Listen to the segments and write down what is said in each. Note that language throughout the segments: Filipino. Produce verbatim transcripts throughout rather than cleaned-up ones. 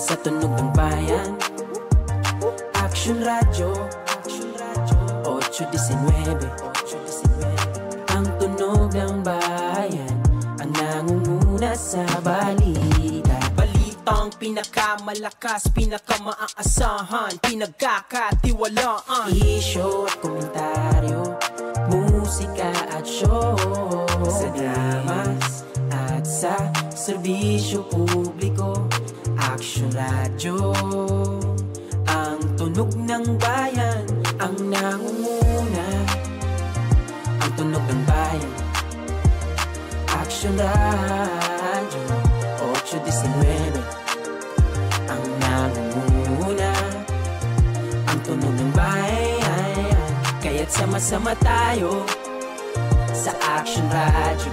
sa tunog ng bayan. Action Radio eight nineteen. Ang tunog ng bayan, ang nangunguna sa balita. Balitang pinakamalakas, pinakamaaasahan, pinagkakatiwalaan. Isyo at komentaryo, musika at show, sa dramas at sa serbisyo publiko. Action Radio, ang tunog ng bayan, ang nangunguna. Ang tunog ng bayan, Action Radio eight nineteen. Ang nangunguna, ang tunog ng bayan. Kaya't sama-sama tayo sa Action Radio.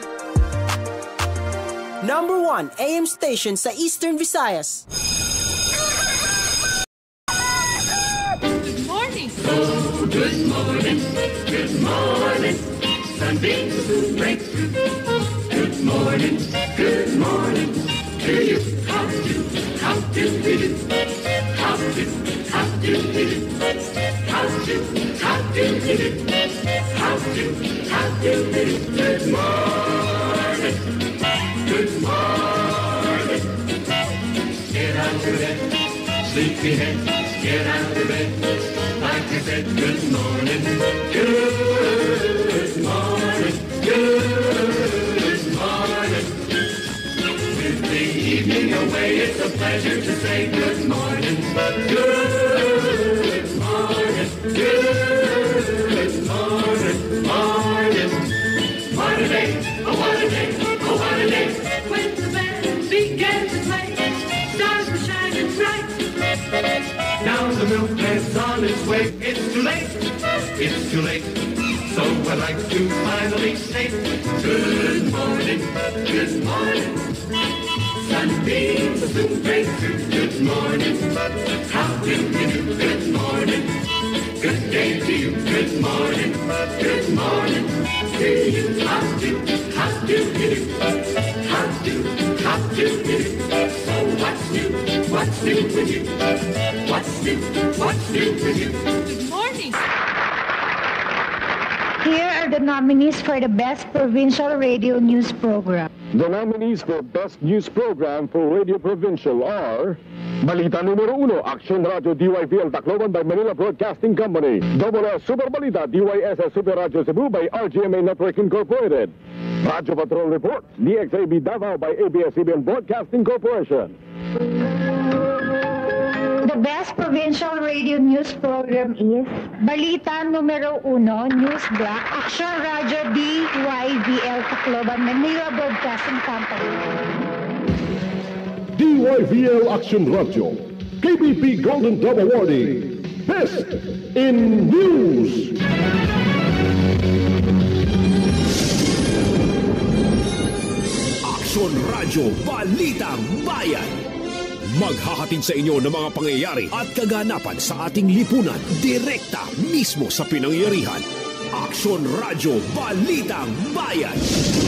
Number one A M station sa Eastern Visayas. Good morning. Oh, good morning. Good morning. Sunbeams break through. Good morning. Good morning to you. How do, how do we do? How do, how do we do? How do, how do we do? How do, how do we do? Good morning. Good morning. Get out of bed, sleepyhead. Get out of bed. Like I said, good morning. Good morning. Good morning. With the evening away, it's a pleasure to say good morning. Good morning. Good morning. Morning. What a day. Oh, what a day. Oh, what a day. When the band began to play, stars were shining bright. Now the milk is on its way. It's too late. It's too late. So I'd like to finally say good morning. Good morning. Sunbeams will soon break through. Good morning. How do you do? Good morning. Good day to you. Good morning. Good morning to you. How do, how do you do? How do, how do you do? So what's new? What's new with you? What's new? What's new with you? Good morning. Here are the nominees for the Best Provincial Radio News Program. The nominees for Best News Program for Radio Provincial are Balita numero uno, Action Radio D Y V L Tacloban by Manila Broadcasting Company. Double S Super Balita D Y S S Super Radio Cebu by R G M A Network Incorporated. Radio Patrol Report D X A B Davao by A B S C B N Broadcasting Corporation. The Best Provincial Radio News Program is Balita numero uno, News Block, Action Radio D Y V L Tacloban, Manila Broadcasting Company. D Y V L Action Radio, K B P Golden Dove Awarding, Best in News. Action Radio Balitang Bayan. Maghahatid sa inyo ng mga pangyayari at kaganapan sa ating lipunan direkta mismo sa pinangyarihan. Action Radio Balitang Bayan.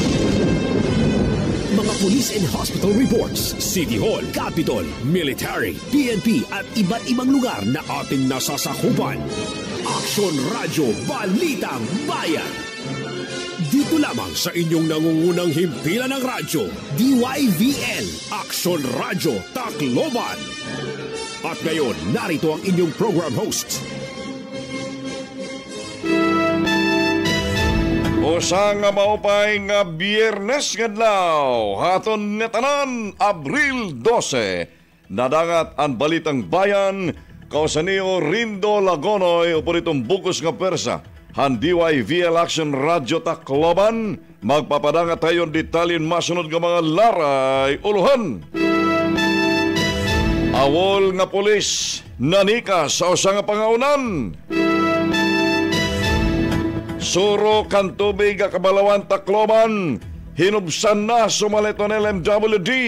Mga police and hospital reports, City Hall, Capitol, Military, P N P at iba't ibang lugar na ating nasasakupan. Action Radio Balitang Bayan. Dito lamang sa inyong nangungunang himpilan ng radyo, D Y V L, Action Radio Tacloban. At ngayon, narito ang inyong program hosts. Usa nga maupay nga Biyernes ngadlaw, haton nga tanan, Abril dose. Nadangat ang Balitang Bayan, kausanio Rindo Lagonoy, upon itong bukos nga persa. Han D Y V L Action Radio Tacloban, magpapadangat tayo detalyin masunod nga mga laray uluhan. Awol nga pulis, nanika sa usa nga pangaunan. Suro kan tubig nga Kabalawan Tacloban, hinubsan na sumaliton L M W D.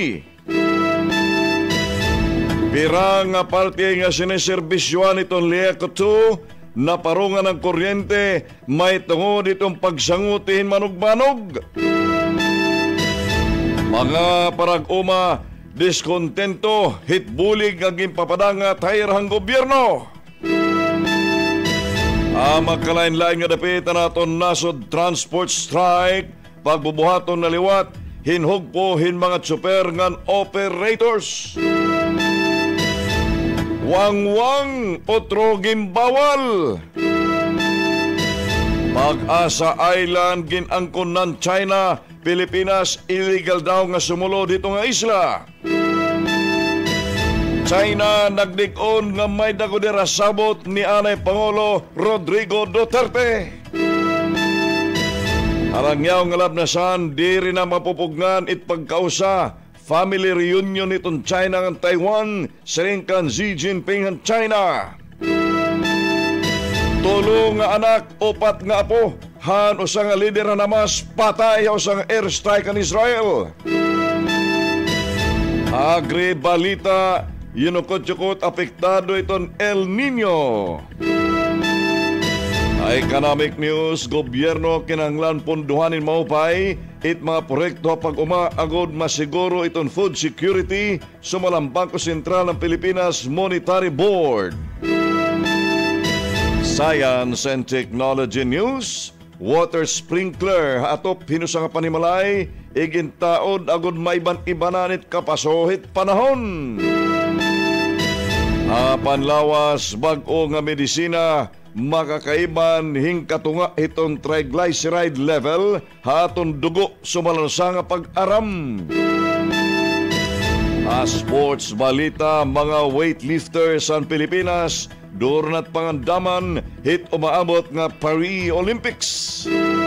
Pirang nga parte nga siniservisyoan itong Leco two, naparungan ng kuryente, may tungod itong pagsangutin manug-manog. Mga parag-uma, diskontento, hitbulig ang impapadangat hayrang gobyerno. Ang magkalain-lain nga dapit na naton nasod transport strike, pagbubuhaton na liwat, hinhugpo hin mga tsuper ngan operators. Wangwang otro gimbawal. Pag-asa Island ginangkon ng China, Pilipinas illegal daw nga sumulo dito nga isla. China nagdig-on nga may dagodera sabot ni Anay Pangulo Rodrigo Duterte. Arangyaw nga labnasan, di rin na mapupugnan it pagkausa. Family reunion itong China ng Taiwan, siringkan Xi Jinping ng China. Tulo nga anak, upat nga apo, han usa nga lider na namas, patay usa nga airstrike ng Israel. Agri balita, yunukot-yukot apektado itong El Nino. Economic news, gobyerno kinanglan punduhanin maupay it mga proyekto pag umaagod masiguro itong food security sumalang Bangko Sentral ng Pilipinas Monetary Board. Science and Technology news, water sprinkler atop hinusang panimalay igintaod agod maiban-ibananit kapasohit panahon. Panlawas bag-o nga medisina makakaiban hingkatunga itong triglyceride level haton dugo sumalansa nga pag-aram. A sports balita, mga weightlifters sa Pilipinas Dornat pangandaman hit umaabot nga Paris Olympics.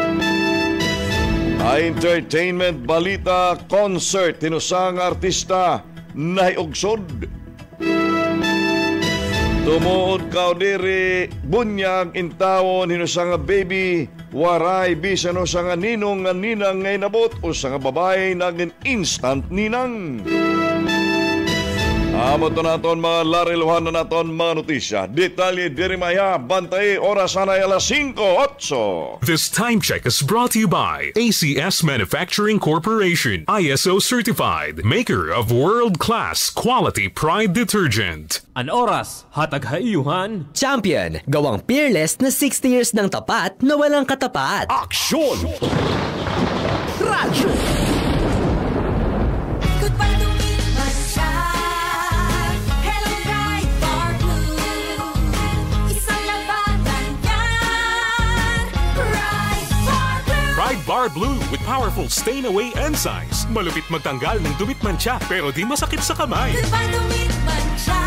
Entertainment balita, concert tinusang artista nahiugsod. Tumuod ka diri bunyag intawon hinusang baby waray bisan o sa nga ninong nga ninang ngay nabot o sa nga babae naging instant ninang. Amo to naton mga lariluhan na naton mga notisya. Detalye diri maya, bantay oras anay alas singko otso. This time check is brought to you by A C S Manufacturing Corporation, I S O certified, maker of world-class quality Pride detergent. An oras, hatag haiyuhan. Champion, gawang peerless na sixty years ng tapat na walang katapat. Aksyon! Radyo! Bar Blue with powerful stain-away enzymes. Malupit magtanggal ng dumit mancha pero di masakit sa kamay. Goodbye dumit mancha.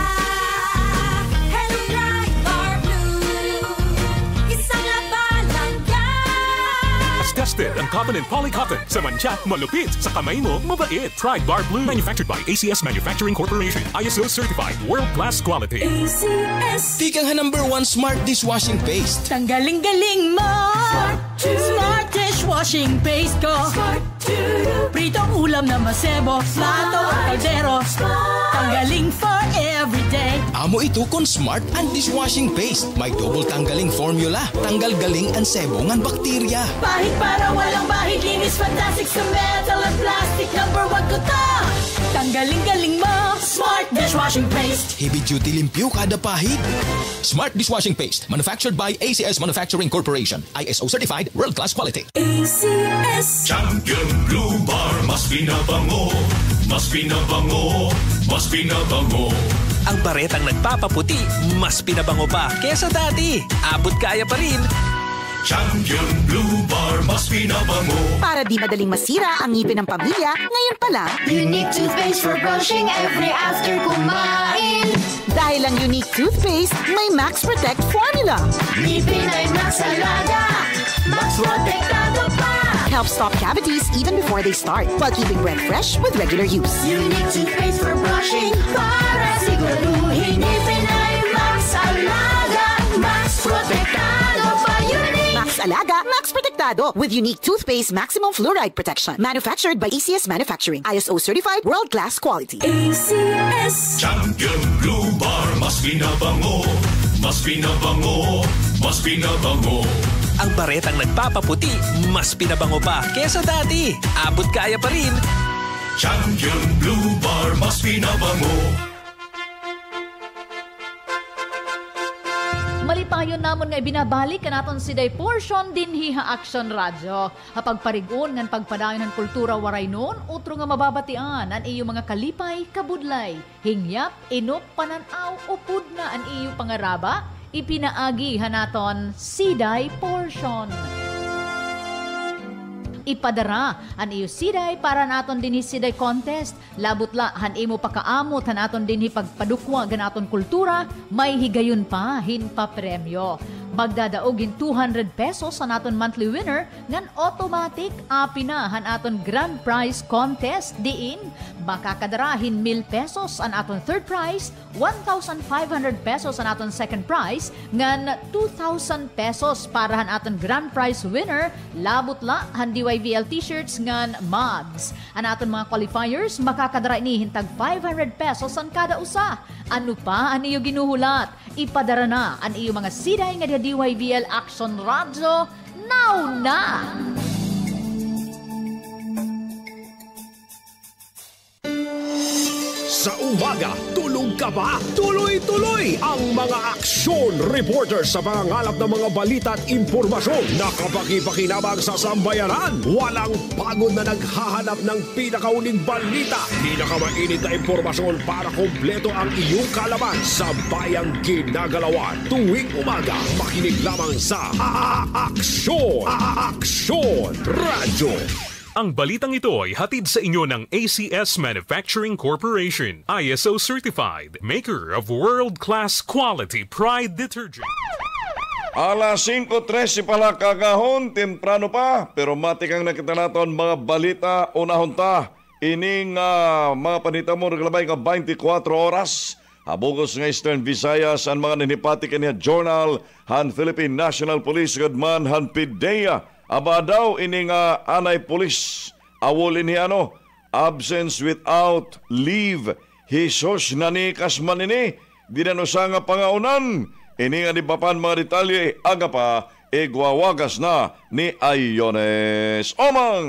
Hello Bright Bar Blue. Isang labanan yan. As tested ang cotton and polycotton. Sa mancha, malupit. Sa kamay mo, mabait. Pride Bar Blue. Manufactured by A C S Manufacturing Corporation. I S O certified. World-class quality. A C S. Tikang number one smart dishwashing paste. Tanggaling-galing mo. Smart, smart dishwashing paste ko. Smart Pritong ulam na masebo, plato o kaldero. Tanggaling for everyday. Amo ito kon smart and dishwashing paste. May double tanggaling formula. Tanggal galing ang sebo ngan bakterya. Pahit para walang bahid, linis fantastic sa metal and plastic. Number one ko ta. Tanggaling-galing mo, smart dishwashing paste. Heavy duty limpyo kada pahid. Smart dishwashing paste, manufactured by A C S Manufacturing Corporation. I S O certified, world-class quality. A C S Champion Blue Bar, mas pinabango, mas pinabango, mas pinabango. Ang baretang nagpapaputi, mas pinabango pa kesa dati. Abot kaya pa rin. Champion Blue Bar, mas pinabango. Para di madaling masira ang ngipin ng pamilya, ngayon pa lang. Unique toothpaste for brushing every after kumain. Dahil ang unique toothpaste, may Max Protect formula. Ngipin ay Max Alaga, Max Protectado pa. Helps stop cavities even before they start, while keeping breath fresh with regular use. Unique toothpaste for brushing, para siguruhin ngipin ay Max Alaga, Max Protectado pa. Unique Max Alaga, Max Protectado with unique toothpaste maximum fluoride protection. Manufactured by A C S Manufacturing. I S O certified, world-class quality. A C S Champion Blue Bar, mas pinabango, mas pinabango, mas pinabango. Ang baretang nagpapaputi, mas pinabango pa kesa dati. Abot kaya pa rin. Champion Blue Bar, mas pinabango. Malipayon namon nga binabalik ka naton si day portion din hiha Action Radio. Hapagparigon ngan pagpadayon ng kultura waray nun, utro nga mababatian ang iyo mga kalipay, kabudlay, hingyap, inop, pananaw, upod na ang iyo pangaraba, ipinaagi hanaton si day portion. Ipadara an iyo siday para naton dinhi siday contest. Labutla han imo pakaamot han aton dinhi pagpadukwa ganaton kultura, may higayon pa hin pa premyo. Magdadaogin two hundred pesos sa naton monthly winner ngan automatic api na han aton grand prize contest diin. Makakadarahin one thousand pesos an aton third prize, one thousand five hundred pesos an aton second prize, ngan two thousand pesos para han aton grand prize winner. Labutla han D Y V L t-shirts ngan mugs. An aton mga qualifiers makakadara ini hintag five hundred pesos an kada usa. Ano pa an iyo ginuhulat? Ipadara na an iyo mga siday nga D Y V L Action Radio now na! Sa umaga, tulog ka ba? Tuloy-tuloy ang mga aksyon reporters sa mga ngalap ng mga balita at impormasyon na kapaki-pakinabang sa sambayanan. Walang pagod na naghahanap ng pinakauling balita. Pinakamainit na impormasyon para kompleto ang iyong kalaman sa bayang ginagalawan. Tuwing umaga, makinig lamang sa Aksyon! Aksyon Radyo! Ang balitang ito ay hatid sa inyo ng A C S Manufacturing Corporation, I S O certified, maker of world-class quality Pride detergent. Alas cinco trece pala kagahon, temprano pa, pero matikang nakita naton mga balita unahon ta. Ining uh, mga panita mo naglabay ka twenty-four oras. Habugos nga Eastern Visayas ang mga ninipati kaniya journal han Philippine National Police Godman han P D E A. Aba daw ini nga anay pulis awol ini ano absence without leave. Hisos na ni kasman ini di na no sa nga pangaunan. Ini nga di papan mga detalye aga pa igwawagas na ni Ayones Omang.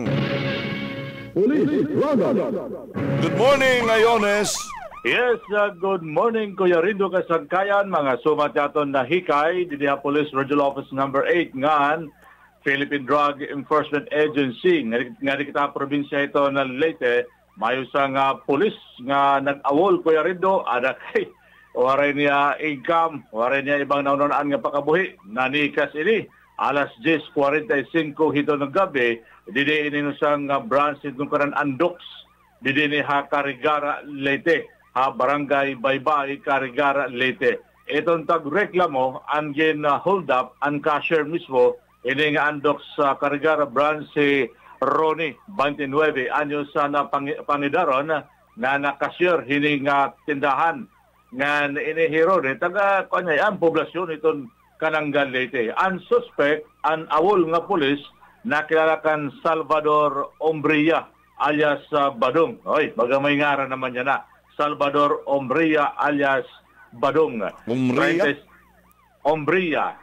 Good morning, Ayones. Yes, uh, good morning Kuya Rindo Kasagkayan, mga sumatyaton na hikay di Police Regional Office number eight ngan Philippine Drug Enforcement Agency nga di kita probinsya ito na Leyte, mayo sa nga pulis nga nag-awol Kuya Rindo ada kay waray niya income, waray niya ibang naunaan nga pakabuhi nanikas ini alas ten forty-five hito ng gabi didi ini sang uh, branch itong karan Andox didi ni ha Carigara Leyte ha barangay Baybay Carigara Leyte. Itong tagreklamo ang gin uh, hold up ang cashier mismo ini nga Andox sa uh, Carigara branch si Ronnie twenty-nine anyos sa na pang, pangidaron na nakasyer hini nga tindahan nga inihiro ni taga kanya ang poblasyon itong Kananggal Leyte. Ang suspect ang awol nga pulis nakilala kan Salvador Ombria alias uh, Badong. Oy, bagamay ngara naman niya na. Salvador Ombria alias Badong. Ombria? Ombria.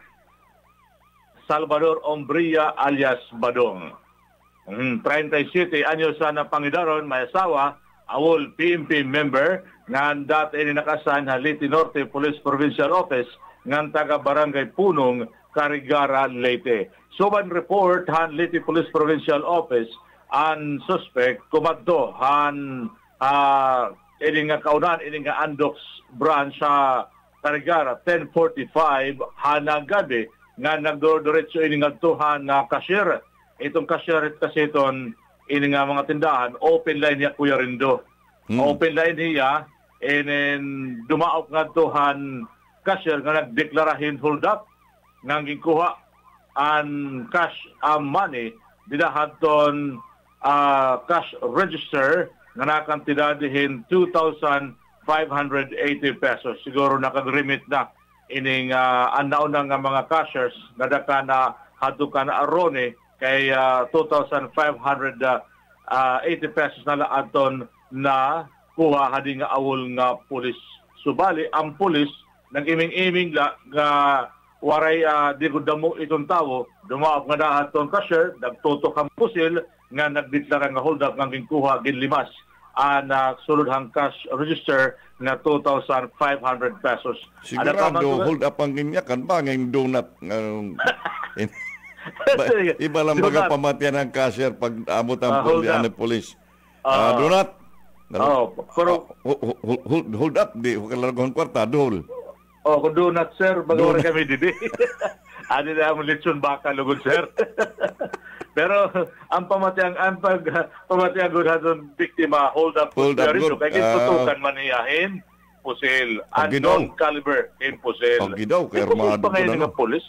Salvador Ombria alias Badong. Mm, thirty-seven anyos na pangidaron, may asawa, awol P M P member, nga dati ini nakasan sa Leyte Norte Police Provincial Office, nga taga Barangay Punong, Carigara, Leyte. Suban report han Leyte Police Provincial Office, ang suspect, kumadto, han uh, ini nga kaunan, ini nga Andox branch sa Carigara, ten forty-five, hanang gabi, nga nagdodiretso ini nga tuhan na cashier. Itong cashier kasi itong ini nga mga tindahan, open line niya Kuya Rindo. Hmm. Open line niya, and then dumaok nga tuhan cashier nga nagdeklarahin hold up, nga gikuha ang cash ang money, didahan ton uh, cash register nga nakantidadihin two thousand five hundred eighty pesos. Siguro nakag-remit na ining uh, anaw na nga mga cashiers nga daka na hadto ka na arone kay uh, two thousand five hundred eighty pesos na laadton na kuha hadi nga awol nga pulis. Subali ang pulis nang iming-iming la nga waray uh, di damo itong tawo dumaop nga dahaton cashier nagtutok ang pusil nga nagdeklara nga hold up nga ginkuha ginlimas ang uh, suludhang cash register na two thousand five hundred pesos. Sigurado, hold up ang inyakan ba ngayong donut? Uh, ba, iba lang mga pamatian ng cashier pag amot ang uh, polis. Uh, uh, donut? Oh, pero, uh, hold, hold, hold up, di. Huwag kalagong kwarta, dol. Oh, kung donut, sir, bago rin kami didi. Adi na ang lechon baka, lugod, sir. Pero ang pamatiang ang pag pamatiang gud haton biktima hold up hold up good kay tutukan man niyahin pusil unknown caliber in pusil. Ang gidaw kay armado pa ngayon ng pulis.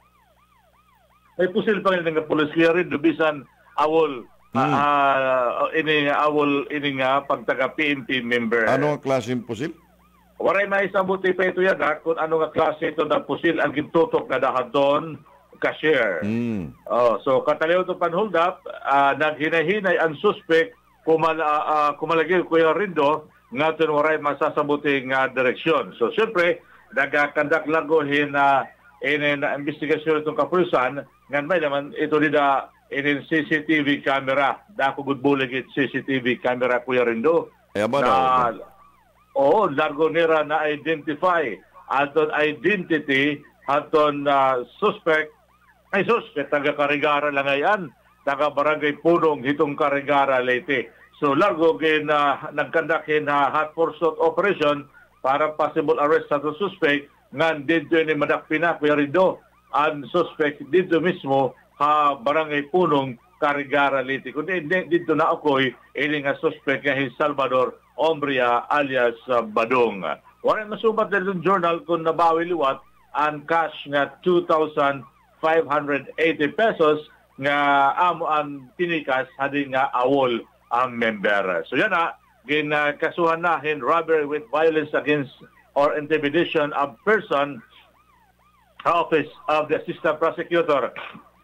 Ay pusil pa ngayon ng pulis kaya rin bisan awol hmm. uh, ini awol ini nga pagtaga P N P member. Ano ang klaseng pusil? Waray maisabot pa ito yan ha, kung ano nga klase ito ng pusil ang gitutok na dahadon cashier. Mm. Oh, so kataliw to pan hold up, uh, naghinay-hinay ang suspect kumal uh, kumalagi Kuya Rindo nga tun waray masasabuting uh, direksyon. So siyempre nagakandak lagohin na uh, in na investigasyon itong kapulisan ngan may naman ito nida in C C T V camera. Dako gud bulig it C C T V camera Kuya Rindo. Eh ba na oh, largo nira na identify aton identity aton uh, suspect ay sus, taga Karigara lang ngayon, taga Barangay Punong, hitong Karigara, Leyte. So, largo gin uh, nagkandakin na uh, hot pursuit operation para possible arrest sa suspect nga dito ni Madakpina, Kuya Rindo, ang suspect dito mismo ha Barangay Punong, Karigara, Leyte. Kundi dito na ako'y ini nga suspect nga si Salvador Ombria alias uh, Badong. Walang masubat na itong journal kung nabawi liwat ang cash nga two thousand five hundred eighty pesos nga amo ang tinikas hadi nga awol ang member. So yan na, ginakasuhan na in robbery with violence against or intimidation of person office of the assistant prosecutor.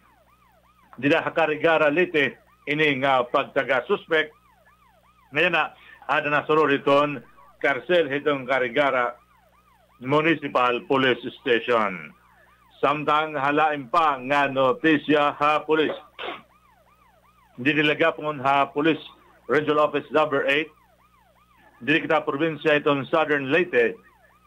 Dila Karigara Leyte ini nga pagtaga suspect. Ngayon na, ada na sunod iton karsel hitong Karigara Municipal Police Station. Samtang halain pa nga notisya ha pulis. Dinilaga po ha pulis Regional Office number eight. Dili kita probinsya itong Southern Leyte.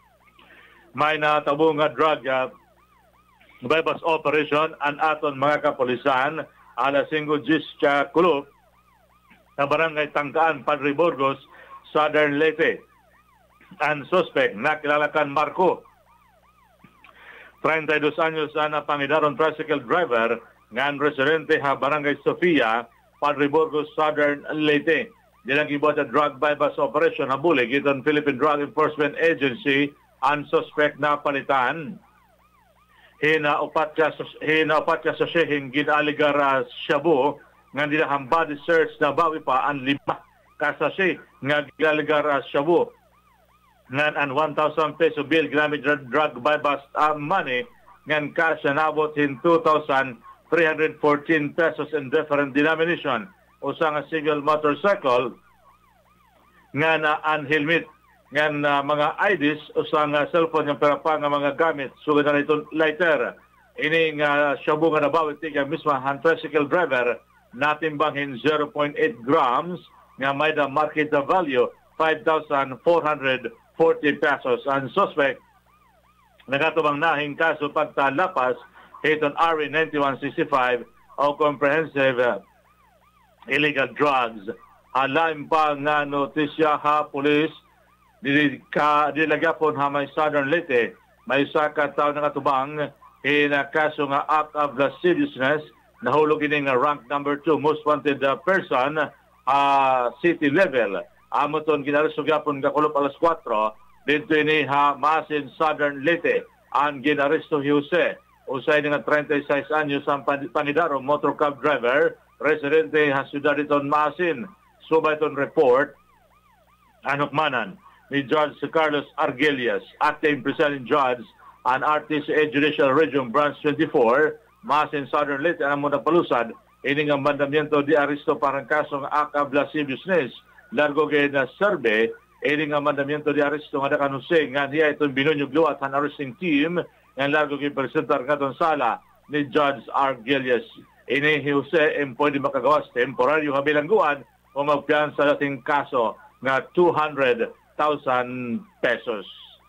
May natabo nga drug uh, bypass operation an aton mga kapulisan ala Singo Gischa Kulop na barangay Tangkaan, Padre Burgos, Southern Leyte. Ang suspect nakilala kan Marco. thirty-two anyos na Pangidaron tricycle driver ngan residente ha Barangay Sofia, Padre Burgos, Southern Leyte. Dilang gibot sa drug bypass operation ha bulig itong Philippine Drug Enforcement Agency ang suspect na palitan. Hina upat ka hina upat ka sa siyeng ginaligar shabu ngan dilahang body search na bawi pa ang lima ka sa siya nga ginaligar shabu. Ngan an one thousand peso bill ginamit drug bypass uh, money ngan cash na nabot in two thousand three hundred fourteen pesos in different denomination. Usa nga single motorcycle ngan uh, an helmet ngan uh, mga I Ds usa nga cellphone nga perapa nga mga gamit sugod na itong lighter. Ini nga uh, shabu nga nabawit tiga misma han tricycle driver natimbanghin zero point eight grams nga may da market value five thousand four hundred forty pesos. Ang suspect nagatubang nahing kaso pagtalapas hitong R E ninety-one sixty-five o comprehensive uh, illegal drugs. Halaim pa nga notisya ha pulis dilagapon ha may Southern Leyte may isa ka tao na katubang hina kaso nga act of lasciviousness nahulog ini nga rank number two most wanted uh, person uh, city level. Amoton ginaresto gyapon kakulop alas four dito ini ha Masin Southern Leyte ang ginaresto Jose usay nga thirty-six anyos ang Panidaro motor cab driver residente ha siyudad iton Masin. Subay iton report anukmanan ni Judge Carlos Argelias, acting presiding judge an R T C A Judicial Region Branch twenty-four Masin Southern Leyte ang muna palusad ini nga mandamiento di aresto parang kasong act of lasciviousness largo gay na survey, ini nga mandamiento di aresto nga dakanusing nga niya itong binunyog luwat ang arresting team nga largo gay presentar nga itong sala ni Judge Argelias. Ini Jose ang pwede makagawas temporaryo habilangguan o magpiyan sa dating kaso nga two hundred thousand pesos.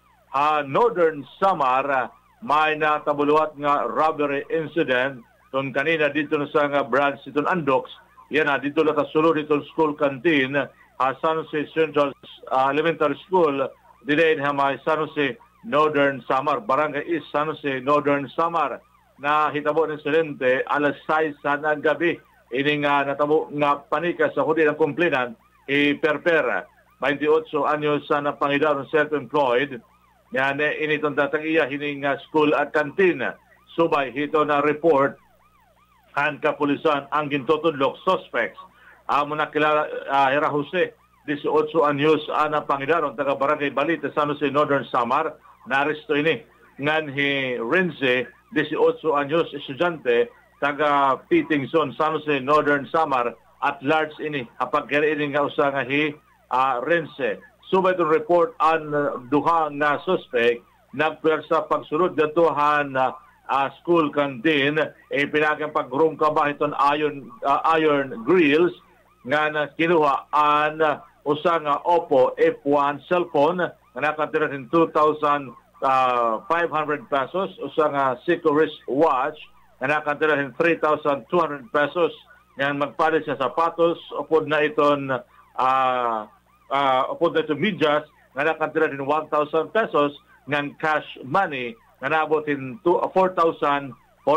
Ha Northern Samar may natabuluhat nga robbery incident ton kanina dito na sa nga branch itong Andox. Yan na dito na kasulod itong school canteen ha San Jose Central uh, Elementary School dilayin ha may San Jose Northern Samar, Barangay East San Jose Northern Samar na hitabo ng insidente alas sais ng gabi. Ini nga natabo nga panika sa huli ng complainant i-perper twenty-eight anyos na Panginoon self-employed. Yan ini itong datang iya hining uh, school at canteen. Subay hito na report han kapulisan ang gintutudlok suspects. Amo na kilala uh, Hera Jose, eighteen anyos ana Panginoon taga Barangay Balite San Jose Northern Samar. Naresto ini ngan hi Renze, eighteen anyos estudyante taga Pitingson San Jose Northern Samar at large ini apag kaya ini nga usa nga hi uh, Renze. Subay itong report ang uh, duha nga suspect nagpwersa pagsulod datuhan uh, uh, school canteen e pinagang pag-room ka ba itong iron, uh, iron grills nga na kinuha ang uh, usa nga Oppo F one cellphone nga nakatira ng two thousand five hundred pesos, usa nga Seiko wrist watch nga nakatira ng three thousand two hundred pesos nga magpalit sa sapatos upod na itong uh, uh, upod na itong medyas nga nakatira ng one thousand pesos nga cash money nga nabotin four thousand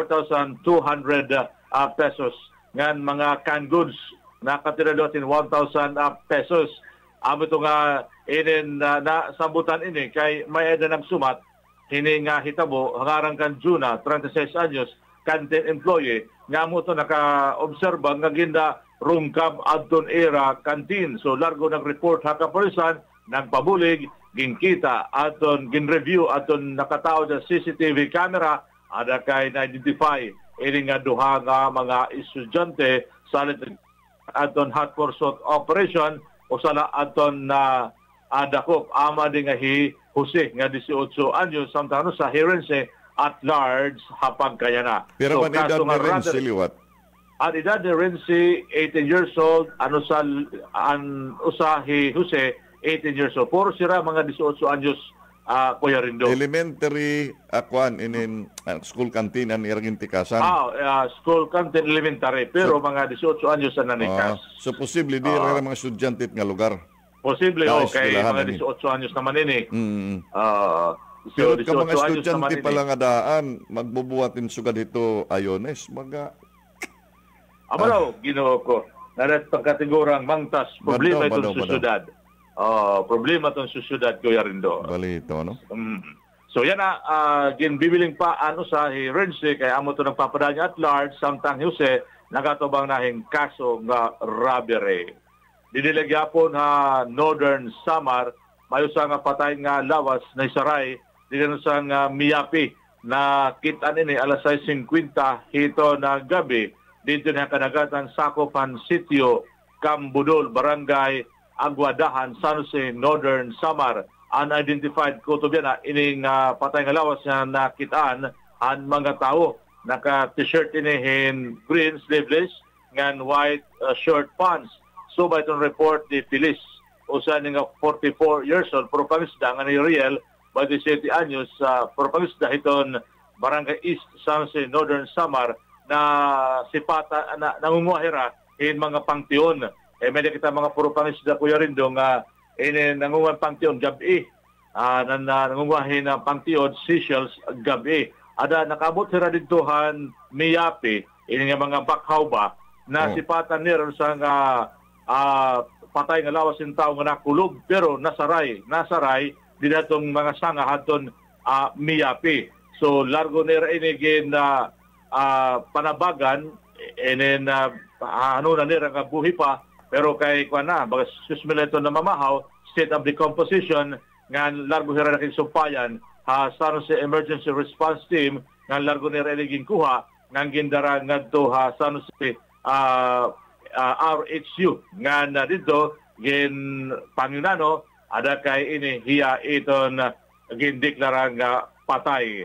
two hundred uh, pesos nga mga canned goods nakatira doon one thousand uh, pesos. Amo ito nga inin uh, na sambutan ini kay may edad ng sumat hini nga hitabo hangarang kan Juna thirty-six anyos canteen employee nga mo ito naka-obserba nga ginda rungkab adton era canteen. So largo ng report ha kapulisan nagpabulig ginkita aton gin-review aton nakatao sa C C T V camera ada kay na-identify ini nga duha nga mga estudyante sa aton hot pursuit operation o sala aton na uh, adakop ama di nga hi Jose nga eighteen anyos samtang sa Hirense at large hapag kaya na. Pero so, edad ni Rense liwat? Ang edad ni Rense eighteen years old, ano sa an usa hi Jose eighteen years old. Puro sira mga eighteen anyos uh, Kuya Rindo. Elementary akuan inin uh, school canteen ang iragin tikasan. Ah, uh, school canteen elementary pero so, mga eighteen anyos na nanikas. Uh, so posible di uh, mga estudyante nga lugar. Posible okay, mga eighteen anyos naman ini. Mm. Uh, so, pero ka mga estudyante pala nga daan magbubuhatin sugad ito ayones mga Amaro, ah. Ginoo ko. Narat pagkatigurang mangtas problema itong susyudad. Uh, problema itong susyudad, Kuya Rindo. Balito, no? Um, so yan na, uh, ginbibiling pa ano sa Hirense, kaya amo ito nagpapadanya at large, samtang Jose, nagatubang nahing kaso nga robbery. Dinilagyapon ha Northern Samar, mayo sa nga patay nga lawas na isaray, dito sa nga Miyapi, na kitaan ini alas sais fifty hito na gabi, dito na kanagatan Sakopan Sitio, Cambudol, Barangay Aguadahan, San Jose, Northern Samar. Unidentified kutob yan na ining uh, patay nga lawas na nakitaan ang mga tao. Naka-t-shirt inihin green sleeveless ngan white uh, short pants. So by itong report ni Feliz, usa nga forty-four years old, propangisda nga ni Riel, twenty-seven anyos, uh, propangisda iton Barangay East, San Jose, Northern Samar, na sipata na nangunguhira in mga pangtiyon. Eh may kita mga propangisda Kuya Rindo nga in nangunguhan pangtiyon gabi. Uh, na, na nangunguhin ng pangtiyon Seychelles gabi. Ada nakabot sila ditohan Miyapi, in nga mga bakhaw ba na oh. Sipatan nila sa nga uh, patay nga lawas yung tao nga nakulog pero nasaray, nasaray din atong mga sanga haton uh, Miyapi. So largo nila inigin na uh, panabagan and then uh, ano na nila nga buhi pa pero kay kwa na baga susmileto na mamahaw state of decomposition nga largo nila na sumpayan ha San Jose Emergency Response Team nga largo nila inigin kuha nga gindara nga to ha San Jose uh, uh, R H U nga na dito gin Panginoano ada kay ini hiya iton uh, gindeklara nga patay.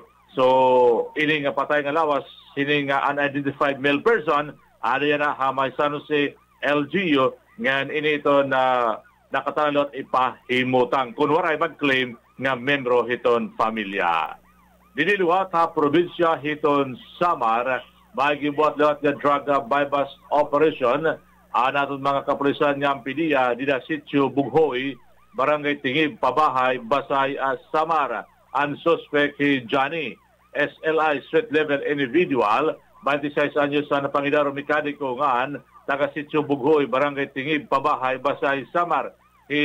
So, ini nga patay nga lawas, ini nga unidentified male person, ada yan na hamay San Jose L G U, nga ini ito na nakatalot ipahimutang kunwaray mag-claim nga membro hiton pamilya. Diniluwat ha probinsya hiton Samar, magibuat liwat nga drug bypass operation ang aton mga kapulisan nga pidiya dida sitio Bughoy, barangay Tingib, Pabahay, Basay, Samar. Ang suspect si Johnny, S L I street level individual, twenty-six anyos sa napangidaro mekaniko ngaan, taga sitio Bughoy, barangay Tingib, Pabahay, Basay, Samar. Si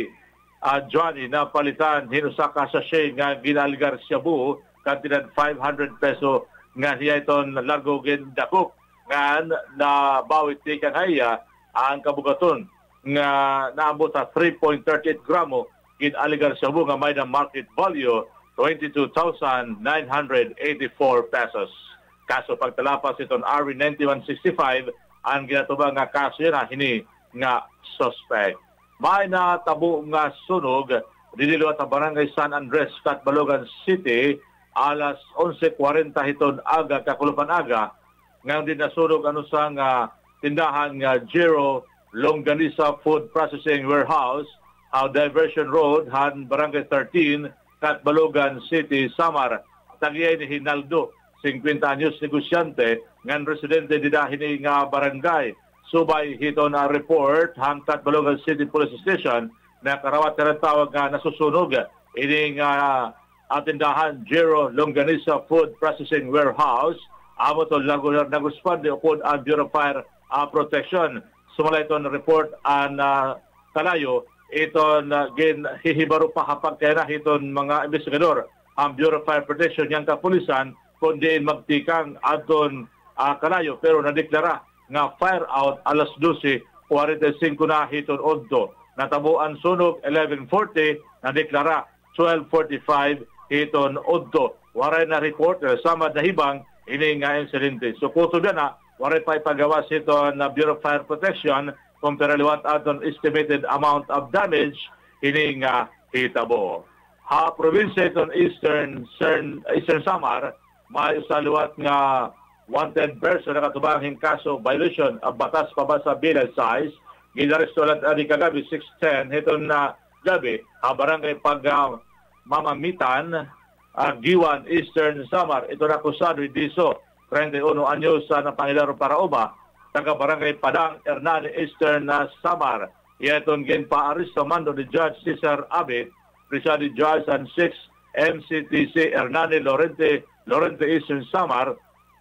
uh, Johnny na palitan hinusaka sa siya nga ginalgar siya buo, kantinan five hundred peso nga siya iton largo gendakok nga na bawit di kangaya ang kabugaton nga naabot sa three point three eight gramo ginaligar siya buo nga may na market value twenty-two thousand nine hundred eighty-four pesos. Kaso pagtalapas iton R V ninety-one sixty-five ang ginatubang nga kaso yan hini nga suspect. May na tabo nga sunog diniluwat sa barangay San Andres, Catbalogan City alas eleven forty hiton aga kakulupan aga ngayon din nasunog ano sa nga tindahan nga Jero Longganisa Food Processing Warehouse ang Diversion Road han barangay thirteen Catbalogan City, Samar. Tagiyay ni Hinaldo, fifty anyos negosyante, ngan residente di dahini nga barangay. Subay hito na report hang Catbalogan City Police Station na karawat na tawag nga nasusunog. Ini nga atindahan Jero Longganisa Food Processing Warehouse. Amo to lago na naguspande upon ang Bureau of Fire uh, Protection. Sumala ito na report ang uh, kalayo. Iton uh, gin hihibaro pa kapag kaya na iton mga investigador ang Bureau of Fire Protection yang kapulisan kundi magtikang aton uh, kalayo pero nadeklara nga fire out alas twelve forty-five na hiton oddo. Natabuan sunog eleven forty nadeklara twelve forty-five hiton oddo. Waray na reporter sama dahibang ini nga insidente. So kuto na waray pa ipagawas iton na Bureau of Fire Protection kumpara liwat aton estimated amount of damage ini nga hitabo. Ha probinsya iton Eastern Eastern, Eastern Samar may usaliwat nga wanted person na katubanging kaso violation of batas pabasa bilang size ginaresto lang ari kagabi six ten hiton na gabi ha barangay pag uh, mamamitan uh, Giwan Eastern Samar ito na kusado diso thirty-one anyos sa napangilaro para Oba taga barangay Padang Hernani Eastern na Samar. Iyaton gen pa-aristo mando ni Judge Cesar Abit, Presiding Judge and six M C T C Hernani Lorente, Lorente Eastern Samar.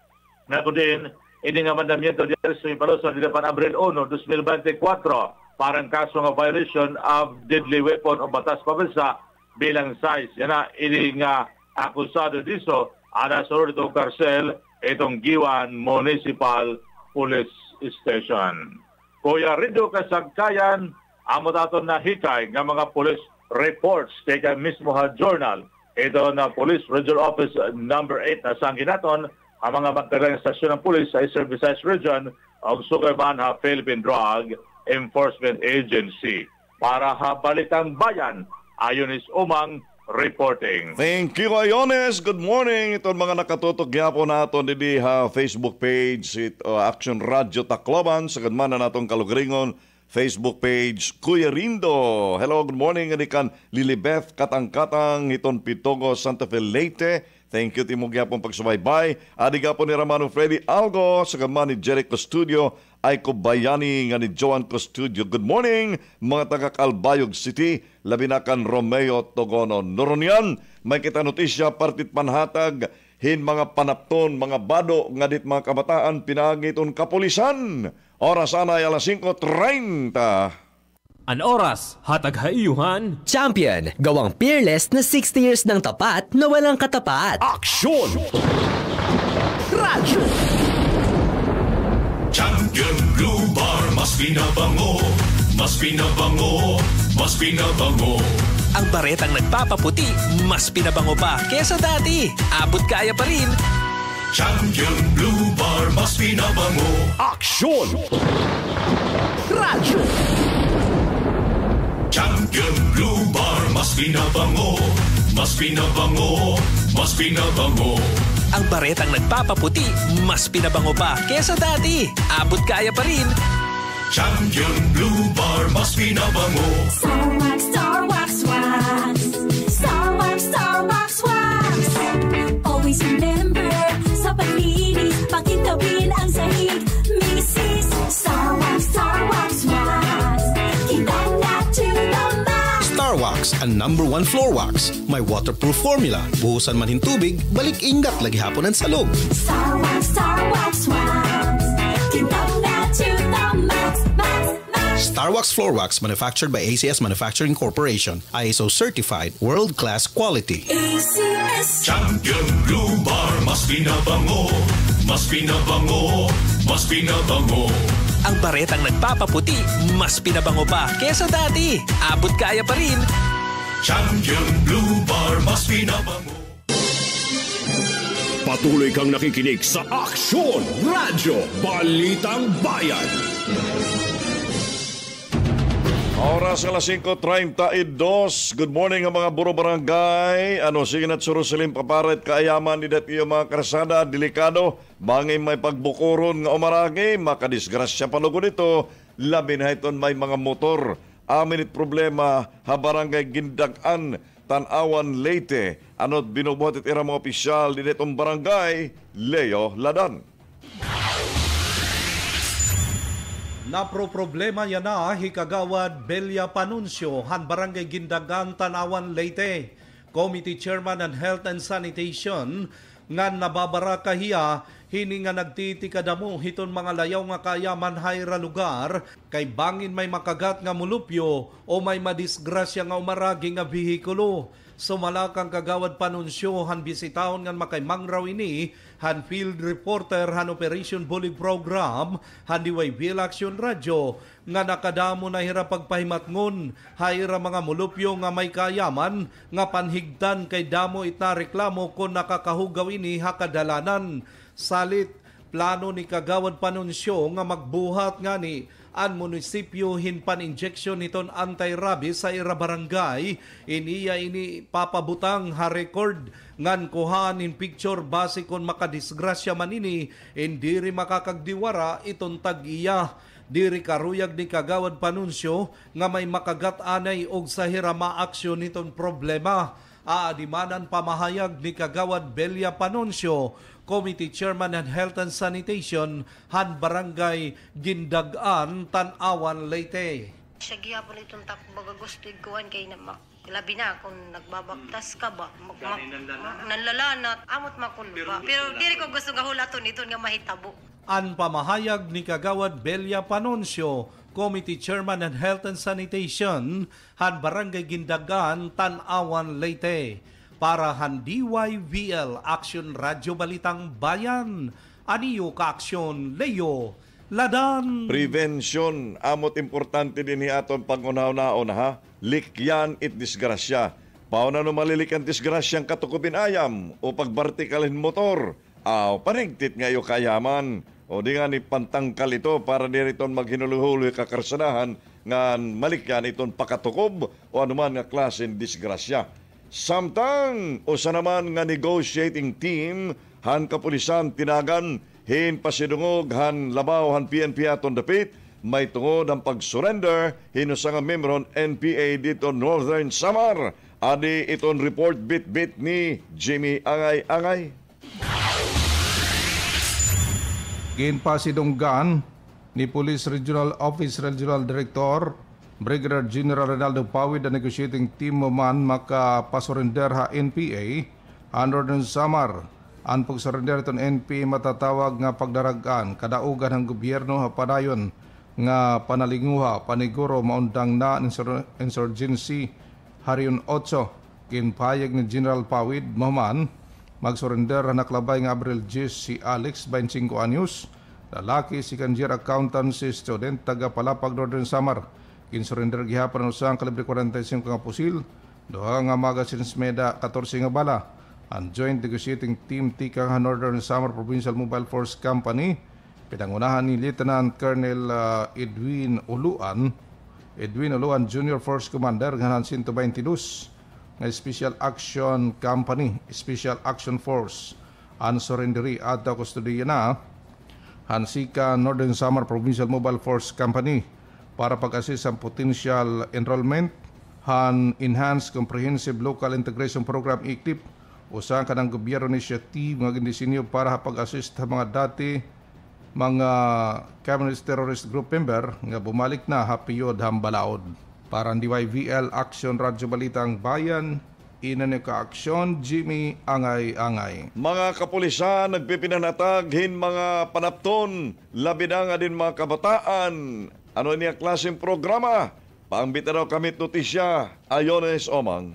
Na ko din, ini nga mandamiento di aristo yung paloso di depan Abril one, twenty twenty-four, parang kaso nga violation of deadly weapon o batas pabansa bilang size. Yan na, ini nga akusado diso, ana sunod itong karsel, itong Giwan Municipal Police Station. Kuya Rido Kasagkayan, amo dato na hikay ng mga police reports kaya mismo ha journal. Ito na Police Regional Office number eight na sangkin naton ang mga magkarang stasyon ng police sa Eastern Visayas Region o Sugarman ha Philippine Drug Enforcement Agency. Para ha Balitang Bayan, ayon is umang reporting. Thank you, Ayones. Good morning. Ito mga nakatutok gyapon naton didi ha Facebook page it uh, Action Radio Tacloban sa kadmana natong kalugringon Facebook page Kuya Rindo. Hello, good morning adikan Lilibeth Katang-Katang iton Pitogo Santa Fe Leyte. Thank you timo gyapon pagsubaybay. Adi gyapon ni Ramano Freddy Algo sa kadman ni Jericho Studio ay ko bayani nga ni Joan Custodio. Good morning mga taga Calbayog City, labi na kan Romeo Togono. Noronian, may kita notisya partit panhatag hin mga panapton, mga bado nga dit mga kabataan pinagiton kapulisan. Oras anay alas five thirty. An oras, hatag haiyuhan. Champion, gawang peerless na sixty years ng tapat na walang katapat. Aksyon! Radyo! Champion Blue Bar, mas pinabango, mas pinabango, mas pinabango. Ang baretang nagpapaputi, mas pinabango pa kesa dati. Abot kaya pa rin. Champion Blue Bar, mas pinabango. Aksyon! Radyo! Champion Blue Bar, mas pinabango, mas pinabango, mas pinabango. Ang baretang nagpapaputi, mas pinabango pa kesa dati. Abot kaya pa rin. Champion Blue Bar, mas pinabango. Star Wax, Star Wax, Wax. Star Wax, Star Wax, Wax. Always remember, sa paglinis, pakitawin ang sahig. Missus Star Wax, Star Wax, Wax. Kitang na to the max. Star Wax, ang number one floor wax. May waterproof formula. Buhusan man hin tubig, balik ingat lagi hapon ang salog. Star Wax, Star Wax, Wax. Kitang na to the max, max, max. Star Wax Floor Wax, manufactured by A C S Manufacturing Corporation. I S O certified, world-class quality. A C S Champion Blue Bar, mas pinabango. Mas pinabango. Mas pinabango. Ang baretang nagpapaputi, mas pinabango pa kesa dati. Abot kaya pa rin. Champion Blue Bar, mas pinabango. Patuloy kang nakikinig sa Aksyon Radyo Balitang Bayan. Oras alas singko treinta y dos. Good morning ang mga buro barangay. Ano, sige na't surusilim paparet kaayaman ni dat iyo mga karsada, delikado. Bangay may pagbukuron nga umaragi, makadisgrasya palugon ito. Labi na iton may mga motor. Aminit problema, ha barangay Gindagan, Tanawan, Leyte. Ano't binubuhat it ira mga opisyal ni detong barangay, Leo Ladan. Napro-problema yan na hikagawad Belia Panunsyo, han barangay Gindagan, Tanawan, Leyte. Committee Chairman and Health and Sanitation nga nababara kahiya hini nga nagtitikadamo hiton mga layaw nga kayaman hayra lugar kay bangin may makagat nga mulupyo o may madisgrasya nga umaragi nga bihikulo. Sumalakang kagawad panunsyo han bisitahon nga makaymang raw ini han field reporter han Operation Bulig Program han D Y V L Action Radio nga nakadamo na hira pagpahimatngon hayra mga mulupyo nga may kayaman nga panhigdan kay damo ita reklamo kon nakakahugaw ini hakadalanan. Salit plano ni kagawad panunsyo nga magbuhat nga ni ang munisipyo hinpan injection niton anti-rabies sa ira barangay. Iniya ini papabutang ha record ngan kuhaan in picture base kon makadisgrasya man ini indiri makakagdiwara iton tag-iya. Diri karuyag ni kagawad panunsyo nga may makagat anay og sa hirama aksyon niton problema. Aadimanan pamahayag ni kagawad Belia Panunsyo, Committee Chairman and Health and Sanitation, han barangay Gindagan, Tanawan, Leyte. Siya gihapon itong takbaga gusto iguan kay na mak labi na kung nagbabaktas ka ba mag, mag, nanlalanat amot makulo ba pero diri ko gusto gahulaton ito nga mahitabo. An pamahayag ni kagawad Belia Panunsyo, Committee Chairman and Health and Sanitation, han barangay Gindagan, Tanawan, Leyte. Para han D Y V L Action Radio Balitang Bayan, aniyo ka-aksyon Leo Ladan. Prevention, amot importante din ni aton pangunaw-naon ha. Likyan it disgrasya. Pauna no malilik ang disgrasyang katukubin ayam o pagbartikalin motor. Aw, panigtit ngayo kayaman. O di nga ni pantangkal ito para diriton maghinuluhuloy kakarsanahan nga malikyan iton pakatukob o anuman nga klasen disgrasya. Samtang o sa naman nga negotiating team han kapulisan tinagan hin pasidungog han labaw han P N P aton dapit may tungod ang pag-surrender hinusa nga membron N P A dito Northern Samar. Adi iton report bit-bit ni Jimmy Angay-Angay. Ginpasidunggan ni Police Regional Office Regional Director Brigadier General Ronaldo Pawid ang negotiating team mo man makapasurrender ha N P A ang Northern Samar. Ang pagsurrender itong N P A matatawag nga pagdaragan kadaugan ng gobyerno ha padayon nga panalinguha paniguro maundang na insur- insurgency hariyon otso. Kinpayag ni General Pawid maman magsurrender ha naklabay nga Abril Gis si Alex, twenty-five anyos, lalaki si Kanjir Accountancy student taga Palapag Northern Samar. Kinsurrender gihapon ang usang kalibre forty-five nga pusil, duha nga magazines meda fourteen nga bala. Ang Joint Negotiating Team tika nga Northern Samar Provincial Mobile Force Company pinangunahan ni Lieutenant Colonel uh, Edwin Uluan Edwin Uluan Junior Force Commander nga one twenty-two nga Special Action Company, Special Action Force. Ang surrenderi at kustudiya na Hansika Northern Samar Provincial Mobile Force Company para pag-assist sa potential enrollment han Enhanced Comprehensive Local Integration Program I C L I P usa ka ng gobyerno initiative nga gindisenyo para pag-assist sa mga dati mga communist terrorist group member nga bumalik na hapiyod hambalaod. Para ang D Y V L Action Radyo Balitang Bayan, inan ka aksyon Jimmy Angay-Angay. Mga kapulisan nagpipinanatag hin mga panapton, labi na nga din mga kabataan. Ano niya klaseng programa? Pangbita daw kamit notisya, Ayones Omang.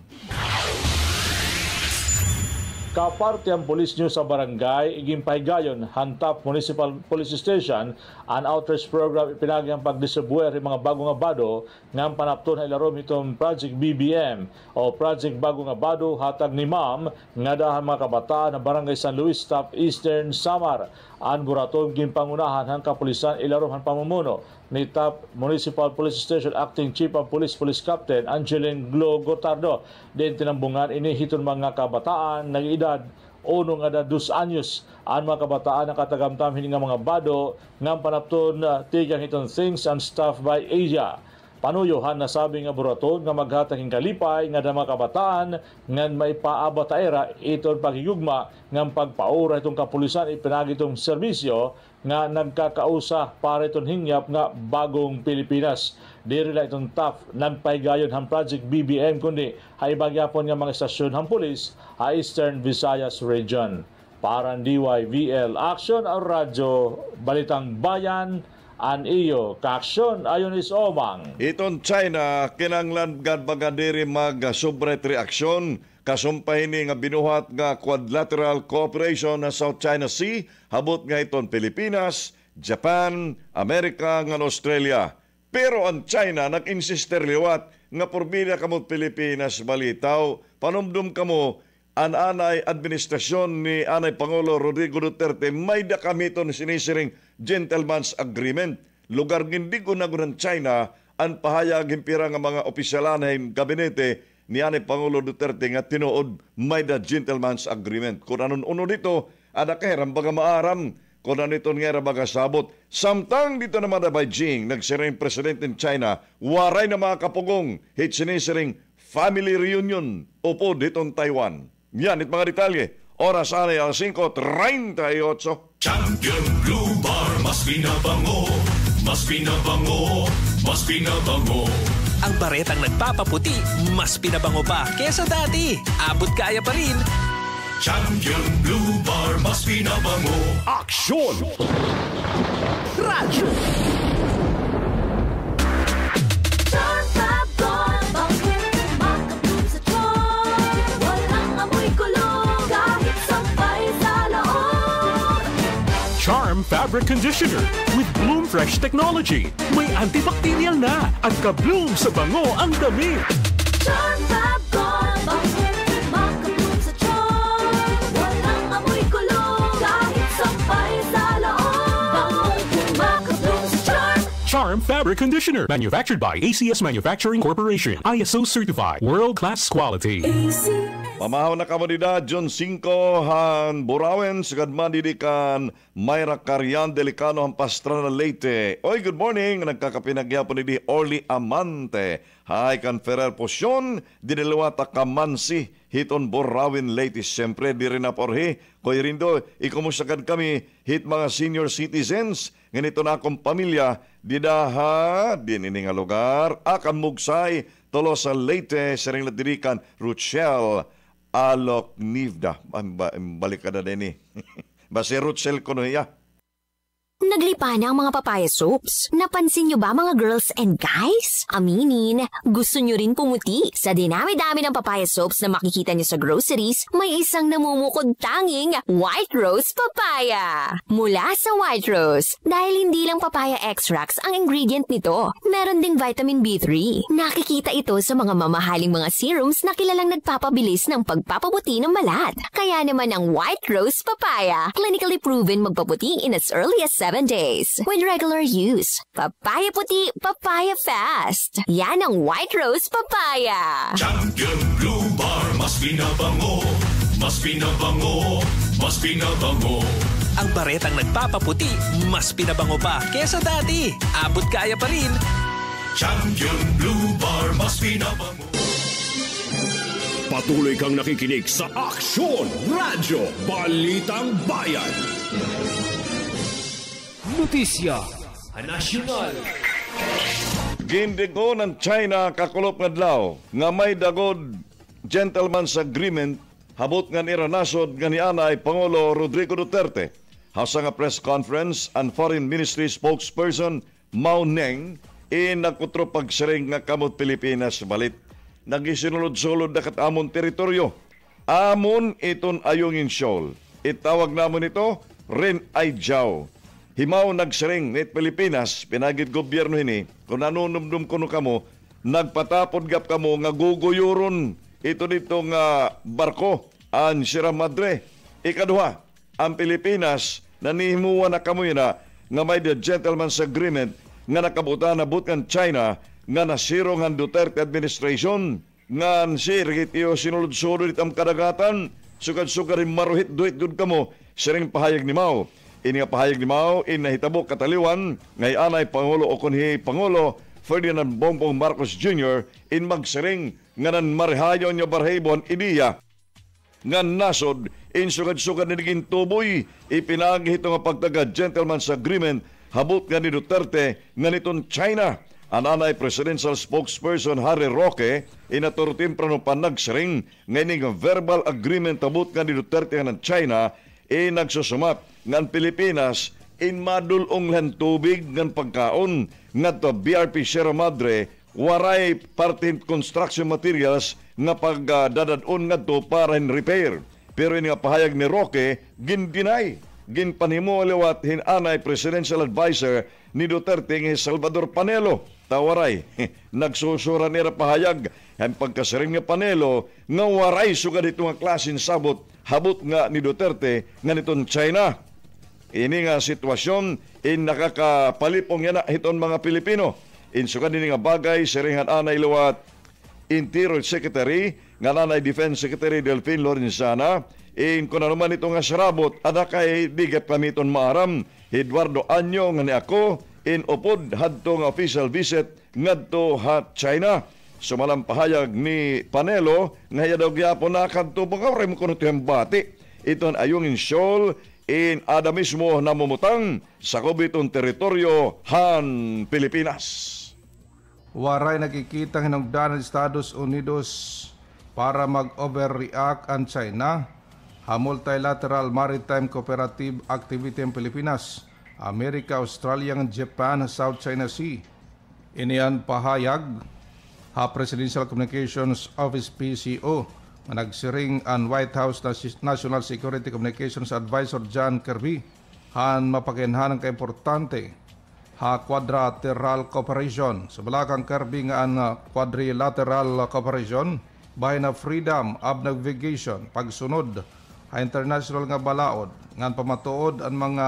Kaparte ang Police News sa barangay, igimpahigayon, Hantap Municipal Police Station, an outreach program ipinagi ang pagdistribuer ng mga bagong abado ng panapton na ilarom itong Project B B M o Project Bagong Abado hatag ni Ma'am nga dahan mga kabataan ng barangay San Luis, Top Eastern Samar. Ang buraton ginpangunahan ng kapulisan ilarom ang pamumuno ni Top Municipal Police Station Acting Chief of Police Police Captain Angeline Glo Gotardo. Din tinambungan ini hiton mga kabataan ng edad uno nga da dos anyos ang mga kabataan ng katagamtam hini nga mga bado ng panapton uh, tigang hiton things and stuff by Asia. Panuyohan na sabi nga buraton nga maghatag ng kalipay nga da mga kabataan nga may paabot era iton paghigugma nga pagpaura itong kapulisan ipinagi itong serbisyo nga nagkakausa para itong hingyap nga bagong Pilipinas. Diri lang itong T A F nagpaygayon ang Project B B M kundi ay bagyapon nga mga estasyon ng pulis sa Eastern Visayas Region. Para ang D Y V L Action ang Radyo Balitang Bayan, an iyo kaaksyon ayon is Omang. Iton China kinanglan gad bagadiri mag subret reaksyon kasumpahin nga binuhat nga quadrilateral cooperation na South China Sea habot nga iton Pilipinas, Japan, Amerika nga Australia. Pero ang China nag-insister liwat nga porbida kamot Pilipinas balitaw panumdum kamo an anay administrasyon ni anay Pangulo Rodrigo Duterte may da kamiton sinisiring gentleman's agreement. Lugar gindigo na ng China ang pahayag himpira nga mga opisyalan ng gabinete ni anay Pangulo Duterte nga tinuod may da gentleman's agreement. Kung anon uno dito, ada kahiram baga maaram. Kung ano ito nga baga sabot. Samtang dito naman na Beijing, nagsiring presidente ng China, waray na mga kapugong hit sinisiring family reunion upo ditong Taiwan. Yan, it mga detalye. Oras anay ang five thirty-eight. Champion Blue Bar, mas pinabango, mas pinabango, mas pinabango. Ang baretang nagpapaputi, mas pinabango pa kesa dati. Abot kaya pa rin. Champion Blue Bar, mas pinabango. Aksyon! Radyo! Charm Fabric Conditioner with Bloom Fresh Technology. May antibacterial na at ka-bloom sa bango ang damit. Charm Fab-Gone, bakit maka-bloom sa charm? Walang amoy kulong kahit sampay sa loob. Bangong maka-bloom sa charm. Charm Fabric Conditioner. Manufactured by A C S Manufacturing Corporation. I S O certified. World-class quality. A C S. Pamahaw na kamunidad, John Cinco, Han Burawen, Sagadman Didikan, Mayra Carian, Delicano, Han Pastrana Leyte. Oy, good morning, nagkakapinagya po ni di Orly Amante. Hi, kan Ferrer Posyon, dinilawata Kamansi, hiton Burawen Leyte. Siyempre, di rin na porhe. Koy rindo, ikumusagad kami, hit mga senior citizens, ganito na akong pamilya, didaha, din ini nga lugar, akan mugsay, tolo sa Leyte, sering latirikan, Ruchel, Alok Nivda. Balik ka na din eh. Basi Ruchel ko no iya. Naglipa na ang mga papaya soaps. Napansin nyo ba mga girls and guys? Aminin, gusto nyo rin pumuti. Sa dinami-dami ng papaya soaps na makikita nyo sa groceries, may isang namumukod tanging White Rose Papaya. Mula sa White Rose, dahil hindi lang papaya extracts ang ingredient nito, meron ding vitamin B three. Nakikita ito sa mga mamahaling mga serums na kilalang nagpapabilis ng pagpapaputi ng balat. Kaya naman ang White Rose Papaya, clinically proven magpaputi in as early as seven days with regular use. Papaya puti, papaya fast. Yan ang White Rose Papaya. Champion Blue Bar, mas pinabango, mas pinabango, mas pinabango. Ang baretang nagpapaputi, mas pinabango pa kesa dati. Abot kaya pa rin. Champion Blue Bar, mas pinabango. Patuloy kang nakikinig sa Aksyon Radyo Balitang Bayan. Notisya Nasyonal. Gindigo ng China kakulop ngadlaw nga may dagod gentleman's agreement habot nga niranasod nga niana ay Pangulo Rodrigo Duterte. Hasa nga press conference and Foreign Ministry spokesperson Mao Neng in nagkutro pagsiring nga kamot Pilipinas balit. Nagisinulod-sulod na katamon teritoryo. Amon iton ayungin Shoal. Itawag namon ito Ren Ay Jiao. Himaw nagsiring nit Pilipinas, pinagid gobyerno ini, kung nanunumdum kuno kamo, nagpatapod gap kamo nga guguyuron ito dito nga barko, ang Sierra Madre. Ikaduha, ang Pilipinas, nanihimuwa na kamo na nga may the gentleman's agreement nga nakabuta na butkan China nga nasiro ng Duterte administration nga sirgit iyo sinulod-sulod itang kadagatan sugad-sugad rin maruhit duit dud kamo siring pahayag ni Mao. Ini nga pahayag ni Mao in nahitabo kataliwan ngay anay Pangulo o kunhi Pangulo Ferdinand Bongbong Marcos Junior in magsiring nga nan marihayon niya barhebon iniya nga nasod in sugad-sugad niging tuboy ipinagihito nga pagtaga gentleman's agreement habot nga ni Duterte nga niton China. Ananay Presidential Spokesperson Harry Roque inaturo temprano pa nagsiring ngayon verbal agreement abot nga ni Duterte nga ng China e nagsusumap ngan Pilipinas in madulong lan tubig ngan pagkaon nga to B R P Sierra Madre waray parte construction materials nga pagdadadon nga to para in repair. Pero ini nga pahayag ni Roque gindinay ginpanhimo liwat hinanay Presidential Advisor ni Duterte nga Salvador Panelo. Tawaray, nagsusura nila pahayag ang pagkasiring nga Panelo nga waray sugad ito nga klasin sabot habot nga ni Duterte nga niton China. Ini nga sitwasyon in nakakapalipong yan na hiton mga Pilipino. In sugad ini nga bagay siringan anay liwat Interior Secretary nga nanay Defense Secretary Delphine Lorenzana in kuno naman ito nga sarabot ada kay bigat kamiton maaram Eduardo Anyo nga ni ako in upod hadto nga official visit ngadto ha China. Sumalang pahayag ni Panelo nga haya daw gyapon na kadto bangawre mo kuno tembati iton ayungin Shoal in ada mismo namumutang sa kubiton teritoryo han Pilipinas. Waray nakikita hinungdan ng Estados Unidos para mag-overreact ang China ha multilateral maritime cooperative activity ng Pilipinas, Amerika, Australia, Japan, South China Sea. Iniyan pahayag ha Presidential Communications Office P C O na nagsiring ang White House National Security Communications Advisor John Kirby han mapakinhan ng kaimportante ha quadrilateral cooperation. Sa balakang Kirby nga ang quadrilateral cooperation bahay na freedom of navigation, pagsunod ha international nga balaod ngan pamatuod ang mga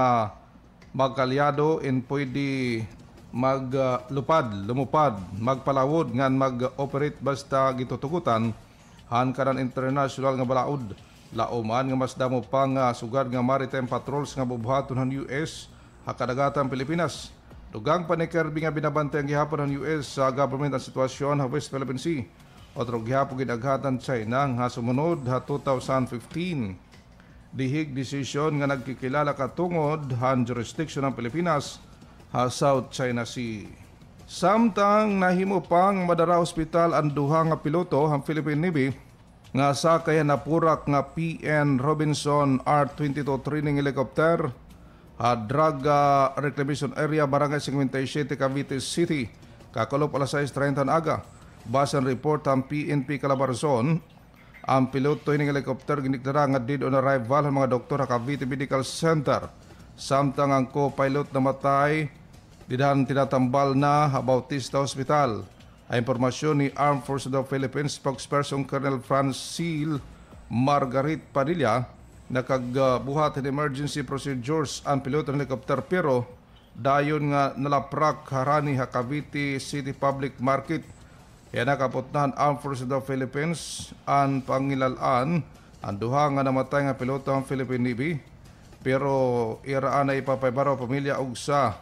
magkalyado in pwede maglupad, uh, lumupad, magpalawod ngan mag-operate basta gitutukutan han kanan international nga balaod. Lauman nga mas damo pang uh, sugad nga maritime patrols nga bubuhaton ng U S ha kadagatan Pilipinas. Dugang pa ni Kirby nga binabantay ang gihapon ng U S sa government ang sitwasyon ha West Philippine Sea. Otro gihapon ginaghatan China nga sumunod ha two thousand fifteen. Dihig desisyon nga nagkikilala katungod han jurisdiction ng Pilipinas ha South China Sea. Samtang nahimo pang madara hospital ang duha nga piloto ang Philippine Navy nga sakay napurak nga P N Robinson R twenty-two training helicopter ha drug uh, reclamation area barangay fifty-seven Cavite City kakulop alas sais treinta aga. Basan report ang P N P Calabarzon ang piloto ng helicopter ginikdara nga dead on arrival ang mga doktor sa Cavite Medical Center. Samtang ang co-pilot namatay didahan tinatambal na sa Bautista Hospital. Ang impormasyon ni Armed Forces of the Philippines spokesperson Colonel Francil Margarit Padilla nakagbuhat ng emergency procedures ang piloto ng helicopter pero dayon nga nalaprak harani sa Cavite City Public Market. Kaya nakaputnahan Armed Forces of the Philippines ang pangilalaan ang duha nga namatay nga piloto ng Philippine Navy pero iraan na ipapaybaro pamilya og sa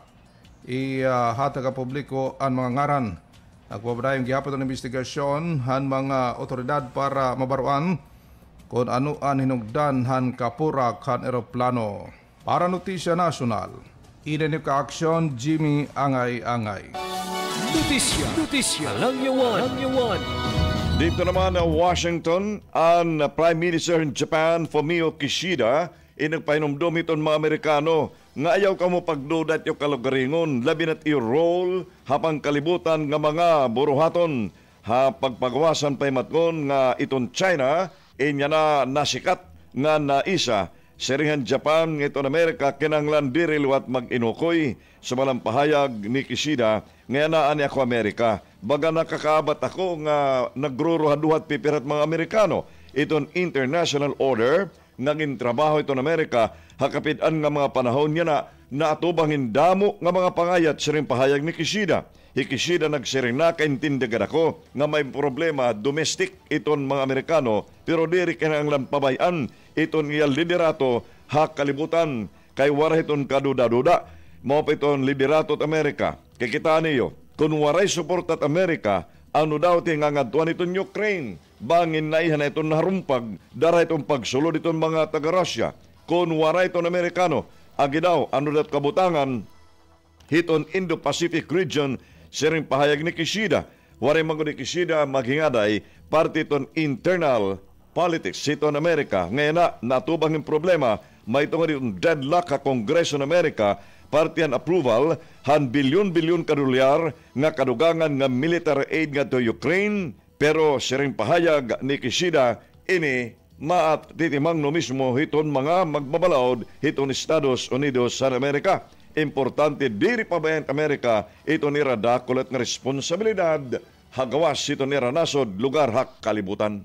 ihatag uh, publiko ang mga ngaran. Nagpabadayong gihapon ng investigasyon han mga otoridad para mabaruan kung ano ang hinugdan han kapurak han eroplano. Para Notisya Nasional, Inanip ka aksyon, Jimmy Angay-Angay. Notisya, notisya, lang yawan, lang yawan. Dito naman na Washington, ang Prime Minister in Japan, Fumio Kishida, inagpahinumdum iton mga Amerikano nga ayaw ka mo pagdudat yung kalugaringon, labi na't i-roll hapang kalibutan nga mga buruhaton. Ha pagpagawasan pa'y matgon nga iton China, inya na nasikat nga naisa. Seringan Japan, iton Amerika, kinanglan diriliwat mag-inukoy sa malang pahayag ni Kishida, ngayon na ani ako Amerika. Baga nakakaabat ako nga nagruruhaduhat pipirat mga Amerikano. Iton international order, naging trabaho iton Amerika, hakapitan nga mga panahon niya na naatubangin damo nga mga pangayat sa rin pahayag ni Kishida. Hikishida nagsiring na kaintindigan ako nga may problema domestic iton mga Amerikano, pero diri kinanglan pabayan iton iyal liderato ha kalibutan kay waray iton kaduda-duda mao pa iton liderato at Amerika. Kay kita niyo, kung waray support at Amerika, ano daw ti nga ngadtuan iton Ukraine, bangin na ihan iton naharumpag, dara iton pagsulod iton mga taga-Russia. Kung waray iton Amerikano, agi daw ano dat kabutangan hiton Indo-Pacific region, siring pahayag ni Kishida. Waray mga ni Kishida maghingaday parte iton internal politics iton Amerika. Ngayon na natubang yung problema, may itong itong deadlock ka Kongreso ng Amerika, partian approval han bilyon-bilyon kadolyar nga kadugangan nga military aid nga to Ukraine, pero siring pahayag ni Kishida ini maat titimang no mismo hiton mga magbabalaod hiton Estados Unidos sa Amerika. Importante diri pa bayan Amerika ito nira dakulat nga responsibilidad hagawas ito nira nasod lugar hak kalibutan.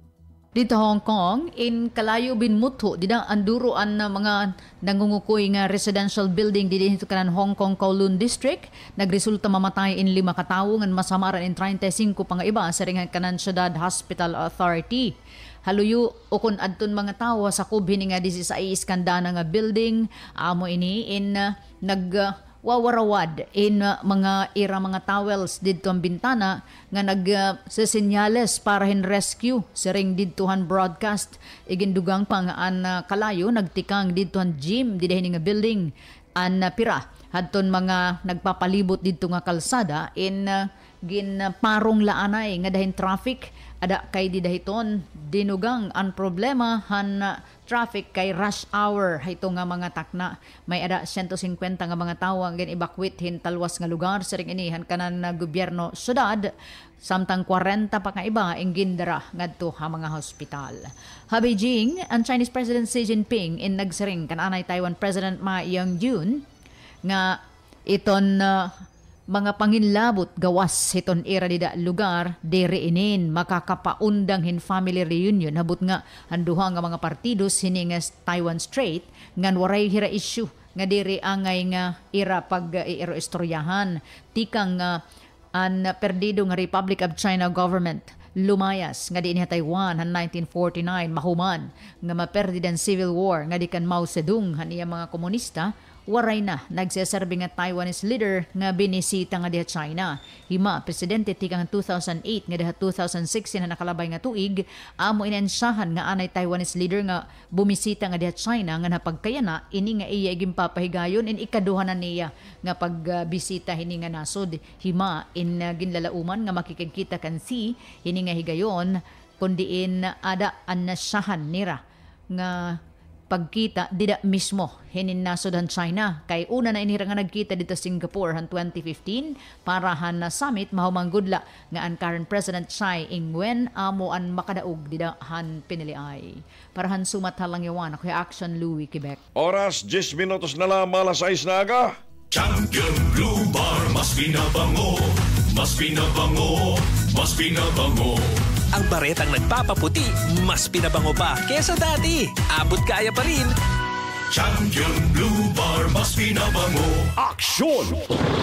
Dito Hong Kong, in Kalayo Binmuto, dida anduroan na mga nangungukoy nga residential building dito kanan Hong Kong Kowloon District. Nagresulta mamatay in lima katawo ngan masamaran in thirty-five pang iba sa ringan kanan Syudad Hospital Authority. Haluyo ukon adton mga tawo sa kubhin nga sixteen kandana nga building amo ini in uh, nag uh, wawarawad in uh, mga ira mga towels didto ang bintana nga nag uh, sesenyales para hin rescue siring didtohan broadcast igindugang pa nga an uh, Kalayo nagtikang didtohan gym didahin nga building an uh, pira hadton mga nagpapalibot didto nga kalsada in uh, gin uh, parong laanay nga dahin traffic ada kay didahiton dinugang ang problema han uh, traffic kay rush hour hayto nga mga takna may ada one hundred fifty nga mga tawo ang gin-evacuate hin talwas nga lugar sa ring inihan kanan na gobyerno syudad samtang forty pa ka iba ang gindara ngadto ha mga hospital. Ha Beijing, ang Chinese President Xi Jinping in nagsiring kananay Taiwan President Ma Ying-jeou nga iton uh, mga panginlabot gawas hiton era dida lugar dere inin makakapaundang hin family reunion habot nga handuha nga mga partidos hini nga Taiwan Strait ngan waray hira issue nga dere angay nga era pag uh, iero istoryahan tikang uh, an perdido nga Republic of China government lumayas nga di niya Taiwan han nineteen forty-nine mahuman nga maperdidan civil war nga di kan Mao Zedong han iya mga komunista waray na nagseserbi nga Taiwanese leader nga binisita nga diha China. Hima, presidente tikang two thousand eight nga diha two thousand six na nakalabay nga tuig, amo inensyahan nga anay Taiwanese leader nga bumisita nga diha China nga napagkayana ini nga iya iging papahigayon in ikaduha na niya nga pagbisita hini nga nasod. Hima, in uh, ginlalauman nga makikikita kan si hini nga higayon kundi in ada anasyahan nira nga pagkita dida mismo hinin nasodan China kay una na inira nga nagkita dito Singapore han twenty fifteen para han na summit mahumanggudla nga an current President Tsai Ing-wen amo an makadaog dida han piniliay para han sumat halang yawan ako Action Louis Quebec. Oras ten minutos na lang alas sais na aga. Champion Blue Bar mas pinabango, mas pinabango, mas pinabango. Ang baretang nagpapaputi, mas pinabango pa kesa dati. Abot kaya pa rin. Champion Blue Bar, mas pinabango. Aksyon!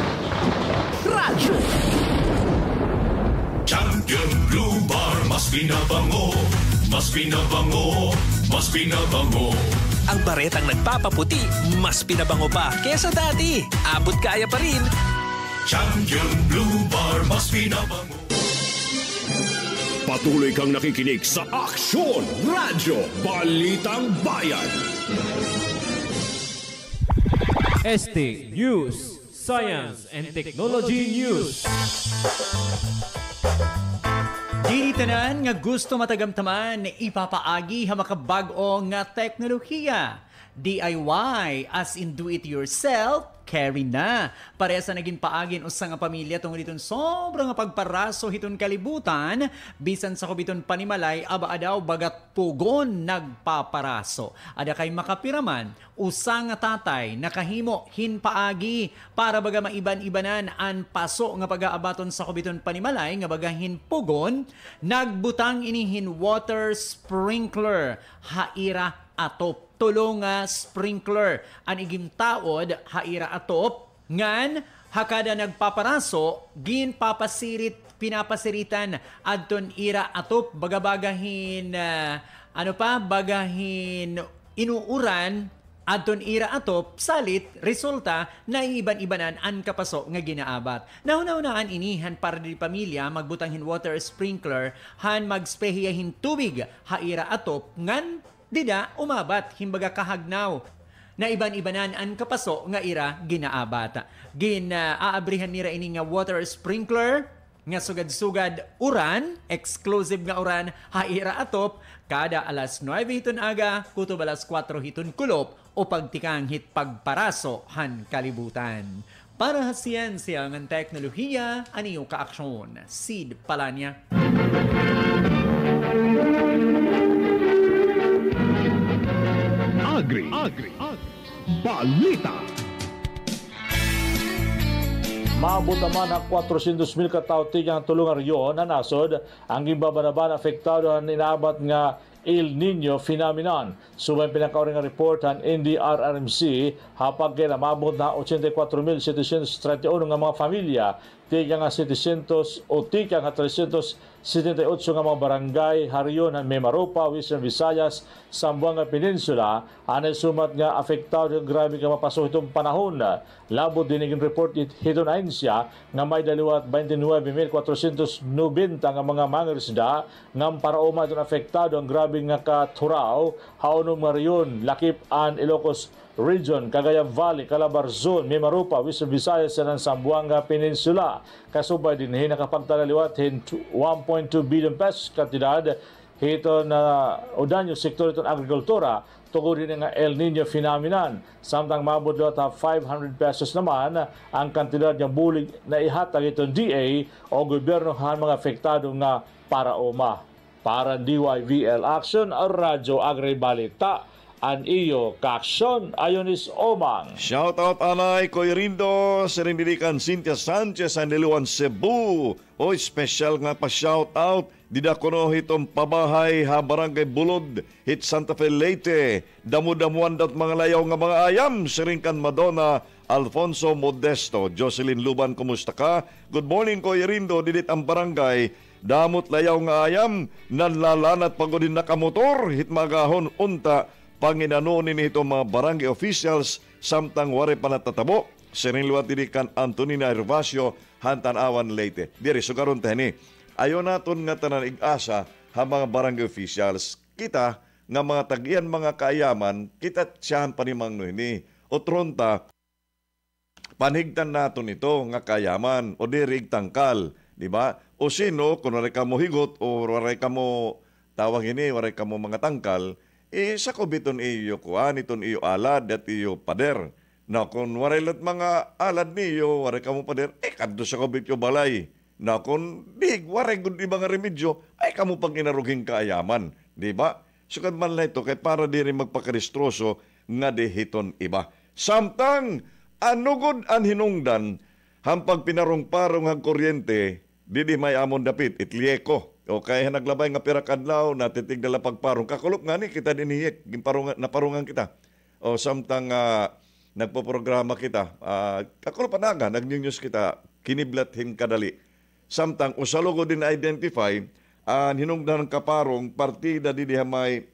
Radyo! Champion Blue Bar, mas pinabango. Mas pinabango, mas pinabango. Ang baretang nagpapaputi, mas pinabango pa kesa dati. Abot kaya pa rin. Champion Blue Bar, mas pinabango. Patuloy kang nakikinig sa Aksyon Radyo Balitang Bayan. Este News, Science and Technology News. Dili tanan nga gusto matagamtaman ipapaagi ha makabag-o nga teknolohiya. D I Y as in do it yourself, carry na. Pareha sa naging paagin usa nga pamilya tungod iton sobrang pagparaso hiton kalibutan, bisan sa kubiton panimalay aba adaw bagat pugon nagpaparaso. Ada kay makapiraman usa nga tatay nakahimo hinpaagi para baga maiban-ibanan an paso nga pag-aabaton sa kubiton panimalay nga baga hinpugon, nagbutang inihin water sprinkler haira atop. Tulong nga sprinkler an igim taod haira atop ngan hakada nagpaparaso gin papasirit pinapasiritan adton ira atop bagabagahin uh, ano pa bagahin inuuran adton ira atop salit resulta na iban-ibanan an kapaso nga ginaabat. Nahunaunaan inihan para di pamilya magbutanghin water sprinkler han magspehiyahin tubig haira atop ngan dida umabat himbaga kahagnaw na iban-ibanan ang kapaso nga ira ginaabat. Gin uh, aabrihan nira ini nga water sprinkler nga sugad-sugad uran, exclusive nga uran haira atop kada alas nuwebe hiton aga kutob alas kwatro hiton kulop o pagtikang hit pagparaso han kalibutan. Para sa siyensya ng teknolohiya, aniyo ka-aksyon, Sid Palanya. Agri, Agri, Balita. Maabot naman ang kwatro-siyentos mil katao tigang tulungan riyon na nasod ang gimbabanaban apektado ang inaabot nga El Nino phenomenon. Subay pinakauring nga report ang N D R R M C hapag kaya maabot na eighty-four mil setecentos thirty-one nga mga pamilya tiga nga setecentos o tiga nga trecentos setenta-eight nga mga barangay hariyon ng Mimaropa, Western Visayas, Zamboanga Peninsula anay sumat nga apektado grabe nga mapasok itong panahon. Labot din ang report hiton ayon siya nga may daliwat twenty-nine mil kwatro-siyentos ninety nga mga mangirisda nga parauma itong apektado ang grabe nga katuraw haunong mariyon, Lakip an Ilocos Region, Cagayan Valley, Calabarzon, Mimaropa, Western Visayas, and Zamboanga Peninsula. Kasubay din hin nakapagtalaliwat hin one point two billion pesos kantidad hito na udanyo sektor itong agrikultura tungod din nga El Nino phenomenon. Samtang mabot ta five hundred pesos naman ang kantidad ng bulig na ihatag itong D A o gobyerno han mga apektado nga paraoma. Para D Y V L Action, Radyo Agri Balita. An iyo kaksyon ayonis Omang. Shout out anay Koy Rindo, Serindilikan Cynthia Sanchez, Andeluan Cebu. O special nga pa shout out dida kono hitong pabahay ha Barangay Bulod hit Santa Fe Leyte. Damu-damuan dat mga layaw nga mga ayam, Seringkan Madonna, Alfonso Modesto, Jocelyn Luban, kumusta ka? Good morning Koy Rindo, didit ang barangay. Damot layaw nga ayam, nanlalanat pagodin na kamotor hit magahon unta panginanunin nito mga barangay officials samtang wari pa natatabo. Serinluat dirikan Antonina Hervasio, Hantanawan Leyte. Diri, sugaron tayo ni. Ayaw naton nga tanan ig-asa ha mga barangay officials. Kita nga mga tagian mga kaayaman, kita siyahan pa ni Mang Nohini. O tronta, panhigtan naton ito nga kayaman o diri tangkal. Diba? O sino, kung waray ka mo higot o waray ka mo tawag ini, waray ka mo mga tangkal, eh sa kubiton iyo kuan iton iyo alad at iyo pader. Na kung warilat mga alad niyo, waray ka mo pader, eh kadto sa kubit yo balay. Na kung dig, waray gud iba nga remedyo, ay kamo pang inaruging kaayaman. Di ba? Sukad man lang ito, kay para di rin magpakaristroso nga dehiton iba. Samtang, anugod an hinungdan, hampag pinarong-parong ang kuryente, di di may amon dapit, itlieko. O kaya naglabay nga pira kadlaw, natitig dala pagparong. Kakulop nga ni, kita dinihik, naparungan kita. O samtang uh, nagpo-programa kita, uh, kakulop anaga, nag-news kita, kiniblat him kadali. Samtang usalogo din na-identify, uh, hinungdan ng kaparong, partida di diha may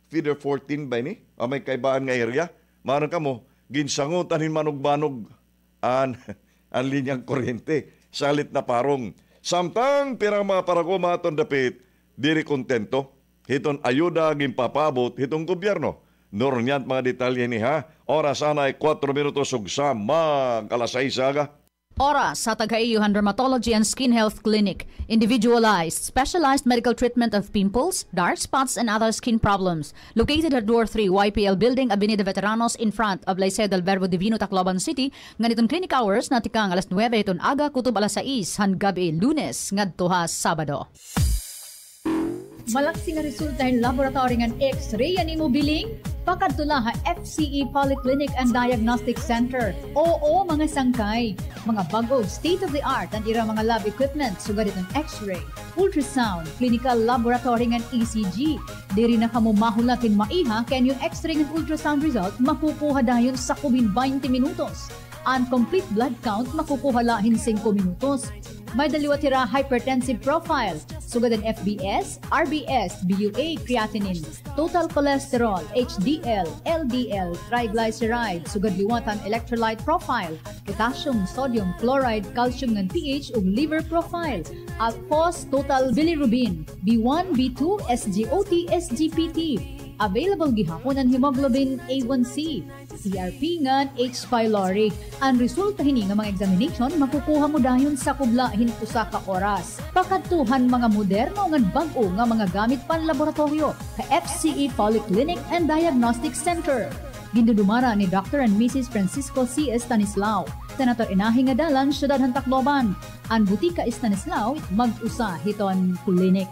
feeder fourteen ba ni? O may kaibaan nga area. Maron ka mo, ginsangutan hin manog-banog an, an linyang kuryente. Salit na parong. Samtang pirang mga paraguma aton dapit, diri kontento. Hiton ayuda gimpapabot hitong gobyerno. Nornyant mga detalye ni ha. Oras anay four minutos ug samang alas sais aga. Oras sa Tagayuhan Dermatology and Skin Health Clinic. Individualized, specialized medical treatment of pimples, dark spots, and other skin problems. Located at Door three, Y P L Building, Avenida Veteranos, in front of Liceo del Verbo Divino, Tacloban City. Nganitong clinic hours na tikang alas nuwebe iton aga, kutob alas sais, han gabi, Lunes, ngadto ha Sabado. Malaksi nga resulta in laboratory ng X-ray yan imo biling? Pakadtula ha F C E Polyclinic and Diagnostic Center. Oo, mga sangkay. Mga bagog, state-of-the-art ang ira mga lab equipment. Sugat itong X-ray, ultrasound, clinical laboratory ng E C G. Diri na kamo mahulatin maiha, kaya yung X-ray and ultrasound result makukuha dayon sa kubin twenty minutos. Ang complete blood count makukuha lahin five minutos. May daliwa tira hypertensive profile, sugad ang F B S, R B S, B U A, creatinine, total cholesterol, H D L, L D L, triglyceride, sugad liwatan electrolyte profile, potassium, sodium, chloride, calcium ng pH ug liver profile, at phos total bilirubin, B one, B two, S G O T, S G P T. Available gihapon ang hemoglobin A one C, C R P ngan H. pylori. Ang resulta hini nga mga examination makukuha mo dayon sa kublahin usa ka oras. Pakadtuhan mga moderno ngan bag-o nga mga gamit pan laboratorio ka F C E Polyclinic and Diagnostic Center. Gindudumara ni Doctor and Missus Francisco C. Estanislao, Senator Inahi nga dalan syudad han Tacloban. Ang butika Estanislao mag-usa hiton klinik.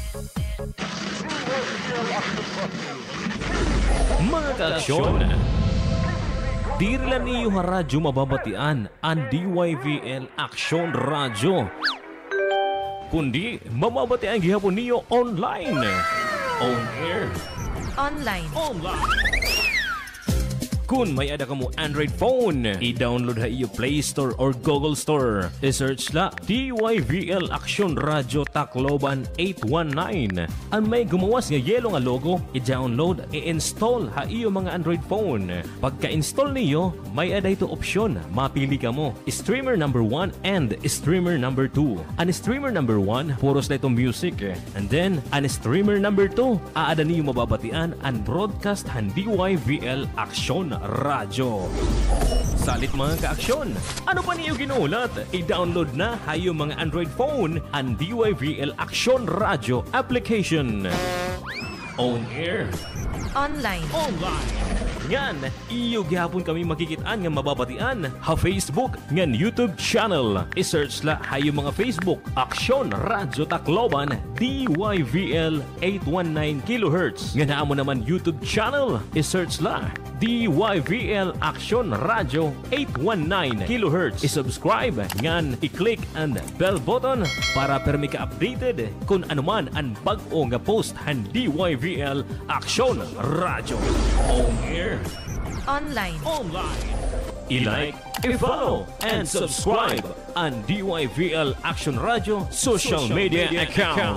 Mga kaaksyon, diri lang niyo ha radyo mababatian ang D Y V L Aksyon Radyo. Kundi mababatian gihapon niyo online. On air. Online. Online. Kung may ada ka mo Android phone, i-download ha iyo Play Store or Google Store. I-search la D Y V L Aksyon Radyo Tacloban eight one nine. Ang may gumawas nga yelo nga logo, i-download, i-install ha iyo mga Android phone. Pagka-install niyo, may ada ito opsyon. Mapili ka mo, streamer number one and streamer number two. Ang streamer number one, puros na itong music. And then, ang streamer number two, aada niyo mababatian ang broadcast han D Y V L Aksyon Radyo. Salit mga kaaksyon, ano pa niyo ginulat? I-download na hayo mga Android phone ang D Y V L Aksyon Radyo application. On air. Online. Online. Ngan, iyo gihapon kami makikitaan nga mababatian ha Facebook ngan YouTube channel. I-search la hayo mga Facebook Aksyon Radyo Tacloban D Y V L eight one nine kilohertz. Ngan amo naman YouTube channel. I-search la D Y V L Aksyon Radyo eight one nine kilohertz. I-subscribe ngan i-click ang bell button para permi ka updated kung anuman ang bag-o nga post han D Y V L Aksyon Radyo. On air. Online. Online. I-like, i-follow, and subscribe ang D Y V L Aksyon Radyo social media account.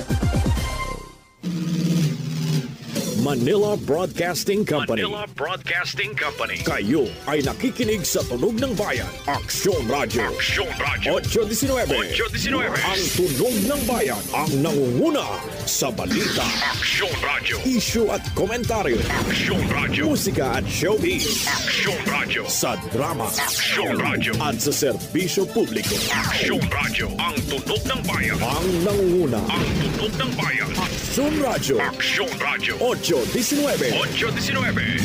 Manila Broadcasting Company. Manila Broadcasting Company. Kayo ay nakikinig sa Tunog ng Bayan. Aksyon Radio. Aksyon Radio. eight nineteen. Ang Tunog ng Bayan. Ang nangunguna sa balita. Aksyon Radio. Issue at komentaryo. Aksyon Radio. Musika at showbiz. Aksyon Radio. Sa drama. Aksyon Radio. At sa serbisyo publiko. Aksyon Radio. Ang Tunog ng Bayan. Ang nangunguna. Ang Tunog ng Bayan. Aksyon Radio. Aksyon Radio. eight nineteen. eight nineteen.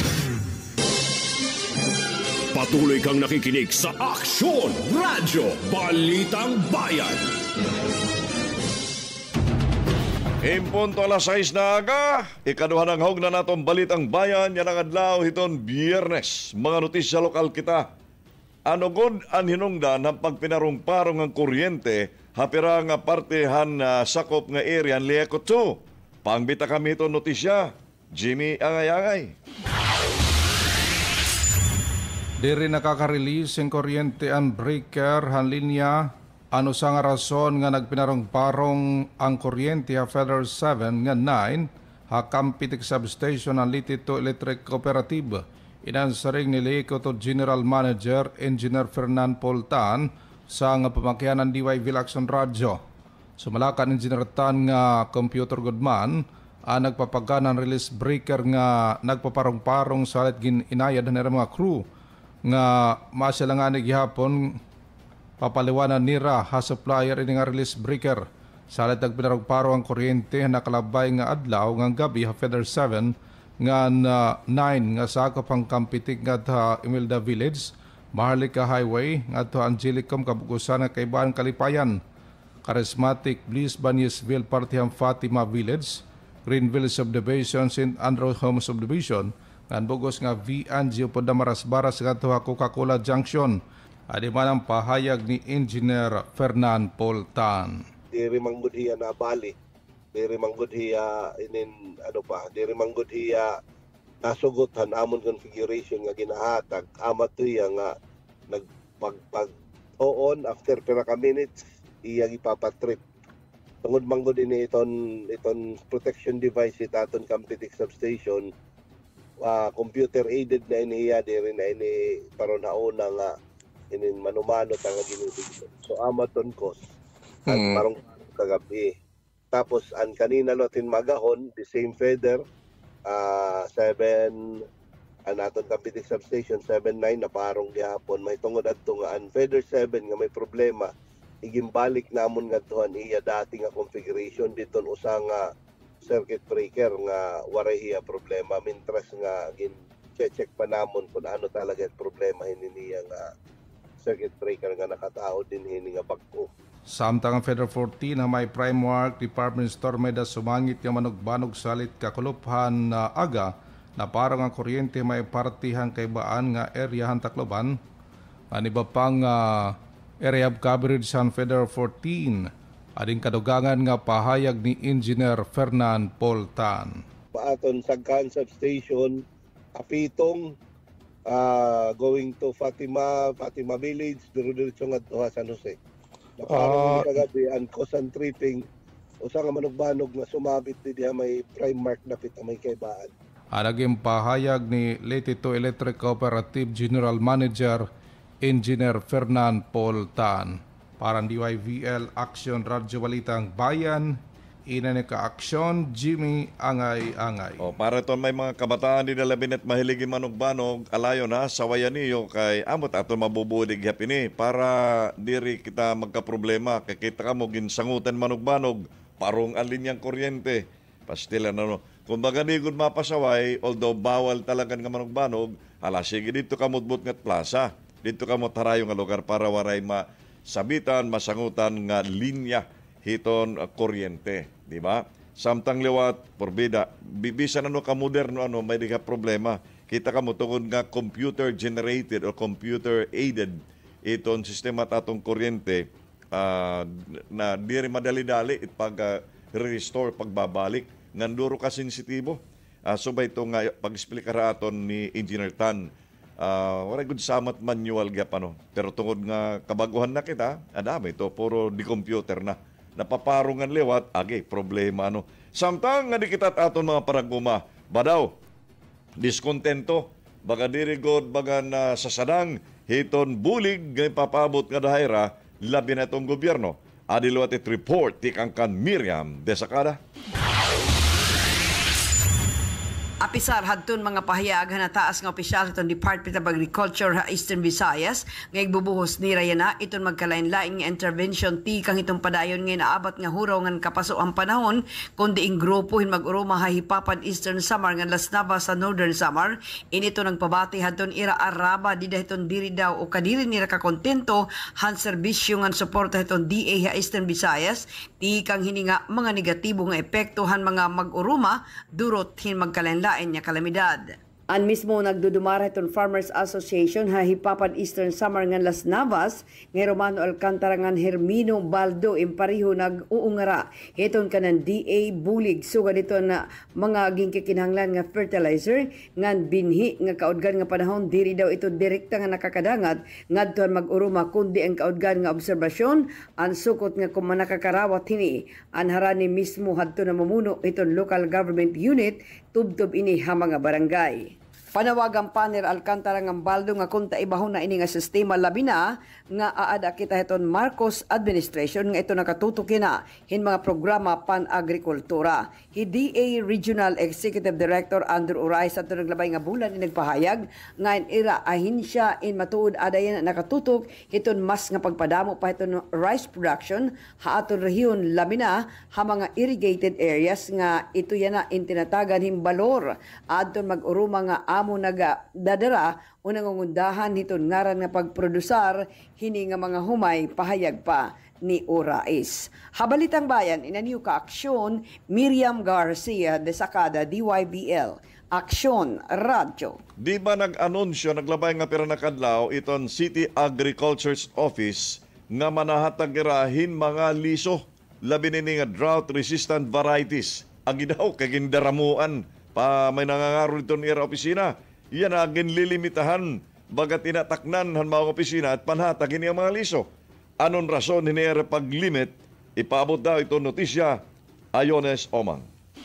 Patuloy kang nakikinig sa Aksyon Radio Balitang Bayan. Impunto alas sais na aga, ikaduha ng hog na natong Balitang Bayan, yan ang adlaw hiton Biyernes. Mga notisya lokal kita. Ano god ang hinungdan ng pagpinarong-parong ang kuryente, hapira nga partehan na sakop nga area ang Liekot two. Pangbita kami ito notisya. Jimmy Angay-Angay. Diri nakaka-release ang kuryente ang breaker han linya. Ano sa nga rason nga nagpinarong-parong ang kuryente ha Federal seven nga nine Hakampitik Substation ng Litito Electric Cooperative. Inansaring ni Lecoto General Manager Engineer Fernan Poltan sa nga pamakyanan D Y V Action Radio. Sumalakan Engineer Tan nga computer goodman ang nagpapaganan release breaker nga nagpaparong-parong salit gin inayad na mga crew nga masyalangan gihapon papaliwanan nira ha supplier ini nga release breaker. Salit nagpinarong-paro ang kuryente na kalabay nga adlaw nga gabi ha Feather seven nga na nine nga sakop ang Kampitik nga ta Imelda Village, Maharlika Highway nga to Angelicum kabugusan nga kaibaan Kalipayan, Charismatic Bliss Banyesville Partiham Fatima Village, Greenville Subdivision, Saint Andrew Home Subdivision, nga bugos nga V Angio Podamaras Baras nga to Coca-Cola Junction. Adi man ang pahayag ni Engineer Fernan Poltan. Diri manggod hiya na bali. Diri manggod hiya inin ano pa, diri manggod hiya nasugotan amon configuration nga ginahatag. Amat to hiya nga nagpagpag on after pira ka minutes iya gipapatrip. Tungod manggod ini iton iton protection device itaton Kampitik Substation. Uh, computer aided na iniya diri na ini paron hauna nga inin manumano tanga ginutig. So amaton cost at hmm. parang kagabi. Tapos ang kanina lotin magahon, the same feather, uh, seven, ang aton Kampitik Substation, seven nine na parong gihapon. May tungod at nga, ang feather seven nga may problema, igimbalik namon nga tuhan iya dati nga configuration dito usa nga circuit breaker nga waray hiya problema. Mintras nga gin check pa namon kung ano talaga yung problema hininiya nga circuit breaker nga nakatao din hini nga bagko. Samtang ang Feather fourteen na may Primark Department Store may da sumangit yung manog-banog salit kakuluphan na aga na parang ang kuryente may partihan kay baan nga area Tacloban. Ang iba pang uh, area of coverage sa Feather fourteen ading kadugangan nga pahayag ni Engineer Fernan Poltan. Paaton Sagkan Substation, Apitong, uh, going to Fatima, Fatima Village, duro-diretso nga to San Jose. Na parang uh, kagabi, ang kosan tripping, usa nga manugbanog nga sumabit di diha may Primark na pita may kaibaan. Anaging pahayag ni Litito Electric Cooperative General Manager Engineer Fernan Poltan. Parang D Y V L Action Radyo Balitang Bayan, ina ni ka-aksyon, Jimmy Angay-Angay. O, para ito may mga kabataan din na labinet mahiligin manugbanog, alayo na, sawayan niyo kay amot ato mabubudig yapini para diri kita magka-problema. Kikita ka mo, ginsangutan manugbanog, parong alinyang kuryente. Pastilan ano. Kung baga di gud mapasaway, although bawal talaga nga manugbanog, hala sige dito ka mutbut ngat plaza. Dito ka mo tarayo nga lugar para waray masabitan, masangutan nga linya hiton uh, kuryente, di ba? Samtang liwat porbida, bibisan ano ka moderno ano may di ka problema. Kita ka mo tungod nga computer generated or computer aided iton sistema tatong kuryente uh, na diri madali-dali it pag uh, restore pagbabalik nganduro ka sensitibo. Uh, so ba ito nga pag-explica aton ni Engineer Tan. Uh, wala good samat manual gyap ano. Pero tungod nga kabaguhan na kita, adami ito puro di computer na. Napaparungan liwat, agi, problema ano. Samtang nga di kita aton mga paraguma, badaw, diskontento, baga dirigod, baga na sasadang, hiton bulig, ngay papabot nga dahira, labi na itong gobyerno. Adiluat it report, tikangkan Miriam Desakada. Apisar hadton mga pahayag na taas nga opisyal itong Department of Agriculture ha Eastern Visayas nga igbubuhos ni Rayana iton magkalain-laing nga intervention ti kang itong padayon nga naabot nga huraw nga kapaso ang panahon kundi ing grupo hin mag-uruma ha hipapan Eastern Samar nga Las Navas sa Northern Samar inito nagpabati hadton ira araba di dahiton diri daw o kadiri nira ka kontento han serbisyo nga suporta itong D A ha Eastern Visayas ti kang hininga mga negatibo nga epekto han mga mag-uruma durot hin magkalain-laing nya kalamidad. An mismo nagdudumara iton Farmers Association ha hipapan Eastern Samar ngan Las Navas nga Romano Alcantara ngan Hermino Baldo impariho nag-uungara iton kanan D A bulig sugad ito na mga gingkikinahanglan nga fertilizer ngan binhi nga kaudgan nga panahon diri daw ito direkta nga nakakadangat ngadton mag-uruma kundi ang kaudgan nga obserbasyon an sukot nga kung manakakarawat hini an harani mismo hadto na mamuno iton local government unit tubtob ini ha mga barangay. Panawagang Paner Alcantara ng Baldo nga kung taibahon na ini nga sistema labi na nga aada kita iton Marcos administration nga ito nakatutok na hin mga programa pan-agrikultura. Hi D A Regional Executive Director Andrew Uray sa ito naglabay nga bulan ni nagpahayag nga in ira ahinsya in matuod adayan nakatutok iton mas nga pagpadamo pa iton rice production ha aton rehiyon labi na ha mga irrigated areas nga ito yan na intinatagan himbalor adton mag-uruma nga mo naga dadara unang ngundahan hiton ngaran nga pagprodusar hini nga mga humay pahayag pa ni Urais. Habalitang Bayan inaniw ka aksyon Miriam Garcia de Sacada D Y B L Aksyon Radyo. Di ba nag-anunsyo naglabay nga pira nakadlaw iton City Agriculture's Office nga manahatag irahin mga liso labi ni nga drought resistant varieties ang gidaw kay gindaramuan pa may nangangaro dito ni Era Opisina. Iyan na ginlilimitahan bagat tinataknan han mga opisina at panhatagin niya mga liso. Anon rason ni Era paglimit, ipaabot daw ito notisya, Ayones Omang.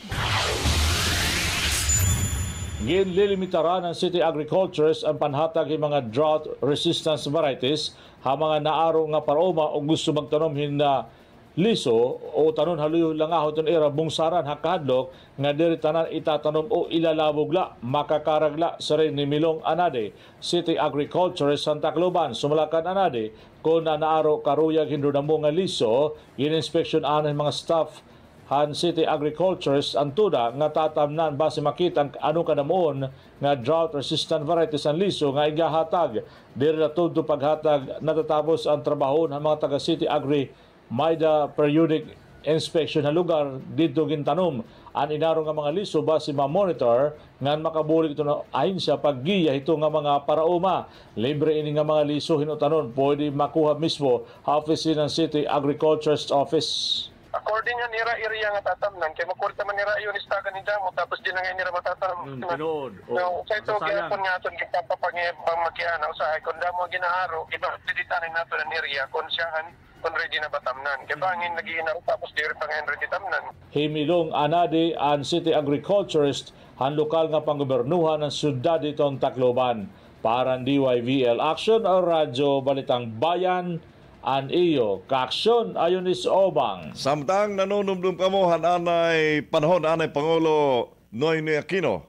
Ginlilimitaran ng City Agricultures ang panhatag ng mga drought resistance varieties ha mga naaro nga paroma o gusto magtanom hin na liso o tanon haluyo lang ako itong era bungsaran hakadlok nga diri tanan itatanom o ilalabog la makakaragla sa rin ni Milong Anade City Agriculture Santa Cloban sumalakan Anade kung na naaro karuyag hindudamo nga liso in-inspection anan mga staff han City Agricultures antuda nga tatamnan base makita anong kadamoon nga drought resistant varieties ang liso nga igahatag diri na tudto paghatag natatapos ang trabaho ng mga taga City Agri may da periodic inspection na lugar dito gintanom an inaro nga mga liso base ma-monitor ngan makabulig ito na ayon sa paggiya ito nga mga parauma libre ini nga mga liso hinutanon pwede makuha mismo office ng City Agriculture's Office. According nga nira area nga tatamnan kay makurta man nira iyon istagan ni damo tapos di na nga nira matatam. Pinood. No, kay to gyapon nga aton kita papangmakiana usahay kun damo ginaaro iba diditanin nato ang area kun siyahan kun ready na batamnan. Kay bangin nagiinaro tapos diri pa nga ready tamnan. Himilong Anade an City Agriculturist han lokal nga panggobernuhan ng syudad itong Tacloban. Para D Y V L Action o Radyo Balitang Bayan an iyo kaaksyon Ayones Obang. Samtang nanunumdum ka mo hananay panahon anay Pangulo Noynoy Aquino,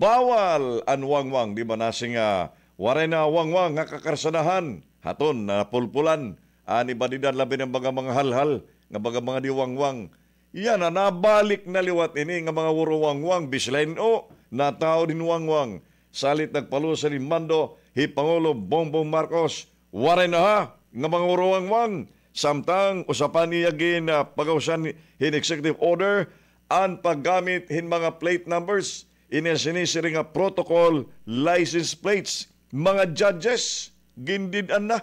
bawal ang wangwang, di ba nasing uh, waray na wangwang nga kakarsanahan haton na pulpulan ani badidan labi ng mga mga halhal nga baga mga diwangwang. Yan na nabalik na liwat ini nga mga wuruwangwang bislain o na tao din wangwang. Salit nagpalusa ni Mando hi Pangulo Bongbong Marcos waray na ha nga mga wuruwangwang. Samtang usapan niya gin uh, pagawsan hin executive order ang paggamit hin mga plate numbers inesinisiri nga protocol license plates mga judges gindidan na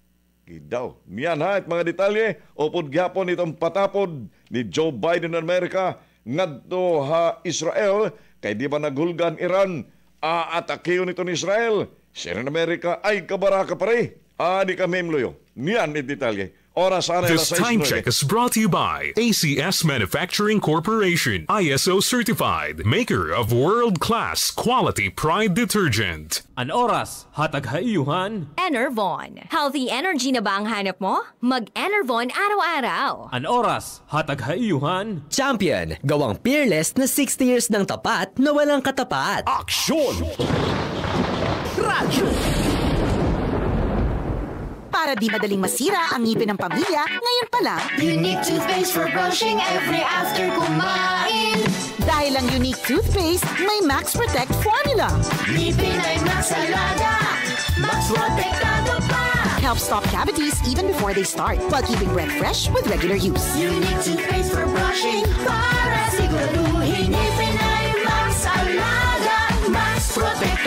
gidaw niyan ha at mga detalye upod gyapon itong patapod ni Joe Biden ng Amerika ngadto ha Israel kay di ba naghulgan Iran aatakiyon nito ni Israel siya ng Amerika ay kabaraka pare ani kami mluyo niyan ni detalye. This time check is brought to you by A C S Manufacturing Corporation, I S O certified, maker of world-class quality pride detergent. An oras, hatag haiyuhan. Enervon. Healthy energy na ba ang hanap mo? Mag-Enervon araw-araw. An oras, hatag haiyuhan. Champion, gawang peerless na sixty years ng tapat na walang katapat. Aksyon! Radyo! Para di madaling masira ang ngipin ng pamilya, ngayon pa lang, Unique toothpaste for brushing every after kumain. Dahil ang Unique toothpaste, may Max Protect formula. Ngipin ay Max Alaga, Max Protektado pa. Helps stop cavities even before they start, while keeping breath fresh with regular use. Unique toothpaste for brushing, para siguraduhin ngipin ay Max Alaga, Max Protect.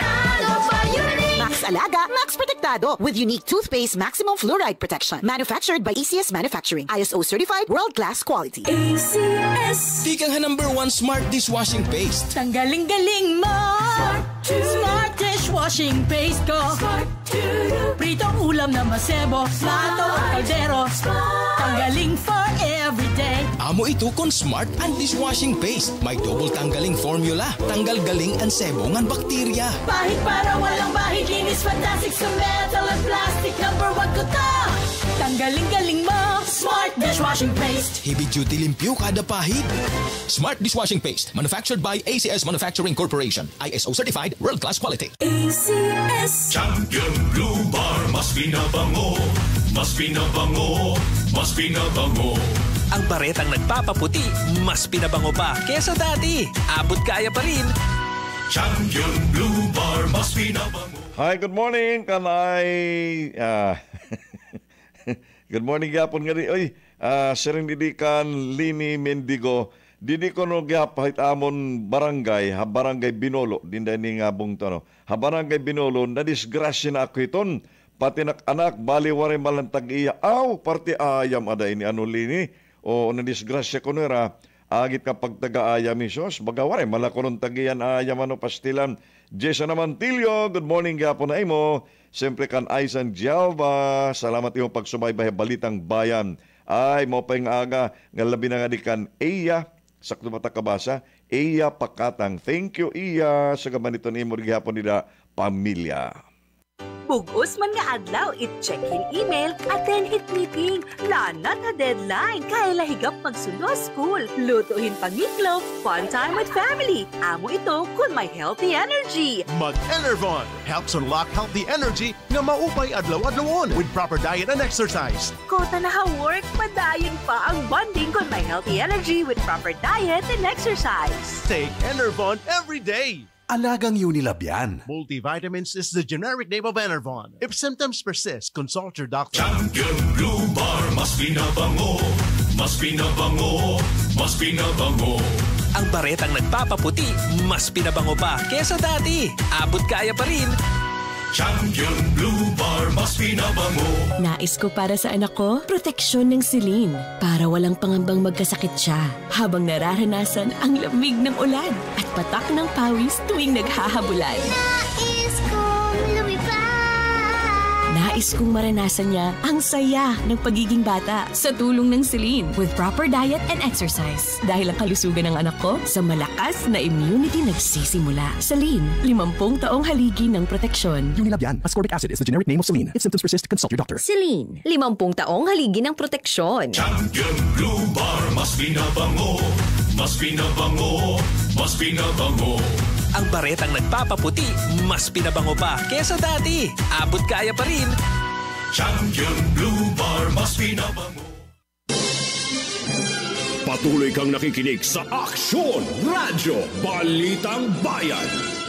Alaga, Max Protectado with unique toothpaste maximum fluoride protection. Manufactured by A C S Manufacturing. I S O certified world-class quality. A C S. Di kang number one smart dishwashing paste. Tanggaling-galing mo. Smart, smart dishwashing paste ko. Smart pritong ulam na masebo. Plato o kaldero. Tanggaling for everyday. Amo ito kon smart and dishwashing paste. May double tanggaling formula. Tanggal galing ang sebo ngan bakterya. Bahid para walang bahid. Linis fantastic sa metal at plastic. Number one ko to. Tanggaling-galing mo. Smart dishwashing paste. Heavy duty limpyo kada pahid. Smart dishwashing paste. Manufactured by A C S Manufacturing Corporation. I S O certified world-class quality. A C S. Champion Blue Bar. Mas pinabango. Mas pinabango. Mas pinabango. Ang baretang nagpapaputi, mas pinabango pa kesa dati. Abot kaya pa rin. Champion Blue Bar. Mas pinabango. Hi, good morning. Kanay... Uh, good morning, Gapon nga rin. Oy, uh, siring didikan Lini Mendigo. Didi ko no gyapahit amon barangay, ha barangay Binolo. Dinda ni nga bung to, no. Ha barangay Binolo, na disgrasya na ako iton. Pati nak-anak, baliwari malantag iya. Aw, parte ayam ada ini ano Lini. O na disgrasya ko nera. Agit kapag taga-ayam isos. Bagawari, malakonon tagiyan ayam ano pastilan. Jason Amantilio, good morning gapon na imo. Siyempre kan Aisan Gialba, salamat imo pagsubaybay balitang bayan. Ay, mo pa yung aga, nga labi na nga di kan Iya, sakto mata kabasa, Iya Pakatang. Thank you, Iya, sa gamanito ni mo gihapon nila pamilya. Bugos man nga adlaw, it-check in email at then hit meeting. Lanat na deadline, kaya lahigap magsundo school. Lutuhin pangitlo, fun time with family. Amo ito kung may healthy energy. Mag-Enervon helps unlock healthy energy na maupay adlaw-adlawon with proper diet and exercise. Kota na ha-work, padayon pa ang bonding kung may healthy energy with proper diet and exercise. Take Enervon every day. Alagang Unilab yan. Multivitamins is the generic name of Enervon. If symptoms persist, consult your doctor. Champion Blue Bar. Mas pinabango. Mas pinabango. Mas pinabango. Ang baretang nagpapaputi, mas pinabango pa kesa dati. Abot kaya pa rin. Champion Blue Bar. Mas pinabango. Nais ko para sa anak ko, proteksyon ng Celine. Para walang pangambang magkasakit siya. Habang nararanasan ang lamig ng ulan at patak ng pawis tuwing naghahabulan. Nais kong lumipad. Nais kong maranasan niya ang saya ng pagiging bata sa tulong ng Celine with proper diet and exercise. Dahil ang kalusugan ng anak ko sa malakas na immunity nagsisimula. Celine, limampung taong haligi ng proteksyon. Unilab yan. Ascorbic acid is the generic name of Celine. If symptoms persist, consult your doctor. Celine, limampung taong haligi ng proteksyon. Champion Blue Bar. Mas pinabango. Mas pinabango. Mas pinabango. Ang baretang nagpapaputi, mas pinabango pa kesa dati. Abot kaya pa rin. Champion Blue Bar. Mas pinabango. Patuloy kang nakikinig sa Aksyon Radyo Balitang Bayan.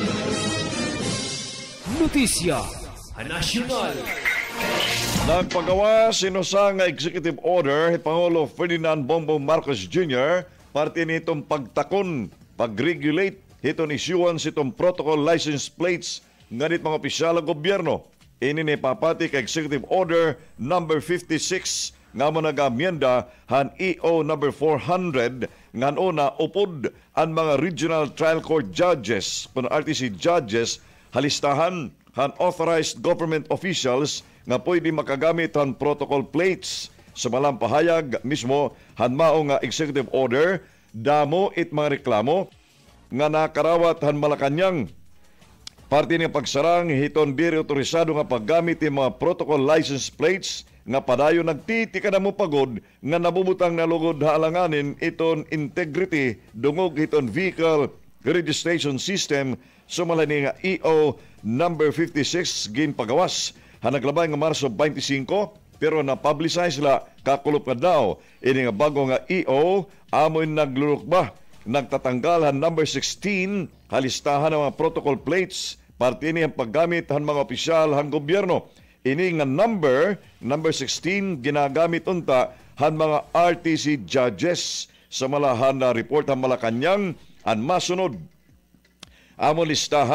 Notisya Nasyonal. Nagpagawa sinusa nga executive order Pangulo Ferdinand Bongbong Marcos Junior parte nitong pagtakon, pag-regulate hiton isyuan sitong protocol license plates nganit mga opisyal ng gobyerno. Ini ni papati ka executive order number fifty-six nga mo nag-amyenda han E O number four hundred ngan una upod ang mga regional trial court judges pun R T C judges halistahan han authorized government officials nga pwede makagamit han protocol plates. Sa malang pahayag mismo han mao nga executive order damo it mga reklamo nga nakarawat han Malacañang. Parte ng pagsarang hiton diri otorisado nga paggamit ng mga protocol license plates nga padayon nagtitika na mo pagod nga nabubutang nalugod halanganin iton integrity dungog hiton vehicle registration system sumalani nga E O number fifty-six ginpagawas han naglabay nga Marso twenty-five pero na-publicize la kakulop nga daw ini nga bago nga E O amoy naglurok ba nagtatanggal han number sixteen halistahan ng mga protocol plates parte ini ang paggamit han mga opisyal han gobyerno. Ini nga number number sixteen ginagamit unta han mga R T C judges sa malahan na report han Malacañang an masunod amo listahan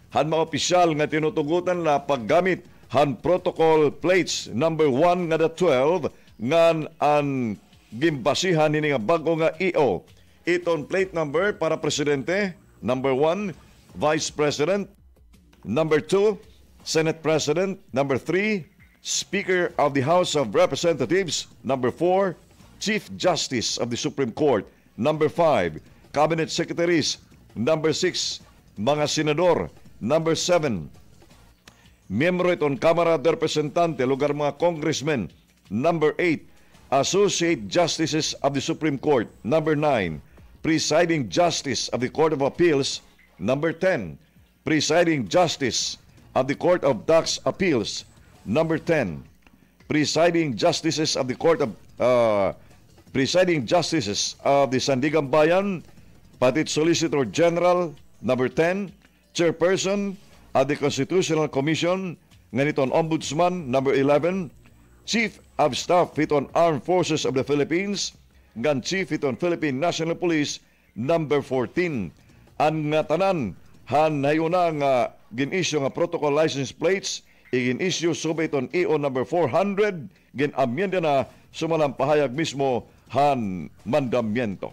han mga opisyal nga tinutugutan la paggamit han protocol plates number one nga da twelve ngan an gimbasihan nini nga bago nga E O. Iton plate number para presidente, number one, vice president, number two, Senate President, number three, Speaker of the House of Representatives, number four, Chief Justice of the Supreme Court, number five, Cabinet Secretaries, number six, mga senador, number seven, miyembro iton Kamara de Representante, lugar mga congressmen, number eight, Associate Justices of the Supreme Court, number nine, Presiding Justice of the Court of Appeals, number ten, Presiding Justice of the Court of Tax Appeals, number ten, Presiding Justices of the Court of uh, Presiding Justices of the Sandigan Bayan, Patit Solicitor General, number ten, Chairperson of the Constitutional Commission, nganiton Ombudsman, number eleven, Chief of Staff iton Armed Forces of the Philippines, ngan Chief iton Philippine National Police, number fourteen. Ang nga tanan, han hayuna nga gin-issue nga protocol license plates, igin-issue subay iton E O number four hundred, gin-amyenda na sumalang pahayag mismo han mandamiento.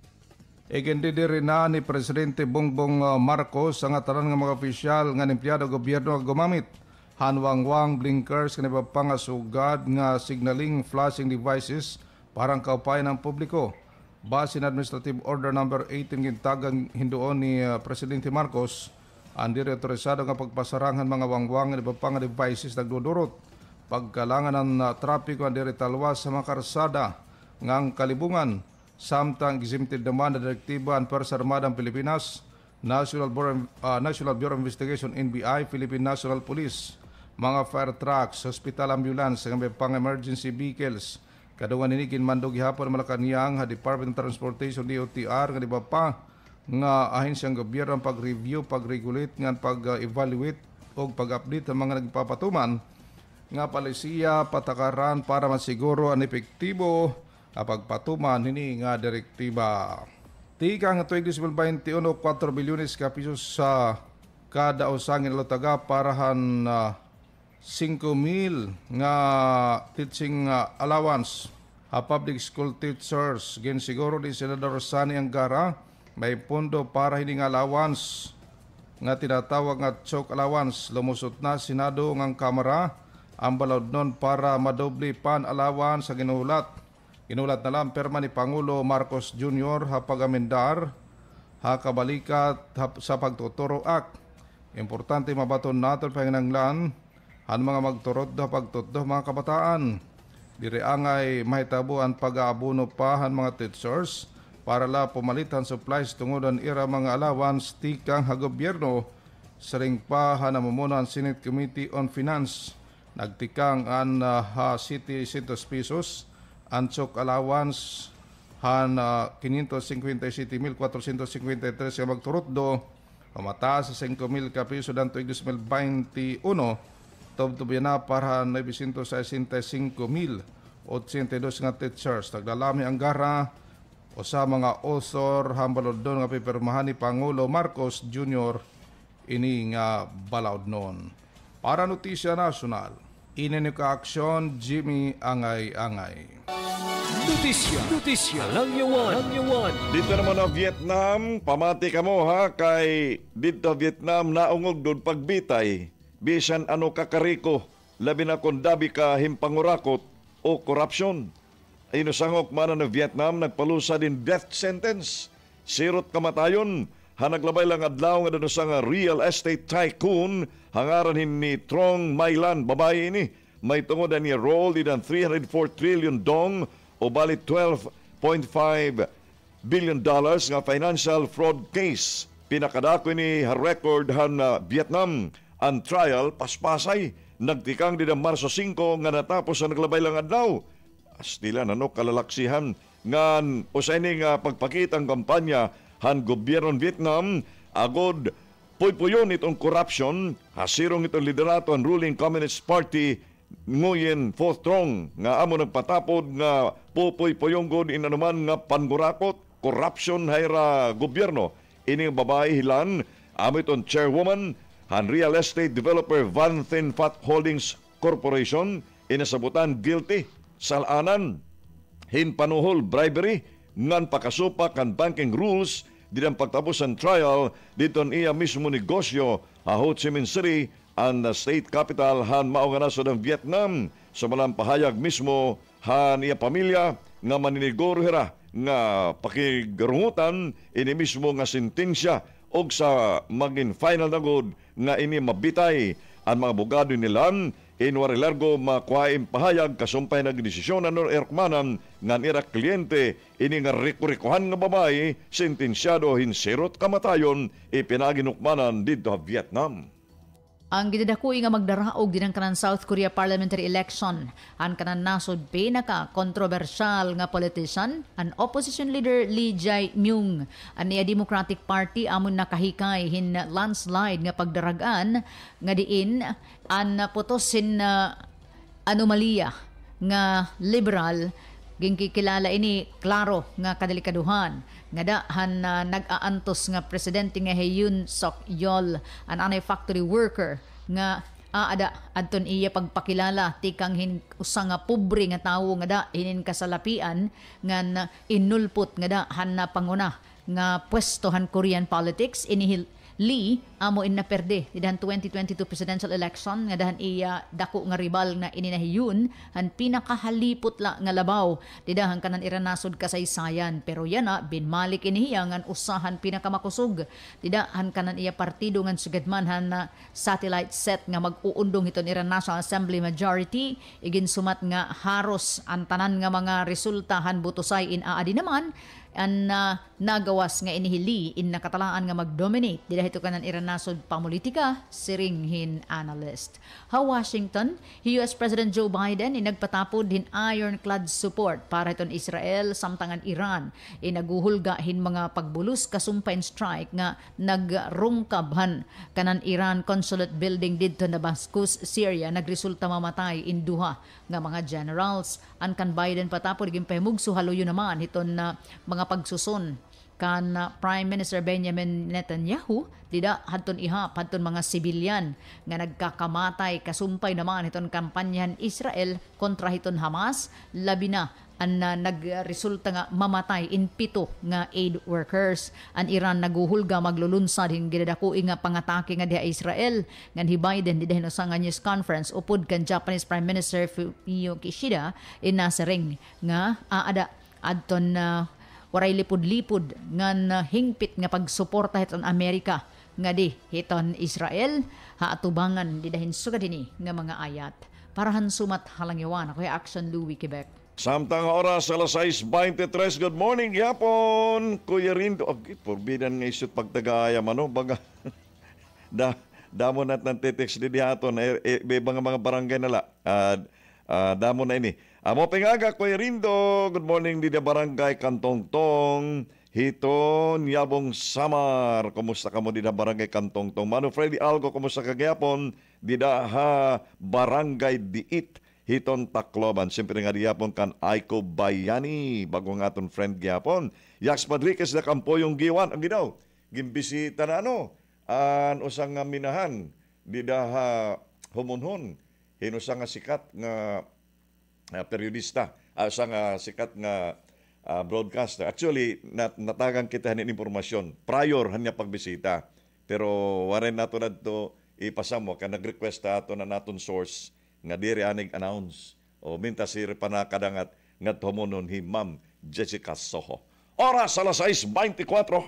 Igindidiri na ni Presidente Bongbong Marcos ang tanan nga mga opisyal nga empleyado gobyerno nga gumamit hanwangwang blinkers nga napapangasugad nga signaling flashing devices parang kaupay ng publiko. Base na Administrative Order number eighteen gintagang hindoon ni uh, Presidente Marcos, ang diri otorisado nga pagpasarangan mga wangwang nga napapanga devices nagdudurot pagkalangan ng uh, trapiko ang diri talwas sa mga karsada ngang kalibungan samtang exempted naman na direktiba ang Pwersa Armada ng Pilipinas, National Bureau, uh, National Bureau of Investigation N B I, Philippine National Police, mga fire trucks, hospital ambulance, nga may pang-emergency vehicles. Kadungan ini ginmandog gihapon Malacañang ha Department of Transportation D O T R nga di ba pa nga ahensyang gobyerno ang pag-review, pag-regulate nga pag-evaluate o pag-update ang mga nagpapatuman nga palisiya patakaran para masiguro ang epektibo ang pagpatuman ini nga direktiba. Tika nga tuig twenty twenty-one, four bilyones ka pisos sa kada usangin lotaga parahan uh, five mil nga teaching uh, allowance ha public school teachers. Gen siguro ni Senador Sani Angara may pondo para hining allowance nga tinatawag nga chok allowance. Lumusot na Senado ngang Kamara ang balod nun para madoble pan allowance sa ginulat. Ginulat na lang perma ni Pangulo Marcos Junior ha pagamendar ha kabalikat ha, sa pagtuturo act. Importante mabaton natin panginanglan ang mga magturod na pagtutdo mga kabataan. Diri angay mahitabo ang pag-aabuno pa ang mga teachers para la pumalitan supplies tungod ang ira mga allowance tikang ha gobyerno. Saring pa ha namumuna ang Senate Committee on Finance. Nagtikang ang uh, ha city citos pesos ang chok allowance han uh, five hundred fifty-seven thousand four hundred fifty-three nga magturod do. Pamataas sa five mil ka piso dan tuig twenty twenty-one. Tubtubian na para nine hundred sixty-five mil eighty-two nga teachers. Naglalami ang gara o sa mga author hambalod doon nga pipirmahan ni Pangulo Marcos Junior ini nga balawd noon. Para Notisya Nasional, ini ka aksyon Jimmy Angay-Angay. Notisya, notisya, lang yawan, lang yawan. Dito naman ang Vietnam, pamati ka mo ha, kay dito Vietnam naungog doon pagbitay. Bisan ano kakariko, labi na kung dabi ka himpangurakot o korupsyon. Ay nasangok man na Vietnam, nagpalusa din death sentence. Sirot kamatayon, hanaglabay lang adlaw nga doon sa nga real estate tycoon, hangaran ni Trong Mailan, babae ini. May tungod na niya roll din ang three hundred four trillion dong o bali twelve point five billion dollars nga financial fraud case. Pinakadako ni record han uh, Vietnam. Ang trial paspasay, nagtikang din ang Marso five nga natapos ang naglabay lang adlaw. Astila na no kalalaksihan ngan usay nga pagpakitang kampanya han gobyerno ng Vietnam agod puy-puyon itong corruption, hasirong itong liderato ang ruling Communist Party Nguyen Phu Trong nga amo nagpatapod nga pupuy-puyong god inanuman nga pangurakot, corruption hayra gobyerno. Ini babae hilan, amo itong chairwoman han real estate developer Van Thinfat Holdings Corporation inasabutan guilty salanan hinpanuhol bribery ngan pakasupa kan banking rules di ang pagtapos ang trial dito iya mismo negosyo ha Ho Chi Minh City ang state capital han mao nga nasod ng Vietnam sa malang pahayag mismo han iya pamilya nga maninigorhera nga pakigarungutan ini mismo nga sentensya og sa maging final na good nga ini mabitay ang mga abogado nilang inwari largo makuhain pahayag kasumpay na desisyon ano erkmanan nga nira kliyente ini nga rikurikuhan nga babae sentensyado hinserot kamatayon ipinaginukmanan dito sa Vietnam. Ang gidadakoy nga magdaraog din ang kanang South Korea parliamentary election. Ang kanang nasod pinaka kontrobersyal nga politician, ang opposition leader Lee Jae-myung. Ang niya Democratic Party amon nakahikay hin landslide nga pagdaragan nga diin ang putosin na anomalya nga liberal gingkikilala ini klaro nga kadelikaduhan nga dahan na uh, nag-aantos nga presidente nga Yoon Suk Yeol an anay factory worker nga aada adton iya pagpakilala tikang hin usa nga pobre nga tawo nga da hinin kasalapian nga uh, inulpot nga dahan na panguna nga pwestohan Korean politics inihil Lee amo in naperde di dahan twenty twenty-two presidential election nga dahan iya dako nga rival nga ininahiyon han pinakahalipot la nga labaw di dahan kanan iranasod kasaysayan pero yana binmalik inihiya ngan usahan pinakamakusog di dahan kanan iya partido ngan sugadman han na satellite set nga mag-uundong hiton ira National Assembly majority igin sumat nga haros ang tanan nga mga resultahan butosay in aadi naman ang uh, nagawas nga inihili in nakatalaan nga mag-dominate di dahito kanan iranasod pamulitika siringhin analyst. Ha Washington, U S President Joe Biden inagpatapod hin ironclad support para iton Israel samtangan Iran inaguhulga hin mga pagbulos kasumpain strike nga nagrungkabhan kanan Iran consulate building didto na Damascus, Syria nagresulta mamatay in duha nga mga generals. An kan Biden patapod gimpahimugso haluyo naman hiton na mga pagsuson kan uh, Prime Minister Benjamin Netanyahu dida hadton ihap hadton mga sibilyan nga nagkakamatay kasumpay naman hiton kampanyahan Israel kontra hiton Hamas labi na ang uh, nagresulta nga mamatay in pito nga aid workers. Ang Iran naguhulga maglulunsad hin gidadakoy nga pangatake nga diha Israel ngan hi Biden didahin usa nga news conference upod kan Japanese Prime Minister Fumio Kishida inasering nga aada adton uh, waray lipod-lipod ngan uh, hingpit nga pagsuporta hiton Amerika nga di hiton Israel haatubangan didahin sugad ini nga mga ayat parahan sumat halangyawan ako Action Louis Quebec. Samtang oras alas sais twenty-three. Good morning yapon Kuya Rindo. Okay, forbidan nga isut pagtagaya mano baga da damo nat nang tetext di dihaton eh, eh, mga mga barangay nala uh, uh, damo na ini amo pengaga Kuya Rindo. Good morning di da barangay Kantong Tong hiton Yabong Samar. Kumusta kamo di da barangay Kantong Tong? Mano Freddy Algo kumusta kagayapon di da ha barangay Diit hiton Tacloban. Siyempre nga diyapon kan Aiko Bayani bago nga aton friend gyapon Yax Padriquez na kampoyong giwan ang gidaw gimbisita na ano an usang nga minahan di daha humunhon hinusa nga sikat nga uh, periodista uh, usa nga sikat nga uh, broadcaster. Actually nat natagang kita hanin impormasyon prior hanya pagbisita pero waren nato nadto ipasamo kan nag-request ato na naton source nga diri anig announce o minta sir panakadangat nga tumunon hi Ma'am Jessica Soho. Oras alas sais twenty-four.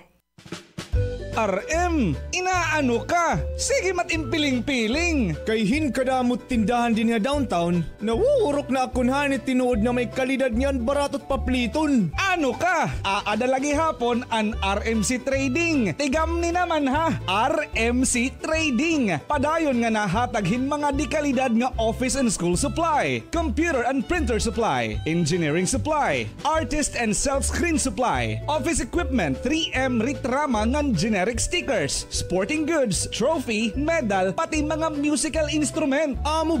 R M, inaano ka? Sige mat impiling-piling. Kay hin kadamot tindahan din nga downtown, nawuurok na akunhan it tinuod na may kalidad niyan baratot papliton. Ano ka? Aada lagi hapon an R M C Trading. Tigam ni naman ha, R M C Trading. Padayon nga nahataghin mga di kalidad nga office and school supply, computer and printer supply, engineering supply, artist and self-screen supply, office equipment, three M ritrama ngan generic stickers, sporting goods, trophy, medal, pati mga musical instrument. Amo ba?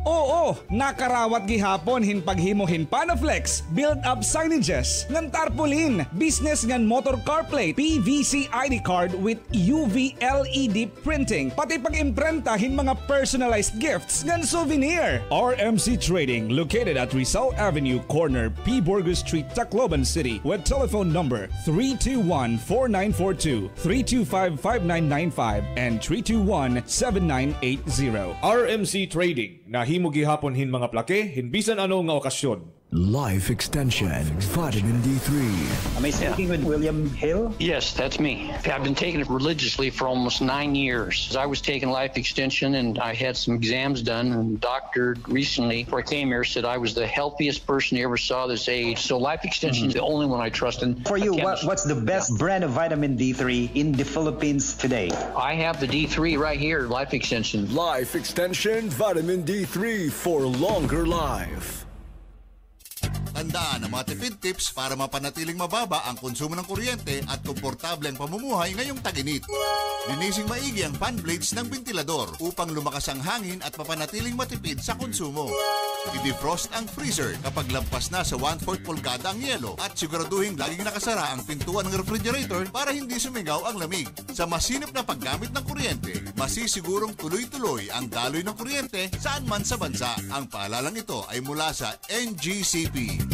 Oo, nakarawat gihapon hin paghimo-hin Panaflex, build-up signages, ngan tarpaulin, business ngan motor car plate, P V C I D card with U V L E D printing, pati pag-imprenta hin mga personalized gifts ngan souvenir. R M C Trading, located at Rizal Avenue, corner P. Burgos Street, Tacloban City, with telephone number three two one, four nine four two, three two five, five nine nine five and three two one, seven nine eight zero. R M C Trading, nahimo gihapon hin mga plake, hin bisan ano nga okasyon. Life Extension, Vitamin D three. Am I speaking with William Hill? Yes, that's me. I've been taking it religiously for almost nine years. I was taking Life Extension and I had some exams done, and the doctor recently, before I came here, said I was the healthiest person he ever saw this age. So Life Extension mm-hmm. is the only one I trust in. For you, what, what's the best brand of vitamin D three in the Philippines today? I have the D three right here, Life Extension. Life Extension Vitamin D three for longer life. Tandaan ang mga tipid tips para mapanatiling mababa ang konsumo ng kuryente at komportable ang pamumuhay ngayong tag-init. Linising maigi ang fan blades ng ventilador upang lumakas ang hangin at mapanatiling matipid sa konsumo. I-defrost ang freezer kapag lampas na sa one-fourth pulgada ang yelo at siguraduhin laging nakasara ang pintuan ng refrigerator para hindi sumigaw ang lamig. Sa masinop na paggamit ng kuryente, masisigurong tuloy-tuloy ang daloy ng kuryente saan man sa bansa. Ang paalalang ito ay mula sa N G C P.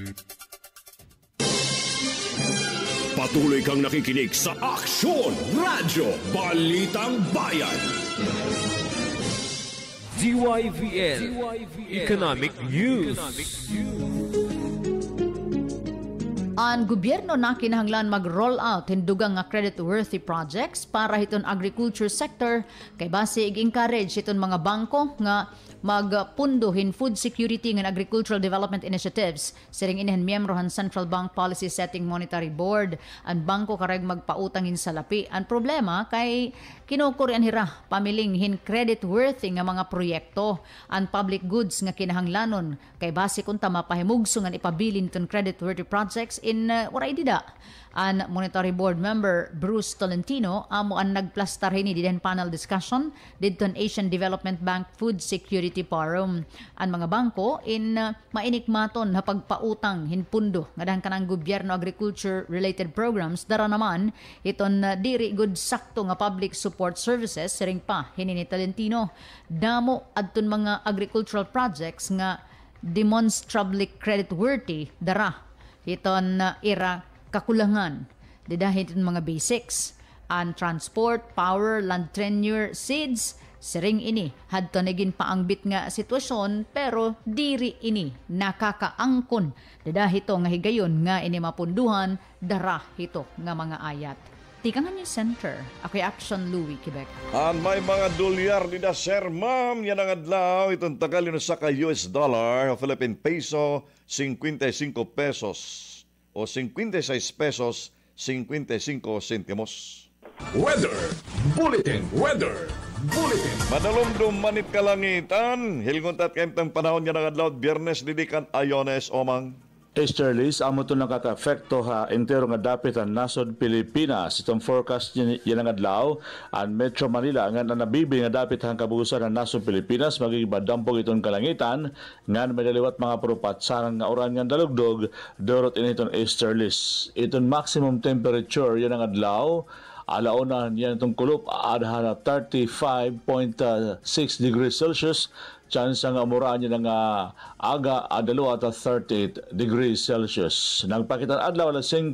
Patuloy kang nakikinig sa Aksyon Radyo Balitang Bayan. D Y V L Economic News. Ang gobyerno na kinahanglan mag-roll out hindugang nga credit-worthy projects para hiton agriculture sector kay base ig-encourage hiton mga bangko nga magpundo hin food security ng agricultural development initiatives. Siring inihan miyembro han Central Bank Policy Setting Monetary Board. Ang bangko karag magpautangin sa lapi. Ang problema kay kinukurian hira pamiling hin credit-worthy nga mga proyekto. Ang public goods nga kinahanglanon kay base kunta mapahimugso nga ipabilin ton credit-worthy projects in uh, waray dida. Ang Monetary Board member Bruce Tolentino amo ang nagplastar hini didhen panel discussion didton Asian Development Bank Food Security Forum. Ang mga bangko in uh, mainikmaton na pagpautang hinpundo nga dahan kanang gobyerno agriculture related programs dara naman iton uh, diri good sakto nga public support services siring pa hini ni Tolentino damo adton mga agricultural projects nga demonstrably creditworthy dara iton uh, ira kakulangan didahit mga basics ang transport, power, land tenure, seeds siring ini hadto naging paangbit nga sitwasyon pero diri ini nakakaangkon didahito nga higayon nga ini mapunduhan dara hito nga mga ayat. Tikangan yung center. Ako'y Action Louie, Quebec. Ang may mga dolyar ni da Sir Ma'am yan ang adlaw itong tagalino sa ka U S dollar o Philippine peso fifty-five pesos o fifty-six pesos fifty-five centimos. Weather Bulletin, Weather Bulletin. Madalumdum manit kalangitan, hilngon tat kayong panahon niya ng adlaw, Biyernes didikan ayones omang. Easterlies, amo ito nakaka-efekto ha entero nga dapit ang nasod Pilipinas. Itong forecast yan ang adlaw, ang Metro Manila nga nabibi nga dapit ang kabugusan ng nasod Pilipinas, magiging badampog itong kalangitan, nga may daliwat mga purupat sarang nga oran nga dalugdog, dorot in itong easterlies. Itong maximum temperature yan ang adlaw, alauna yan itong kulop, adha na thirty-five point six degrees Celsius, chance nga amuraan niya ng uh, aga adalo at thirty-eight degrees Celsius. Nagpakitan adlaw alas five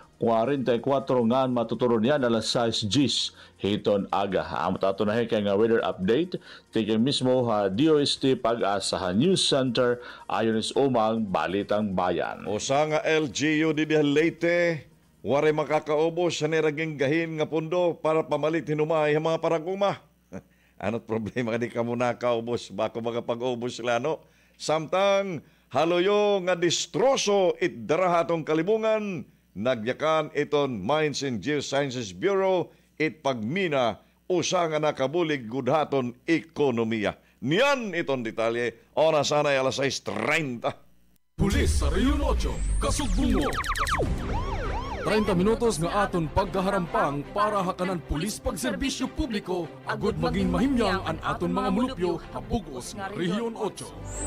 forty-four ngan matuturon yan alas six Gs hiton aga. Amot ato na kay nga weather update tigay mismo ha D O S T Pag-asa ha News Center ayon is umang Balitang Bayan. Usa nga L G U di Leyte wari makakaubos sa niraging gahin nga pundo para pamalit hinumay ang mga paraguma. Ano't problema ka di ka muna kaubos bako makapag-ubos sila no? Samtang haloyo nga distroso it darahatong kalibungan nagyakan iton Mines and Geosciences Bureau it pagmina usa nga nakabulig gudhaton ekonomiya. Niyan iton detalye oras sanay alas six thirty. Pulis sa Rayon eight, Kasugbungo. treinta minutos nga aton pagkaharampang para hakanan pulis pagserbisyo publiko agud maging mahimyang an aton mga mulupyo habugos nga Rehiyon eight.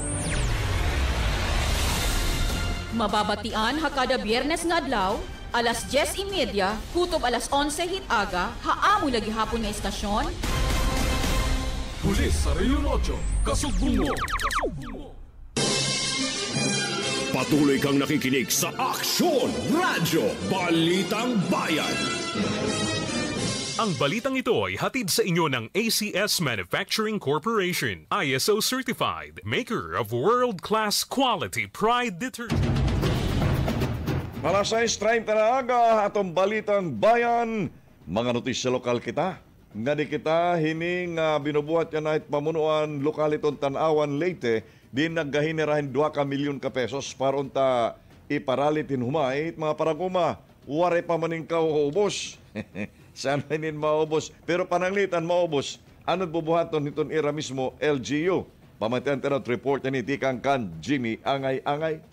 Mababatian hakada Biyernes nga adlaw, alas diyes y media, kutob alas onse hit aga, haamo lagi hapon nga istasyon. Pulis sa Rehiyon eight, Kasugbong mo! Patuloy kang nakikinig sa Aksyon Radyo Balitang Bayan. Ang balitang ito ay hatid sa inyo ng A C S Manufacturing Corporation, I S O certified, maker of world-class quality Pride detergent. Alas sais treinta na aga, atong balitang bayan, mga notisya lokal kita. Nga di kita hining uh, binubuhat yan at pamunuan lokal itong Tanawan Leyte, di naggahinirahin dua ka milyon ka pesos para unta iparalitin humait mga paraguma. Wari pa maning ka ubos. Sana inin maubos. Pero pananglitan maubos. Ano't bubuhaton nitong ira mismo L G U. Pamatian tanot report ni Tikang Kan Jimmy Angay-Angay.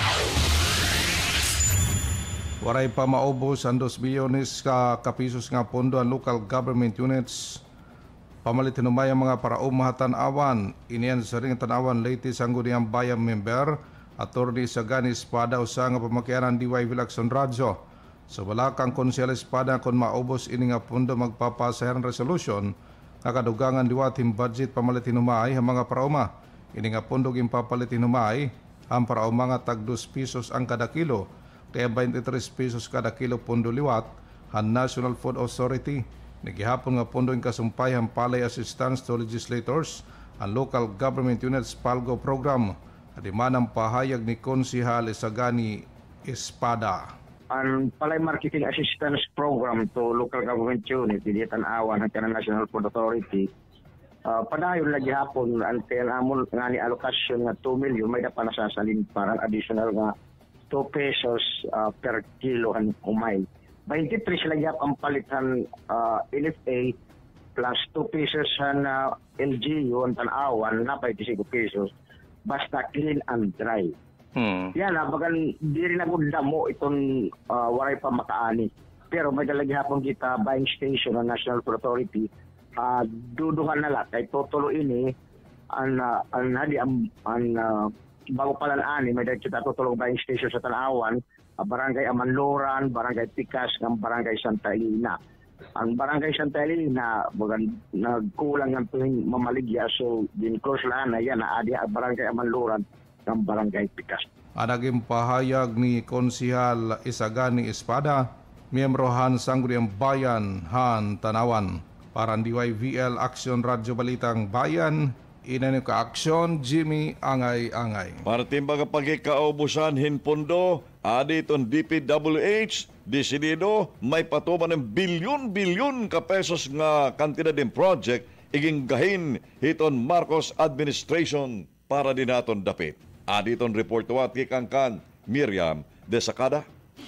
Waray pa maubos ang dos bilyones ka kapisos nga pondo ang local government units. Pamalit hinumay ang mga paraumahatan awan. Iniyan sa ring Tanawan Leyte sangguni ang bayan member. Attorney Sagani Espada usa nga pamakianan D Y Vilacson Radyo. Sa wala kang konsyal Espada kung maubos ini nga pondo magpapasayaran resolution nga kadugangan diwating budget pamalit hinumay ang mga parauma. Ini nga pondo gimpapalit hinumay ang parauma nga tag dos pisos ang kada kilo. Kaya twenty-three pesos kada kilo pondo liwat ang National Food Authority. Nagihapon nga pondo yung kasumpay ang palay assistance to legislators ang local government units Palgo program. At imanang pahayag ni Konsihal Sagani Espada. Ang palay marketing assistance program to local government unit di Tanawan at National Food Authority. Uh, padayon lagi hapon ang amon nga ni allocation nga two million may dapat nasasalin para additional nga two pesos uh, per kilo ang umay. twenty-three sila gyap ang palitan uh, L F A plus two pesos ang uh, L G U ang Tanawan na twenty-five pesos basta clean and dry. Hmm. Yan na bagan di rin ako damo itong uh, waray pa makaani. Pero may dalagi hapon kita buying station ng National Food Authority uh, duduhan na lang kay totoo ini ang uh, ang hadi ang, ang uh, bago pala na ani, may dahil kita tutulong buying station sa Tanawan, uh, Barangay Amanloran, Barangay Pikas, ng Barangay Santa Elena. Ang Barangay Santa Elena, bagan, nagkulang ng tuwing mamaligya, so din close lang na yan, na adi ang Barangay Amanloran ng Barangay Pikas. Anaging pahayag ni Konsihal Isagani Espada, miyembro Han Sangguni ang Bayan, Han Tanawan. Para D Y V L Aksyon Radyo Balitang Bayan, inanyo ka aksyon, Jimmy Angay-Angay. Para timbaga pagkikaubusan hinpondo, aditon D P W H, desidido, may patuman ng bilyon-bilyon ka pesos nga kantidad ng project, iging gahin hiton Marcos administration para din naton dapit. Aditon report wat kikangkan, Miriam Desacada.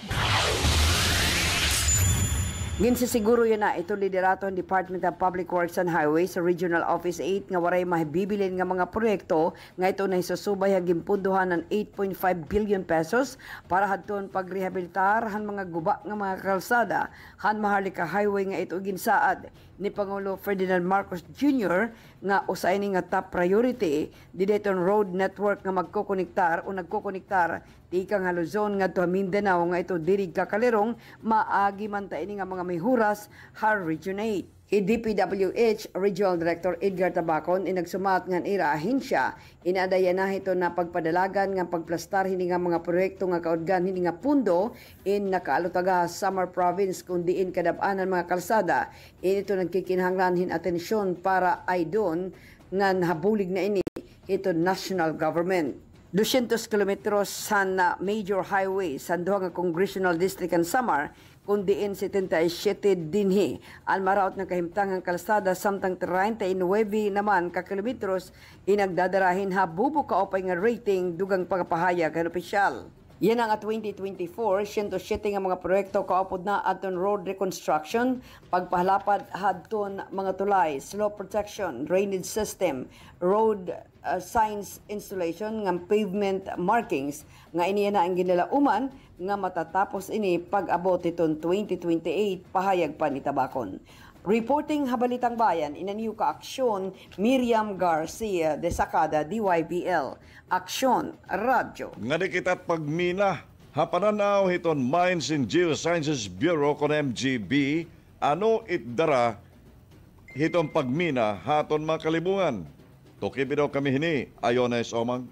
Ginsisiguro yun na ito liderato ng Department of Public Works and Highways sa Regional Office eight nga waray mahibibilin nga mga proyekto nga ito na isusubay haging punduhan ng eight point five billion pesos para hadton pagrehabilitar han mga guba nga mga kalsada han Maharlika Highway nga ito ginsaad ni Pangulo Ferdinand Marcos Junior nga usay ni nga top priority di dayton road network nga magkokonektar o nagkokonektar di kang Luzon nga to Mindanao nga ito dirig kakalirong maagi man ta ini nga mga may huras har Region eight. I D P W H Regional Director Edgar Tabacon inagsumat nga ira ahensya inadaya na ito na pagpadalagan nga pagplastar hini nga mga proyekto nga kaudgan hini nga pundo in nakaalutaga Samar Province kung diin kadab-anan mga kalsada in ito nagkikinahanglan hin atensyon para ay doon nga nahabulig na ini ito national government. two hundred kilometros sa major highway sa duha nga congressional district ang Samar kung diin seventy-seven dinhi almaraot ng kahimtangang kalsada samtang thirty-nine naman ka kilometros inagdadarahin habubo kaopay nga rating dugang pagpahayag ang opisyal. Yan ang twenty twenty-four, one hundred seven nga mga proyekto kaupod na aton road reconstruction, pagpahalapad hadton mga tulay, slope protection, drainage system, road uh, signs installation, nga pavement markings, nga iniya na ang ginalauman nga matatapos ini pag-abot iton twenty twenty-eight pahayag pa ni Tabacon. Reporting Habalitang Bayan, inaniw ka aksyon, Miriam Garcia de Sacada, D Y B L. Aksyon, Radyo. Nga di kita't pagmina, hapananaw hiton Mines and Geosciences Bureau kon M G B, ano itdara hiton pagmina haton mga kalibungan. Tukibidaw kami hini, Ayones Omang.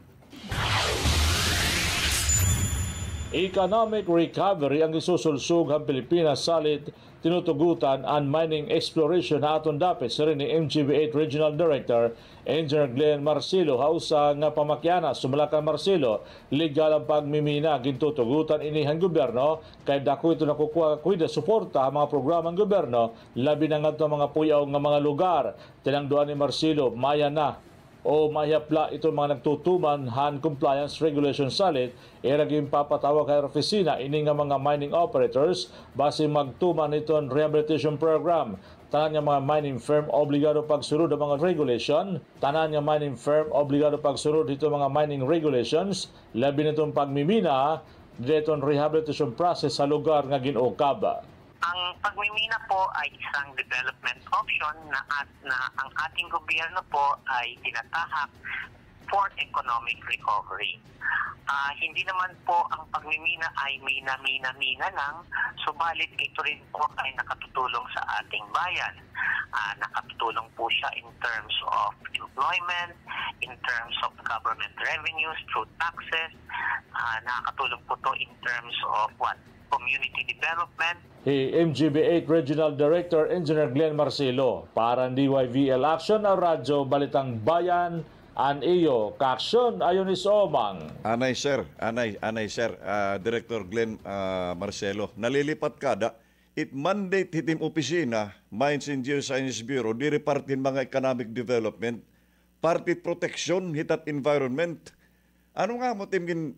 Economic recovery ang isusulsug ang Pilipinas salit tinutugutan ang mining exploration na aton dapit sa rin ni M G B eight Regional Director Engineer Glenn Marcelo hausa nga pamakyana sumalaka Marcelo legal ang pagmimina gintutugutan inihang gobyerno kay dako ito nakukuha kuida suporta ang mga programang gobyerno labi na nga mga puyaw nga mga lugar tinangduan ni Marcelo maya na o mahiyapla itong mga nagtutuman han compliance regulation salit iraging papatawag kay opisina ini nga mga mining operators base magtuman itong rehabilitation program. Tanan nga mga mining firm obligado pagsunod ang mga regulation. Tanan nga mining firm obligado pagsunod ito mga mining regulations labi nitong pagmimina ditong rehabilitation process sa lugar nga ginukaba. Ang pagmimina po ay isang development option na, at, na ang ating gobyerno po ay tinatahak for economic recovery. Uh, hindi naman po ang pagmimina ay mina-mina-mina lang, subalit ito rin po ay nakatutulong sa ating bayan. Uh, nakatutulong po siya in terms of employment, in terms of government revenues through taxes, uh, nakakatulong po to in terms of what? Community development. Hey, M G B eight Regional Director Engineer Glenn Marcelo para D Y V L Action ang Radyo Balitang Bayan an iyo kaaksyon ayon is Omang. Anay sir, anay anay sir, uh, Director Glenn uh, Marcelo, nalilipat kada it mandate hitim opisina Mines and Geosciences Bureau di repartin mga economic development, party protection hitat environment. Ano nga mo tim gin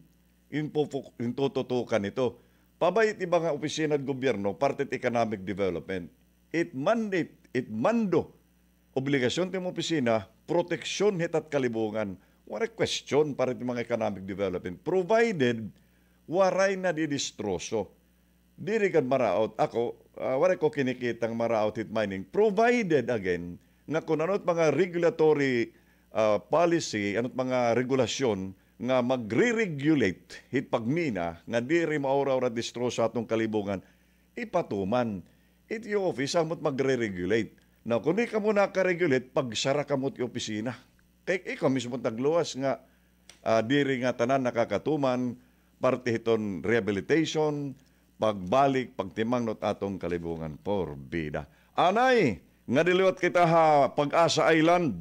intututukan ito? Pabay iti mga opisina at gobyerno, parte economic development. It mandate, it mando, obligasyon ti mga opisina, proteksyon hitat kalibungan. Wala question para iti mga economic development. Provided, waray na didistroso. Diri kan maraot. Ako, uh, wala ko kinikitang maraot hit mining. Provided again, nga kung ano't mga regulatory uh, policy, ano't mga regulasyon, nga magre-regulate hit pagmina nga diri maura-ura distro sa atong kalibungan ipatuman iti office amot magre-regulate na kung di ka mo naka-regulate pagsara ka mo ti opisina kay ikaw mismo tagluwas nga uh, diri nga tanan nakakatuman parte hiton rehabilitation pagbalik pagtimang not atong kalibungan por bida anay nga diliwat kita ha Pag-asa Island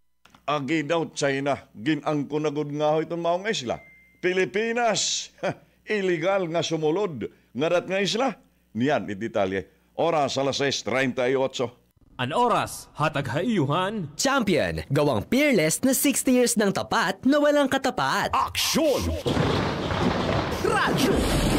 agi daw China, ginangko na gud nga itong maong isla. Pilipinas, ha, illegal nga sumulod. Ngarat nga isla, niyan ititalye. Oras alas sais treinta y ocho. An oras, hatag haiyuhan. Champion, gawang peerless na sixty years ng tapat na walang katapat. Aksyon! Radyo!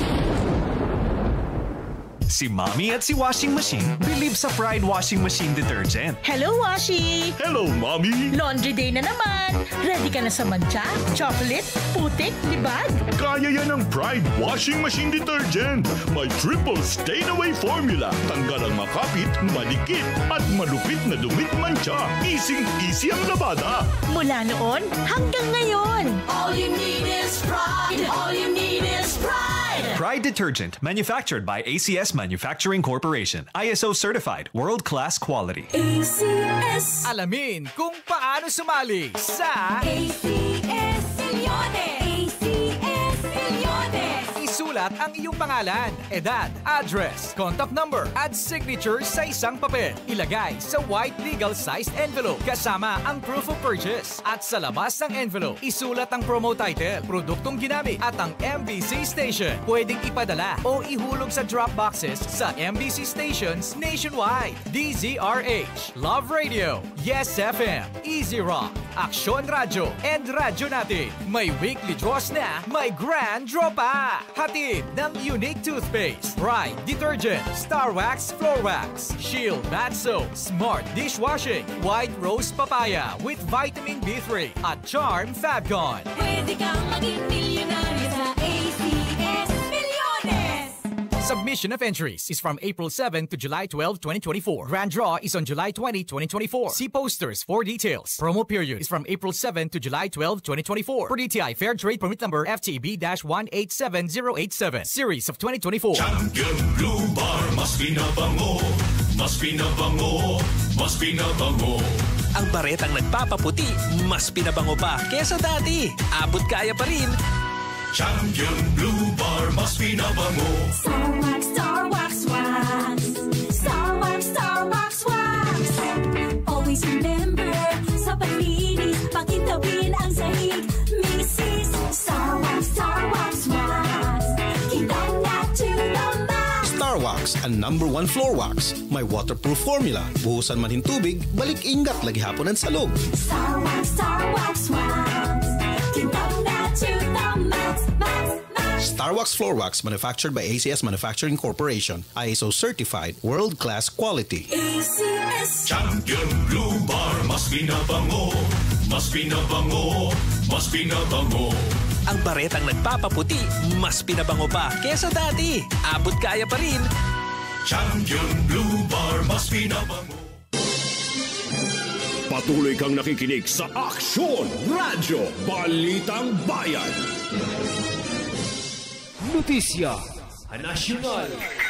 Si Mommy at si Washing Machine believe sa Pride Washing Machine Detergent. Hello, Washi! Hello, Mommy! Laundry day na naman! Ready ka na sa mancha, chocolate, putik, libag? Kaya yan ang Pride Washing Machine Detergent. May triple stain-away formula. Tanggal ang makapit, madikit, at malupit na dumit mancha. Easy-easy ang labada. Mula noon hanggang ngayon. All you need is pride. All you need is pride. Pride Detergent, manufactured by A C S Manufacturing Corporation. I S O certified, world-class quality. A C S. Alamin kung paano sumali sa A C S Milyones. A C S Milyones. Isulat ang iyong pangalan, edad, address, contact number, at signature sa isang papel. Ilagay sa white legal-sized envelope kasama ang proof of purchase. At sa labas ng envelope, isulat ang promo title, produktong ginamit, at ang M B C station. Pwedeng ipadala o ihulog sa drop boxes sa M B C stations nationwide. D Z R H, Love Radio, Yes F M, Easy Rock, Aksyon Radyo and Radyo Natin. May weekly draws na, may grand draw pa. Hatid ng Unique Toothpaste, Pride Detergent, Star Wax Floor Wax, Shield Bath Soap, Smart Dishwashing, White Rose Papaya with Vitamin B three at Charm Fabcon. Pwede kang maging milyonaryo sa A C S Milyones! Submission of entries is from April seventh to July twelfth, twenty twenty-four. Grand draw is on July twentieth, twenty twenty-four. See posters for details. Promo period is from April seventh to July twelfth, twenty twenty-four. Per D T I Fair Trade Permit Number F T B one eight seven zero eight seven. Series of twenty twenty-four. Champion Blue Bar, mas pinabango, mas pinabango, mas pinabango. Ang baretang nagpapaputi, mas pinabango pa kesa dati. Abot kaya pa rin. Champion Blue Bar, mas pinabango. Star Wax, Star Wax, Wax. Star Wax, Star Wax, Wax. Always remember, sa paglinis, pakitawin ang sahig. Missus Star Wax, Star Wax, Wax. Kitang na to the max. Star Wax, ang number one floor wax. May waterproof formula. Buhusan man hin tubig, balik ingat lagi hapon ang salog. Star Wax, Star Wax, Wax. Kitang na to the max, max, max. Star Wax Floor Wax, manufactured by A C S Manufacturing Corporation. I S O certified, world-class quality. A C S Champion Blue Bar, mas pinabango, mas pinabango, mas pinabango. Ang baretang nagpapaputi, mas pinabango pa kesa dati. Abot kaya pa rin. Champion Blue Bar, mas pinabango. Patuloy kang nakikinig sa Aksyon Radyo Balitang Bayan. Notisya Nasyonal.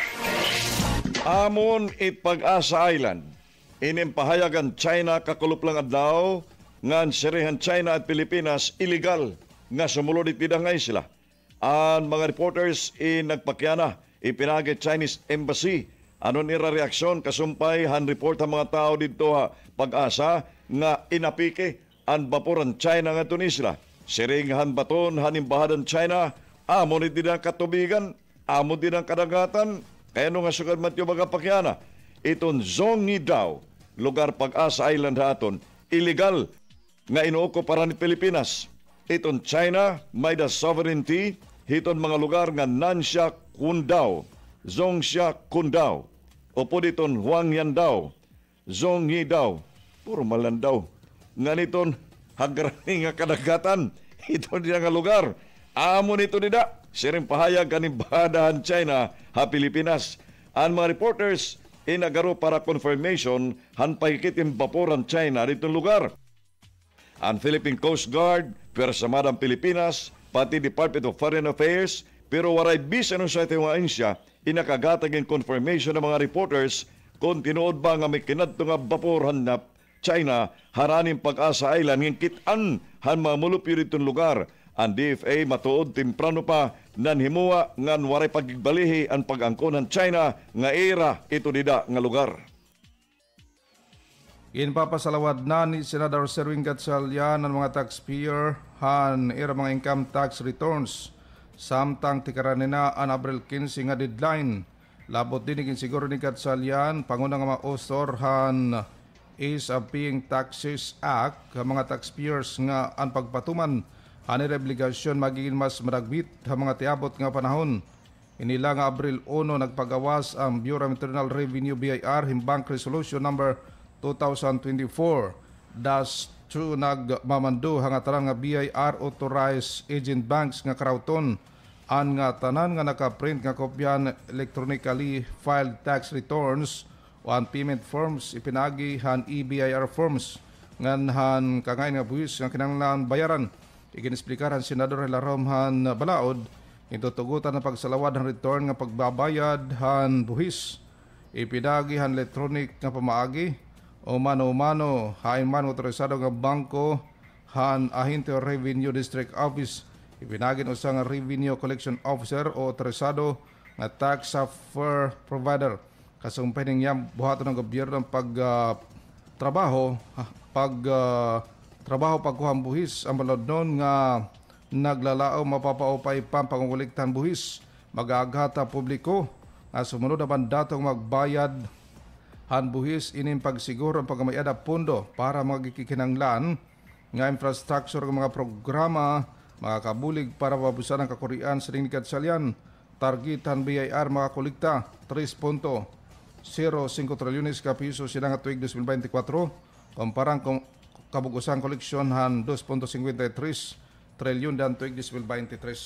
Amon it Pag-asa Island, inimpahayagan China kakuluplang adlaw ngan sirihan China at Pilipinas illegal nga sumulod itidangay sila. Ang mga reporters in nagpakyana ipinagi Chinese Embassy anon ira reaksyon kasumpay han report ang mga tao dito ha Pag-asa nga inapike ang bapuran China nga tunisla. Siring han baton han imbahadan China amon iti ang katubigan, amon din ang kadagatan, kaya nung nga sugad matyo baga pakyana, iton Zhongyi daw, lugar Pag-asa Island haton, illegal nga inuuko para ni Pilipinas. Iton China, may da sovereignty, hiton mga lugar nga Nansha Kundao, Zhongsha Kundao, upo diton Huangyan daw, Zhongyi daw, puro malan daw, nga niton hagrani nga kadagatan, iton din nga lugar. Amon ito nida, siring pahayag kanimbadahan China ha Pilipinas. Ang mga reporters inagaro para confirmation han pahikitim baporan China dito lugar. Ang Philippine Coast Guard, Persamadang Pilipinas, pati Department of Foreign Affairs, pero waray bisan sa ito nga insya, inakagatagin confirmation ng mga reporters kung tinuod ba nga may kinadto nga baporan na China haraning Pag-asa Island ng kitan han mga mulupyo dito lugar. Ang D F A matuod temprano pa nan himuwa ngan waray pagigbalihi ang pag-angkon ng China nga era ito dida nga lugar. Inpapasalawad na ni Senador Serwin Gatchalian ang mga taxpayer han era mga income tax returns samtang tikaran nina ang Abril quince nga deadline. Labot din igin siguro ni Gatchalian pangunang mga author han Ease of Paying Taxes Act mga taxpayers nga ang pagpatuman ani obligasyon magiging mas maragbit ha mga tiabot nga panahon. Inila nga Abril one nagpagawas ang Bureau of Internal Revenue B I R Himbank Resolution number two thousand twenty-four dash two nagmamandu nga tarang nga B I R authorized agent banks nga karauton an nga tanan nga nakaprint nga kopyan electronically filed tax returns o ang payment forms ipinagi han E B I R forms ngan han kangay nga buwis nga kinahanglan bayaran. Iginisplikaran Senador Hilarom han Balaod, itutugutan na pagsalawad ng return nga pagbabayad han buhis, ipinagi han electronic nga pamaagi, o mano-mano hain man otorisado nga bangko han ahinte o Revenue District Office, ipinagin usa nga Revenue Collection Officer o otorisado nga tax software provider. Kasumpay ning buhaton ng gobyerno ang pag uh, trabaho, pag uh, trabaho pagkuhang buhis ang balod nun nga naglalao mapapaupay pang pangunguliktan buhis mag-agata publiko nga sumunod na mandatong magbayad han buhis ining pagsiguro ang pagamayada pundo para magikikinanglan nga infrastructure ng mga programa makakabulig para mabusan ang kakurian sa lingkad salyan. Targetan B I R makakolekta three point zero five trilyones ka piso sila nga tuig twenty twenty-four komparang kung kabugusan koleksyon han two point five three trilyon dan tuig twenty twenty-three.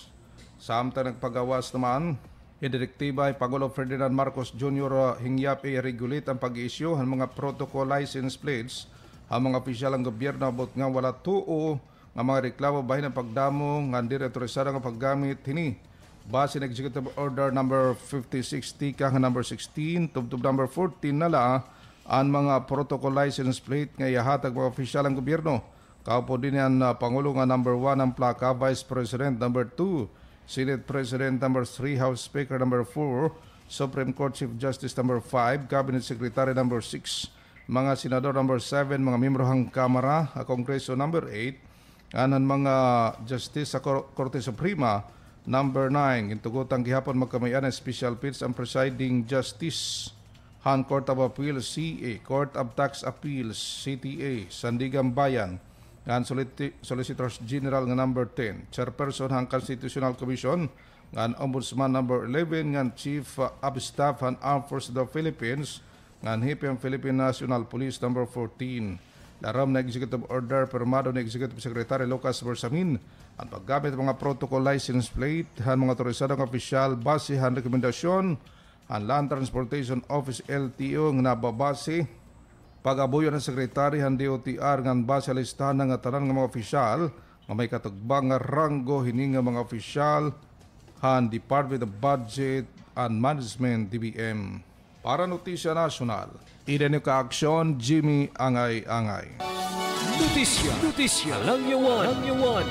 Samtang nagpagawas naman Idirektiba ay Pangulo Ferdinand Marcos Junior hingyap i-regulate ang pag-i-issue ng mga protocol license plates ang mga opisyal ng gobyerno abot nga wala tuo nga mga reklamo bahin ang pagdamo nga hindi autorisado nga paggamit hini. Base ng Executive Order number fifty-six tika nga number sixteen tubtub number fourteen nala ang mga protocol license plate nga ihatag mga opisyal ng gobyerno. Kaupo din yan uh, Pangulo nga number one ang plaka, Vice President number two, Senate President number three, House Speaker number four, Supreme Court Chief Justice number five, Cabinet Secretary number six, mga Senador number seven, mga membro ng Kamara, Kongreso number eight, anan mga Justice sa Korte Suprema number nine, intugotang gihapon magkamayan ng Special Pitch ang Presiding Justice, Han Court of Appeals C A, Court of Tax Appeals C T A, Sandigan Bayan, ang Solicitor General nga number ten, Chairperson ng Constitutional Commission, ang Ombudsman number eleven, ang Chief of Staff ng Armed Forces of the Philippines, ang H P M Philippine National Police number fourteen. Laram na Executive Order permado ni Executive Secretary Lucas Bersamin ang paggamit ng mga protocol license plate ng mga autorisadong opisyal base ang rekomendasyon ang Land Transportation Office L T O nga nababase pag-abuyo ng Sekretary ng D O T R ng base listahan ng tanan ng mga opisyal nga may katugbang nga ranggo hining nga mga opisyal han Department of Budget and Management D B M. Para Notisya Nasional, Irene Kaaksyon, Jimmy Angay-Angay. Notisya, notisya lang yawan, lang yawan.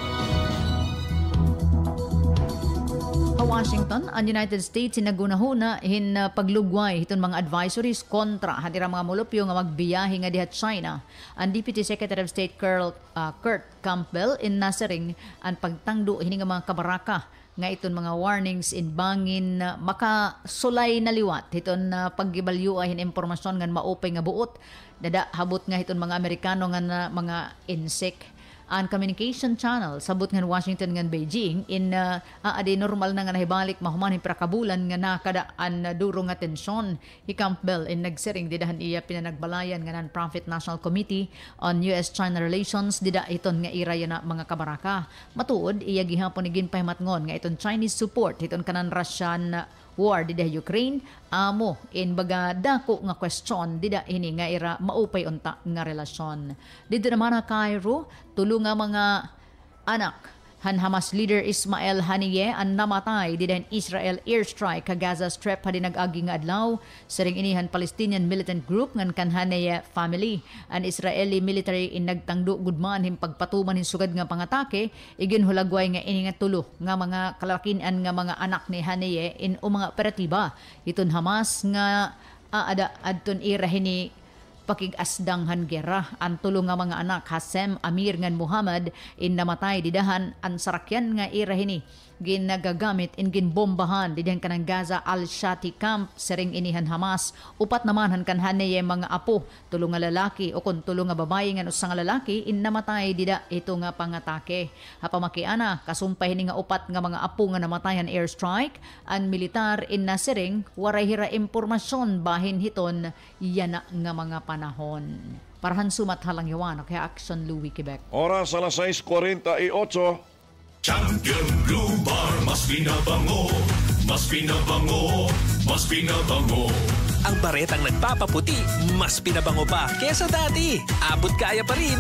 Washington, ang United States sinagunahuna hin uh, paglugway hiton mga advisories kontra hadira mga molupyo nga magbiyahe nga diha China. Ang Deputy Secretary of State Kurt, uh, Kurt Campbell in nasering ang pagtangdo hini nga mga kabaraka nga iton mga warnings in bangin uh, makasulay na liwat hiton uh, paggibalyo hin impormasyon nga maupay nga buot dada habot nga hiton mga Amerikano nga na, mga insect ang communication channel sabot nga Washington nga Beijing in uh, adi normal na nga nahibalik mahuman hin prakabulan nga nakadaan uh, duro nga tensyon. Hi Campbell in nagsiring didahan iya pinanagbalayan nga non-profit National Committee on U S China Relations dida iton nga iraya na mga kabaraka. Matuod iya gihapon igin pahimatngon nga iton Chinese support iton kanan Russian uh, war dida Ukraine amo in baga dako nga question dida ini nga ira maupay unta nga relasyon. Dito naman na Cairo tulo nga mga anak han Hamas leader Ismail Haniyeh ang namatay dida Israel airstrike ka Gaza Strip hadi nag-agi nga adlaw saring inihan Palestinian militant group ngan kan Haniyeh family. An Israeli military in nagtangdo gudman him pagpatuman hin sugad nga pangatake igin hulagway nga ini nga tulo nga mga kalakinan nga mga anak ni Haniyeh in o mga operatiba iton Hamas nga aada adton ira hini pakig-asdanghan gera ang tulo nga mga anak Hasem Amir ngan Muhammad in namatay didahan ang sarakyan nga irahini ginagagamit in ginbombahan didahan kanang Gaza al-Shati camp sering inihan Hamas. Upat naman han kan Haniyeh mga apo tulo nga lalaki o kun tulo nga babae nga usa nga lalaki in namatay dida ito nga pangatake. Hapamakiana kasumpay hini nga upat nga mga apo nga namatayan airstrike ang militar in nasiring waray hira impormasyon bahin hiton yana nga mga panahon. Parahan sumat halang yawan kaya Action Louis Quebec. Oras alas sais forty-eight. Champion Blue Bar, mas pinabango, mas pinabango, mas pinabango. Ang baretang nagpapaputi, mas pinabango pa kesa dati. Abot kaya pa rin.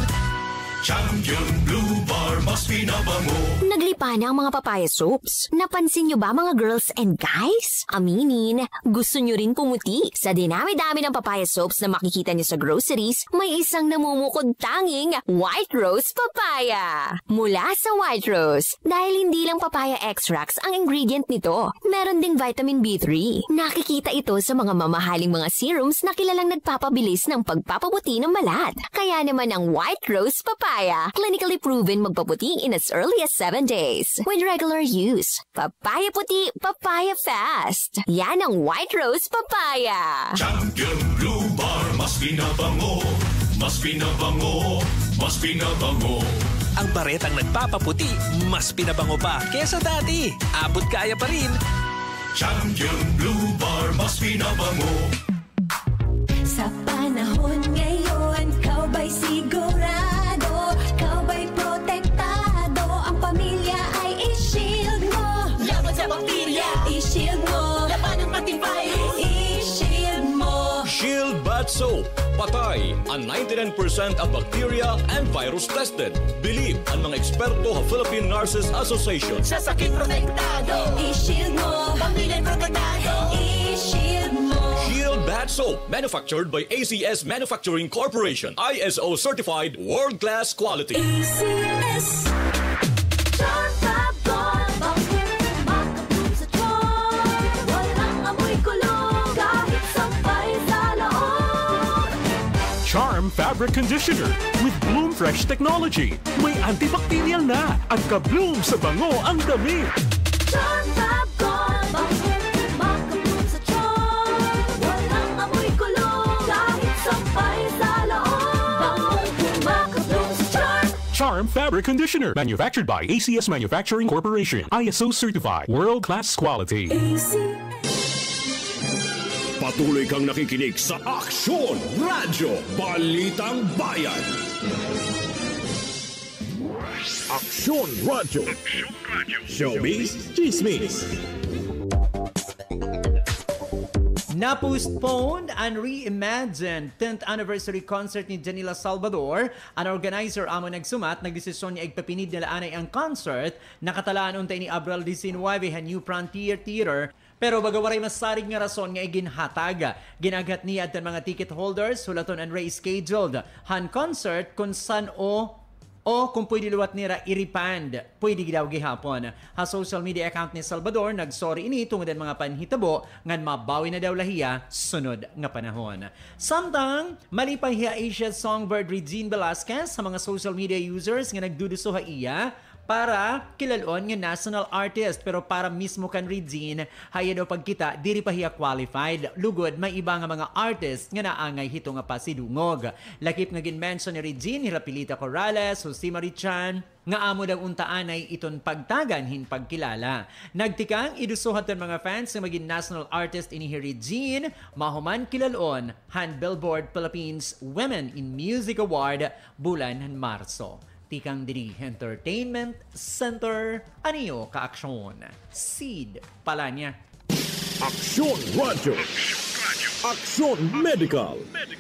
Champion Blue Bar, mas pinabango. Naglipa na ang mga papaya soaps. Napansin nyo ba mga girls and guys? Aminin, gusto nyo rin pumuti. Sa dinami-dami ng papaya soaps na makikita nyo sa groceries, may isang namumukod tanging White Rose Papaya. Mula sa White Rose, dahil hindi lang papaya extracts ang ingredient nito, meron ding vitamin B three. Nakikita ito sa mga mamahaling mga serums na kilalang nagpapabilis ng pagpapaputi ng balat. Kaya naman ang White Rose Papaya clinically proven magpaputi in as early as seven days with regular use. Papaya puti, papaya fast. Yan ang White Rose Papaya. Champion Blue Bar, mas pinabango, Mas pinabango, mas pinabango. Ang baretang nagpapaputi, mas pinabango pa kesa dati. Abot kaya pa rin. Champion Blue Bar, mas pinabango. Sa panahon ngayon, kau ba'y sigurado? Kau ba'y protektado? Ang pamilya ay i-shield mo. Laban sa bakterya, i-shield mo. Laban ng pati virus, i-shield mo. Shield Bat Soap. Patay ang ninety-nine percent of bacteria and virus tested. Believe ang mga eksperto sa Philippine Nurses Association. Sa sakit protektado, i-shield mo. Pamilya protektado, i-shield mo. Shield Bat Soap, manufactured by A C S Manufacturing Corporation. I S O certified, world-class quality. A C S. Charm Fab Gold. Bakit makapun sa tiyan? Walang amoy kulong kahit sampay sa loob. Charm Fabric Conditioner with Bloom Fresh Technology. May antibacterial na at ka-bloom sa bango ang damit. Charm Fab Gold. Bakit makapun sa tiyan? Walang amoy kulong kahit sampay sa loob. Bangong kumakabloom sa Charm. Charm Fabric Conditioner. Manufactured by A C S Manufacturing Corporation. I S O certified. World-class quality. A C S. Patuloy kang nakikinig sa Aksyon Radyo Balitang Bayan. Aksyon Radyo. Showbiz Chismis. Na-postponed and reimagined tenth anniversary concert ni Janila Salvador. Ang organizer amo nagsumat, nagdesisyon niya igpapinid nila anay ang concert. Nakatalaan untay ni Abril nineteen ha New Frontier Theater. Pero bagawaray masarig nga rason nga iginhatag. Ginagat niya at mga ticket holders, hulaton and rescheduled. Han concert kung san o o kung pwede luwat nila i-repand, pwede daw gihapon. Ha social media account ni Salvador, nagsorry ini tungod ang mga panhitabo, ngan mabawi na daw lahiya, sunod nga panahon. Samtang, malipay hiya Asia songbird Regine Velasquez sa mga social media users nga nagduduso ha iya, para kilalon nga national artist, pero para mismo kan Regine haya daw pagkita diri pa hiya qualified. Lugod may iba nga mga artist nga naangay hito nga pasidungog. Lakip nga gin-mention ni Regine Hirapilita Corrales, Jose Marichan nga amo daw untaan ay iton pagtagan hin pagkilala. Nagtikang idusuhat ng mga fans nga maging national artist ini Regine, mahuman kilalon han Billboard Philippines Women in Music Award bulan han Marso. Tikang diri Entertainment Center, aniyo ka-aksyon. Seed Palanya. Aksyon Radyo. Aksyon Medical.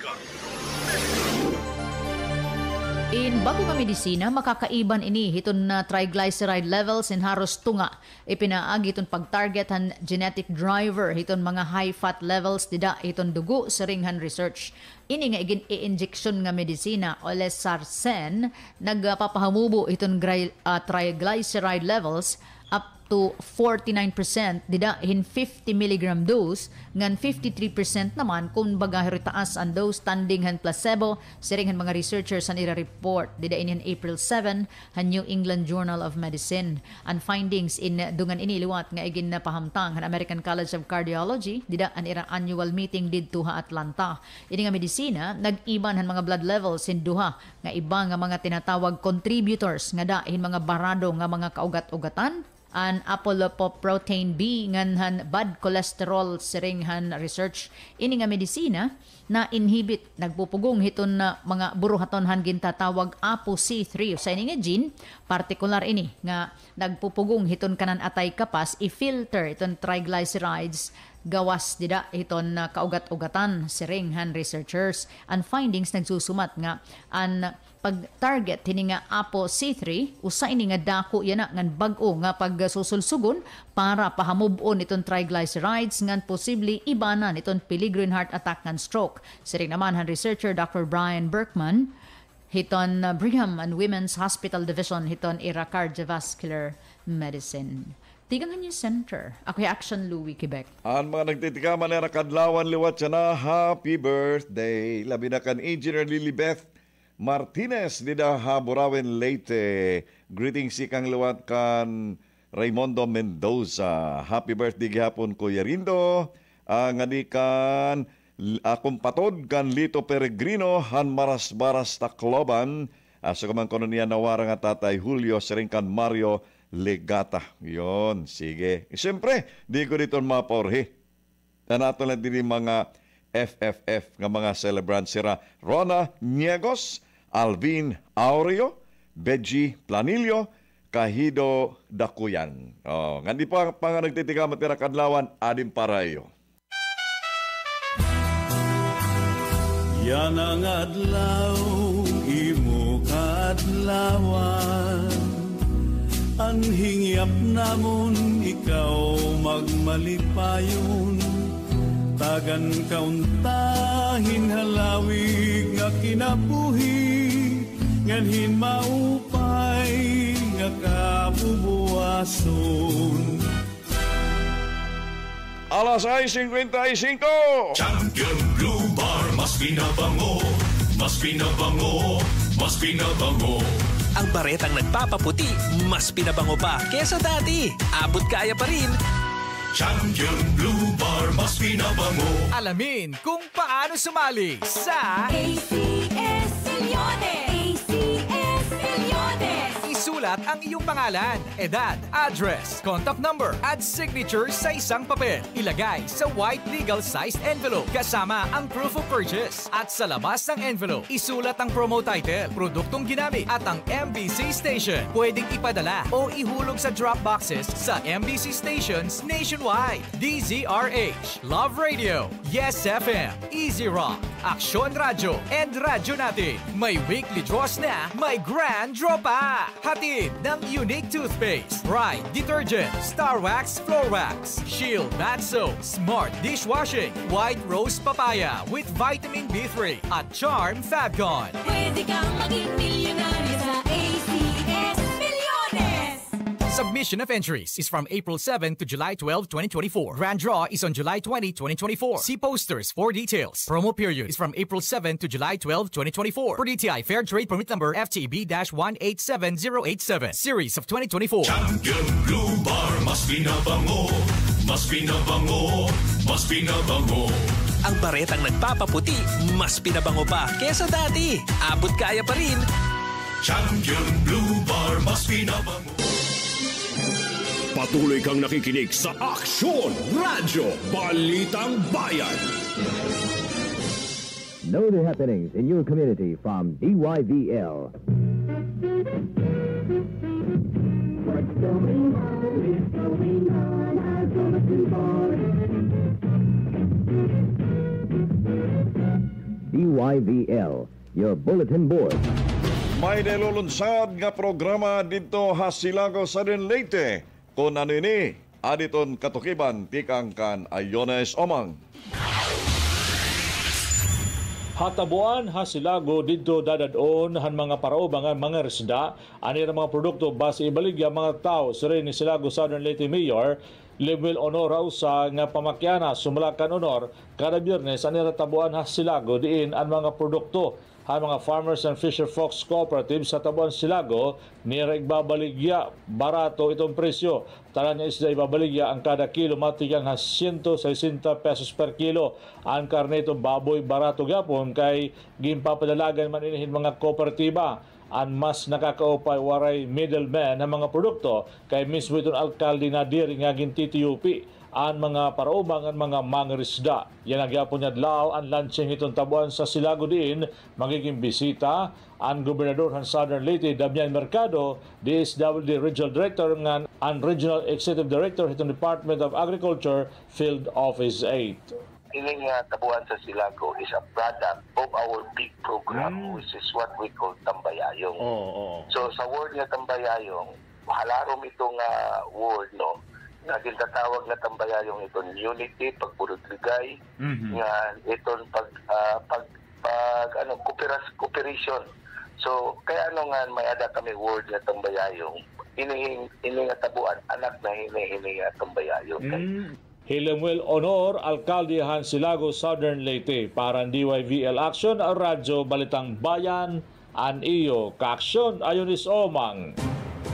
In bago nga medisina, makakaiban ini hiton na triglyceride levels in haros tunga. Ipinaagi hiton pag-targetan genetic driver hiton mga high-fat levels dida hiton dugo sa ringhan research. Ini nga igin i-injection nga medisina olezarsen nagpapahamubo hiton uh, triglyceride levels up to forty-nine percent dida hin fifty milligram dose ngan fifty-three percent naman kung baga taas ang dose standing han placebo siring han mga researchers han ira-report dida in April seventh han New England Journal of Medicine. Ang findings in dungan ini liwat nga igin na pahamtang han American College of Cardiology dida an ira annual meeting didto ha Atlanta. Ini nga medisina nag-iban han mga blood levels in duha nga iba nga mga tinatawag contributors nga dahin mga barado nga mga kaugat-ugatan an apolipoprotein B nganhan bad cholesterol siringhan research ini nga medisina na inhibit nagpupugong hiton na mga buruhaton han gintatawag A P O C three sa ini nga gene partikular ini nga nagpupugong hiton kanan atay kapas i-filter iton triglycerides gawas dida hiton na kaugat-ugatan siringhan researchers. Ang findings nagsusumat nga an pag-target hini nga A P O C three usa ini nga dako yana ngan bag-o nga pagsusulsugon para pahamubon itong triglycerides ngan posible ibanan itong peligro heart attack ngan stroke. Siring naman han researcher Doctor Brian Berkman hiton uh, Brigham and Women's Hospital Division hiton ira cardiovascular medicine. Tigangan yung center. Ako yung Action Louie, Quebec. Ang mga nagtitikaman na nakadlawan liwat siya na happy birthday. Labi na kan Engineer Lilibeth Martinez di da Haburawin Leyte. Greetings si kang liwat kan Raimundo Mendoza. Happy birthday gihapon Kuya Rindo. Ang uh, kan akong patod kan Lito Peregrino han maras-baras Tacloban. Asa kamang kono niya nawara nga tatay Julio Seringkan Mario Legata. Yon, sige. Siyempre, di ko dito maporhi. Tanato lang din mga F F F nga mga celebrant sira Rona Niegos, Alvin Aureo, Beji Planillo, Kahido Dakuyan. Oh, ngandi pa pa nga nagtitika matira kadlawan adim parayo. Yan ang adlaw imo kadlawan, anhingyap namon ikaw magmalipayon, tagan kauntahin halawig nga kinabuhi, nganhin maupay nga kabubuason. Alas ay fifty-five. Champion Blue Bar, mas pinabango, mas pinabango, mas pinabango. Ang baretang nagpapaputi, mas pinabango pa kesa dati. Abot kaya pa rin. Champion Blue Bar, mas pinabango. Alamin kung paano sumali sa A C S Milyones! A C S Milyones! Isulat ang iyong pangalan, edad, address, contact number at signature sa isang papel. Ilagay sa white legal-sized envelope kasama ang proof of purchase. At sa labas ng envelope, isulat ang promo title, produktong ginamit at ang M B C station. Pwedeng ipadala o ihulog sa drop boxes sa M B C stations nationwide. D Z R H, Love Radio, Yes F M, Easy Rock, Aksyon Radyo, and Radyo Natin. May weekly draws na, may grand draw pa! Hatid ng Unique Toothpaste, Pride Detergent, Star Wax Floor Wax, Shield Bath Soap, Smart Dishwashing, White Rose Papaya with Vitamin B three at Charm Fabcon. Pwede kang maging milyonaryo sa A C S Milyones! Submission of entries is from April seventh to July twelfth, twenty twenty-four. Grand draw is on July twentieth, twenty twenty-four. See posters for details. Promo period is from April seventh to July twelfth, twenty twenty-four. Per D T I Fair Trade Permit Number F T B one eight seven zero eight seven. Series of twenty twenty-four. Champion Blue Bar, mas pinabango, mas pinabango, mas pinabango. Ang baretang nagpapaputi, mas pinabango pa kesa dati. Abot kaya pa rin. Champion Blue Bar, mas pinabango. Patuloy kang nakikinig sa Aksyon Radyo Balitang Bayan. Know the happenings in your community from D Y V L. What's going on? What's going on? I'm gonna do more. D Y V L, your bulletin board. May nilulunsad nga programa dito Hasilago sa Leyte. Kung ano ini, aditon katukiban tikang kan Ayones Omang. Hatabuan Hasilago didto dadadon han mga paraobangan mga resda ani mga produkto base ibaligya mga tao sa rin ni Silago Southern Leyte Mayor Lemuel Honor sa nga pamakyana sumulakan honor kada Biyernes ani hatabuan Hasilago diin ang mga produkto ang mga Farmers and Fisher Folks Cooperative sa Tabuan Silago nira igbabaligya barato itong presyo. Tanan niya isda ibabaligya ang kada kilo matigang one hundred sixty pesos per kilo. Ang karne itong baboy barato gapon kay gimpapadalagan man inihin mga kooperatiba. Ang mas nakakaupay waray middleman ng mga produkto kay mismo itong alkalde na diri nga gintitiyupi ang mga paraubang ang mga mangirisda. Yan ang gyapon niya dlaw ang launching itong tabuan sa Silago diin magiging bisita ang gobernador ng Southern Leyte Damian Mercado, D S W D Regional Director ng ang Regional Executive Director itong Department of Agriculture Field Office eight. Ini nga tabuan sa Silago is a product of our big program mm. which is what we call Tambayayong. Oh, oh. So sa word nga Tambayayong, halarom itong uh, word no nga gintatawag na Tambayayong itong unity, pagpurudligay, mm-hmm. nga itong pag uh, pag pag ano cooperas, cooperation. So kaya ano nga may ada kami word nga Tambayayong. Ini ini nga tabuan anak na hini hini nga Tambayayong. Mm. Lemuel Honor, Alkalde han Silago Southern Leyte para D Y V L Action Radyo Balitang Bayan an iyo kaaksyon Ayones Omang.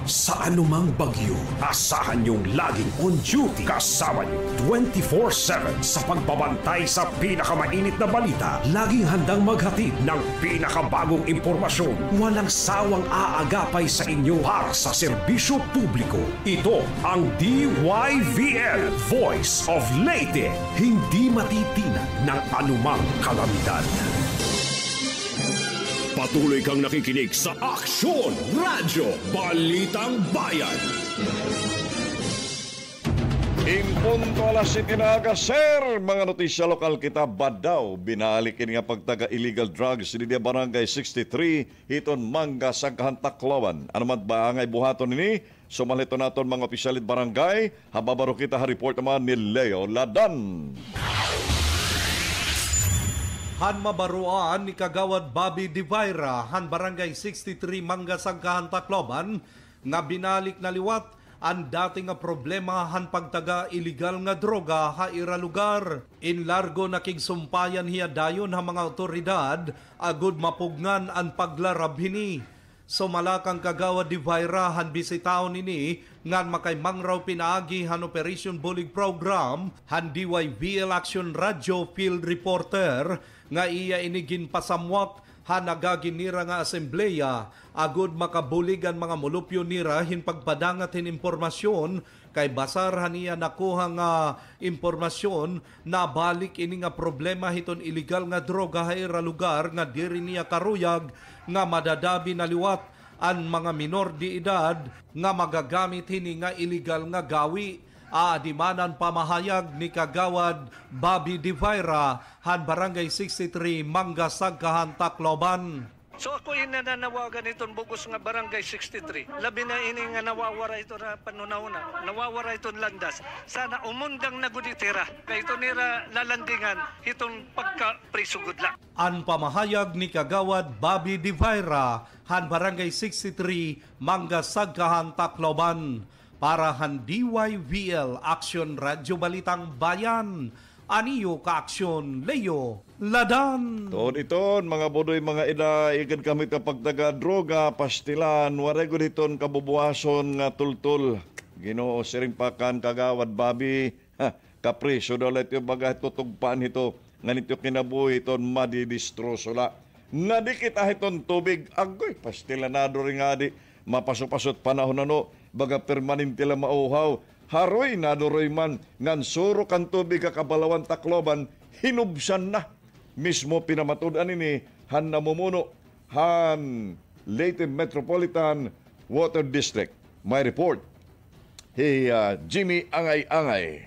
Sa anumang bagyo, asahan niyong laging on duty kasama niyo twenty-four seven sa pagbabantay sa pinakamainit na balita. Laging handang maghatid ng pinakabagong impormasyon. Walang sawang aagapay sa inyo para sa serbisyo publiko. Ito ang D Y V L, Voice of Leyte. Hindi matitinag ng anumang kalamidad. Patuloy kang nakikinig sa Aksyon Radyo Balitang Bayan. In punto alas siyete na aga, sir, mga notisya lokal kita badaw. Binalikin nga pagtaga illegal drugs di Barangay sixty-three, hiton Mangga Sagkahan Tacloban. Ano man ba angay buhaton ini? Sumalito naton mga opisyalit barangay. Hababaro kita ha-report naman ni Leo Ladan. Han mabaruan ni Kagawad Bobby Divaira, han Barangay sixty-three Mangga Sagkahan Tacloban, nga binalik na liwat ang dating nga problema han pagtaga iligal nga droga ha ira lugar. In largo nakigsumpayan hiya dayon ha mga otoridad agud mapugngan ang paglarab hini. So malakang Kagawad Divaira han bisitaon nini ngan makay mangraw pinaagi han Operation Bulig Program han D Y V L Action Radio Field Reporter nga iya inigin pasamwak ha nagaginira nga asembleya agud makabuligan mga mulupyo nira hin pagpadangat hin impormasyon kay basar haniya nakuha nga impormasyon na balik ini nga problema hiton illegal nga droga ha ira lugar nga diri niya karuyag nga madadabi na liwat ang mga minor di edad nga magagamit hini nga illegal nga gawi. Aadimanan pamahayag ni Kagawad Bobby Divaira han Barangay sixty-three Mangga Sagkahan Tacloban. So ako inananawagan itong bugos nga Barangay sixty-three. Labi na ini nga nawawara ito na panunahuna. Nawawara itong landas. Sana umundang naguditira. Kaya ito nira lalandingan itong pagka-prisugod lang. An pamahayag ni Kagawad Bobby Divaira han Barangay sixty-three Mangga Sagkahan Tacloban. Para han D Y V L Action Radio Balitang Bayan. Aniyo ka-aksyon, Leo Ladan. Toon-iton, mga bodoy, mga ina, ikan kami kapag taga-droga, pastilan, warego diton kabubuason nga tultul. Ginoo, siringpakan, Kagawad Bobby, ha, kapriso daw let yung bagay tutugpaan ito, nganito kinabuhi iton madidistroso la. Nadikit ah iton tubig, agoy, pastilanado rin nga di, mapasupasot panahon na no, baga permanente lang mauhaw. Haroy na duroy man ngan suro kan tubig kakabalawan Tacloban, hinubsan na. Mismo pinamatudan ini han namumuno han Leyte Metropolitan Water District. My report, hey uh, Jimmy Angay-Angay.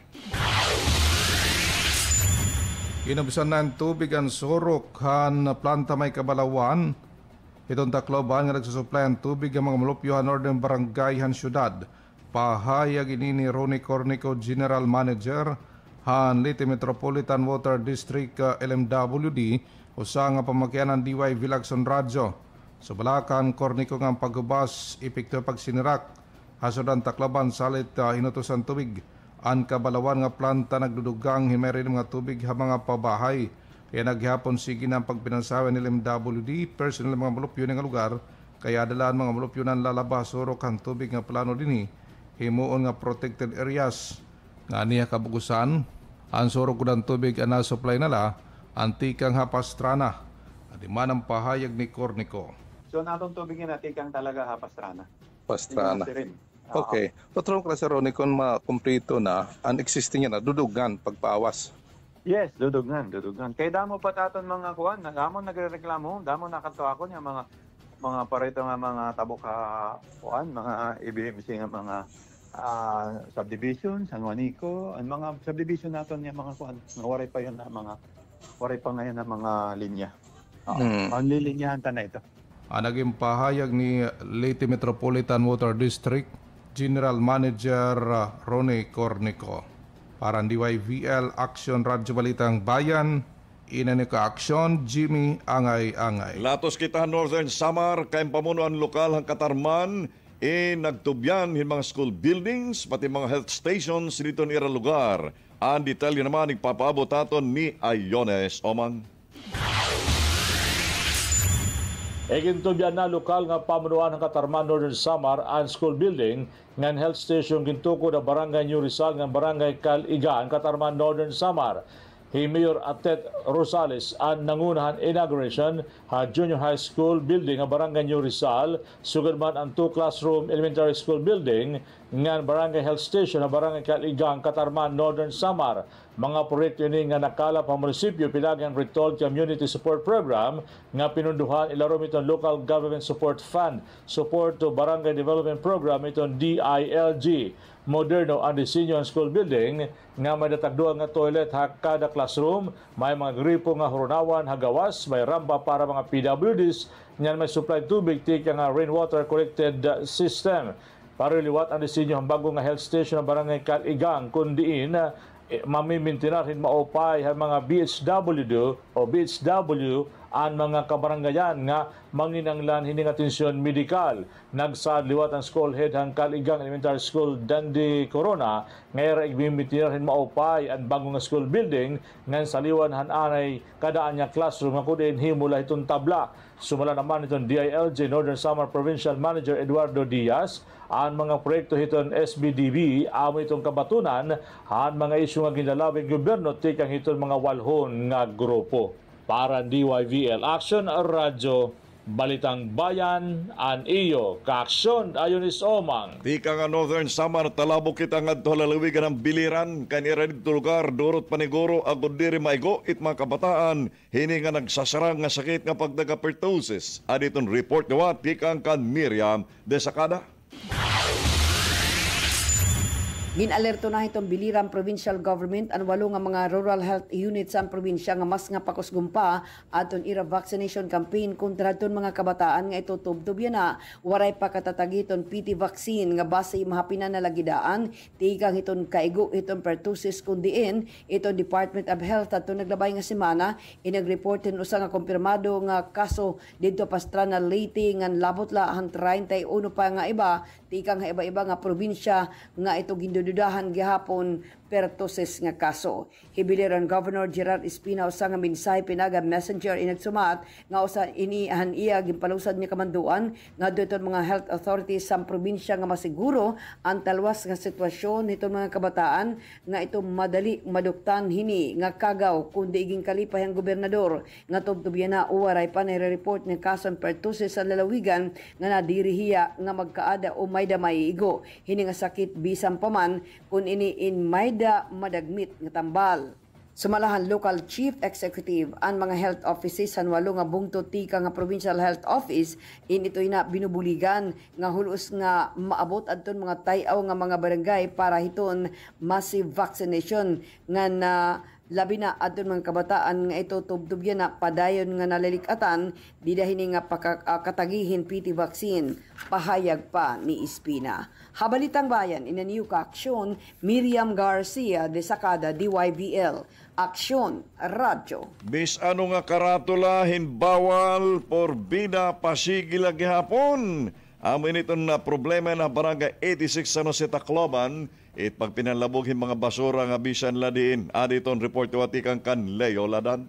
Inubsan na ang tubig ang surok han planta may kabalawan. Itong Tacloban nga nagsusupply ang tubig ang mga mulupyo han Northern Barangay han syudad. Pahayag ini ni Ronnie Cornico, General Manager han Leyte Metropolitan Water District uh, L M W D usa nga pamakyanan D Y V L Action Radio. Sa balakan Cornico nga paggubas epekto pagsinirak hasod ang Tacloban salit uh, inutusan tubig an kabalawan nga planta nagdudugang himeri mga tubig ha mga pabahay. Kaya naghapon sige ng pagpinansawa ni L M W D personal mga mulupyo nga lugar kaya dalaan mga mulupyo ng lalabas surok ang tubig nga plano dinhi. Himuon nga protected areas nga niya kabugusan ang surok ng tubig ang supply nala antikang hapastrana at iman ang pahayag ni Cornico. So natong tubig nga antikang talaga hapastrana. Pastrana. Okay. Patron ka sa Ronnie kung makumplito na ang existing na dudugan pagpaawas. Yes, dudugan, dudugan. Kay damo pa taton mga kuan, damo nagrereklamo, damo nakato ako niya mga mga parito nga mga tabok ka kuan, mga I B M C nga mga uh, subdivision, San Juanico, ang mga subdivision naton niya mga kuan, waray pa yun na mga waray pa ngayon na mga linya. Uh, hmm. Ang lilinyahan ta na ito. Ang naging pahayag ni Leyte Metropolitan Water District General Manager uh, Ronnie Cornico. Para D Y V L Action Radio Balitang Bayan, inani ka aksyon, Jimmy Angay-Angay. Latos kita Northern Samar, kayong pamunuan lokal ang Katarman, e nagtubyan yung mga school buildings, pati mga health stations dito nira lugar. Ang detalye naman nagpapaabot aton ni Ayones Omang. Egintubyan na lokal nga pamunuan ng Katarman Northern Samar and School Building ngan health station gintuko na Barangay New Rizal ngan Barangay Caligan, Katarman Northern Samar. Hi Mayor Atet Rosales ang nangunahan inauguration ha Junior High School Building nga Barangay New Rizal, sugod man ang two classroom elementary school building ngan Barangay Health Station na Barangay Caligan, Katarman Northern Samar. Mga proyekto ini nga nakalap ang munisipyo pilagang Retold Community Support Program nga pinunduhan ilarom itong Local Government Support Fund, Support to Barangay Development Program itong D I L G. Moderno ang disenyo ang school building nga may datagduan nga toilet ha kada classroom, may mga gripo nga hurunawan hagawas, may rampa para mga P W Ds, nyan may supply tubig tika nga rainwater collected system. Para liwat ang disenyo ang bago nga health station ng Barangay Caligan kundiin mamimintinar hin maupay ang mga B H W o B H W ang mga kabarangayan nga manginanglan hining atensyon medikal. Nagsad liwat ang school head ang Caligan Elementary School Dandi Corona nga igbimbitinar hin maupay ang bagong school building ngan saliwan han anay kadaan nya classroom nga kudin himula itong tabla. Sumala naman itong D I L G Northern Samar Provincial Manager Eduardo Diaz ang mga proyekto hiton S B D B amo itong kabatunan ang mga isyu nga ginalawig gobyerno tikang hiton mga walhon nga grupo. Para D Y V L Action Radyo, Balitang Bayan, an iyo, kaaksyon ayon is Omang. Di ka nga Northern Samar, talabo kita nga dolalawigan ng biliran, kanira dito lugar, durot paniguro, agod diri maigo, it mga kabataan, hini nga nagsasarang nga sakit nga pagdagapertosis. Aditon report nga, di ka kan Miriam Desakada. Ginalerto na itong Biliran Provincial Government ang walo nga mga rural health units sa probinsya nga mas nga pakusgumpa aton ira vaccination campaign kontra aton mga kabataan nga ito tubtubyan na waray pa katatagiton P T vaccine nga base mahapinan na lagidaan tigang iton kaigo iton pertussis kundiin iton Department of Health aton naglabay nga semana inag-report usa nga kumpirmado nga kaso didto Pastrana Leyte nga labot la ang thirty-one pa nga iba tigang nga iba-iba nga probinsya nga ito gindududahan gihapon pertoses nga kaso. Hibiliran Governor Gerard Espina usa nga mensahe pinaga messenger inagsumat nga usa inihan iya gimpalusad niya kamanduan nga dito mga health authorities sa probinsya nga masiguro ang talwas nga sitwasyon nitong mga kabataan nga ito madali maduktan hini nga kagaw kundi iging kalipay ang gobernador nga tubtubyan na uwaray pa na report ng kaso ng pertoses sa lalawigan nga nadirihiya nga magkaada o may damay igo hini nga sakit bisan paman kun ini in mayda madagmit nga tambal. Sumalahan local chief executive ang mga health offices sa walo nga bungto tika nga provincial health office in ito'y na binubuligan nga hulos nga maabot adton mga tayaw nga mga barangay para hiton massive vaccination nga na labi na adton mga kabataan nga ito tubtubyan na padayon nga nalalikatan di dahini nga pakatagihin P T vaccine pahayag pa ni Espina. Habalitang Bayan in a new aksyon Miriam Garcia de Sacada D Y V L Aksyon Radyo. Bis ano nga karatula hinbawal por bida pasigil gihapon. Amin ito na problema na barangay eighty-six sa no si Tacloban it pag pinalabogin mga basura nga bisan ladin. Aditon report watikang kan Leo Ladan.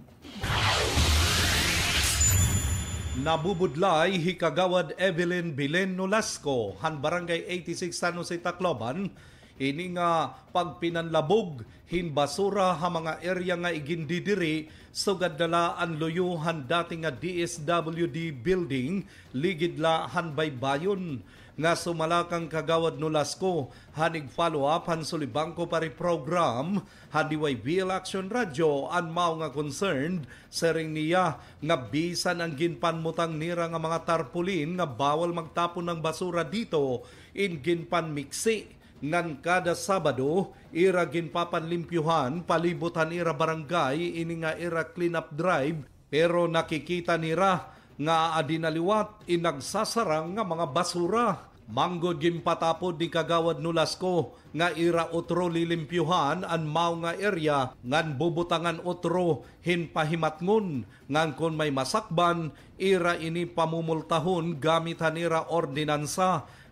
Nabubudlay hikagawad Evelyn Bilen Nolasco han barangay eighty-six sa no si Tacloban ini nga pagpinanlabog hin basura ha mga area nga igindidiri sugad dala ang luyuhan dati nga D S W D building ligid la han baybayon nga sumalakang kagawad Nolasco hanig follow up han sulibangko pari program han D Y V L Action Radio an mao nga concerned sering niya nga bisan ang ginpanmutang nira nga mga tarpulin nga bawal magtapon ng basura dito in ginpanmiksi ngan kada Sabado ira ginpapanlimpyuhan palibutan ira barangay ini nga ira clean up drive pero nakikita nira nga adinaliwat inagsasarang nga mga basura. Manggod ginpatapod ni kagawad Nolasco nga ira otro lilimpyuhan an mao nga area ngan bubutangan otro hinpahimatngon ngan kon may masakban ira ini pamumultahon gamit hanira ordinansa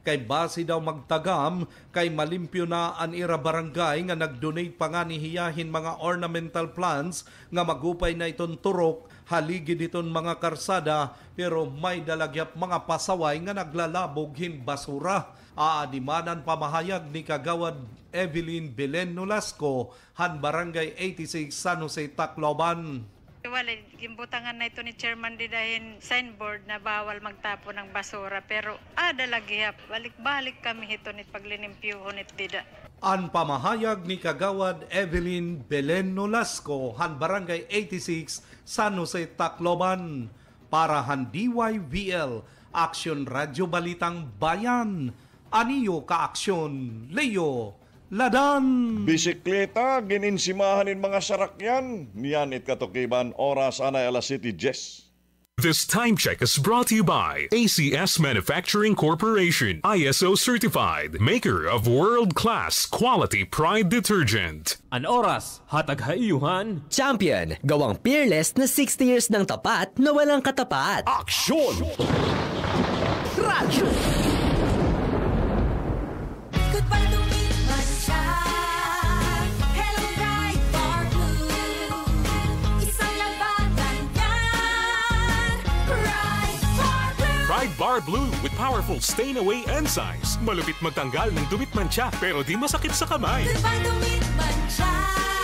kay base daw magtagam kay malimpyo na an ira barangay nga nagdonate pa nga ni hiyahin mga ornamental plants nga magupay na iton turok haligi diton mga karsada pero may dalagyap mga pasaway nga naglalabog him basura. Aadimanan pamahayag ni Kagawad Evelyn Belen Nolasco, Han Barangay eighty-six, San Jose, Tacloban. Wala, gimbutangan na ito ni Chairman Didahin signboard na bawal magtapo ng basura pero ada lagi hap, balik-balik kami ito nit paglinimpyuhon nit dida. An pamahayag ni Kagawad Evelyn Belen Nolasco, Han Barangay eighty-six, San Jose, Tacloban. Para Han D Y V L, Aksyon Radyo Balitang Bayan. Aniyo ka-aksyon, Leo Ladan. Bisikleta, gininsimahan in mga sarakyan. Niyan it katukiban, oras anay alas City Jess. This time check is brought to you by A C S Manufacturing Corporation, I S O certified, maker of world-class quality Pride detergent. An oras, hatag haiyuhan. Champion, gawang peerless na sixty years ng tapat na walang katapat. Aksyon! Radyo! Goodbye to me, Masya. Hello, bright bar blue. Isang labanan yan. Bright bar blue. Pride Bar Blue with powerful stain-away enzymes. Malupit magtanggal ng dumit mancha pero di masakit sa kamay. Goodbye to me, Masya.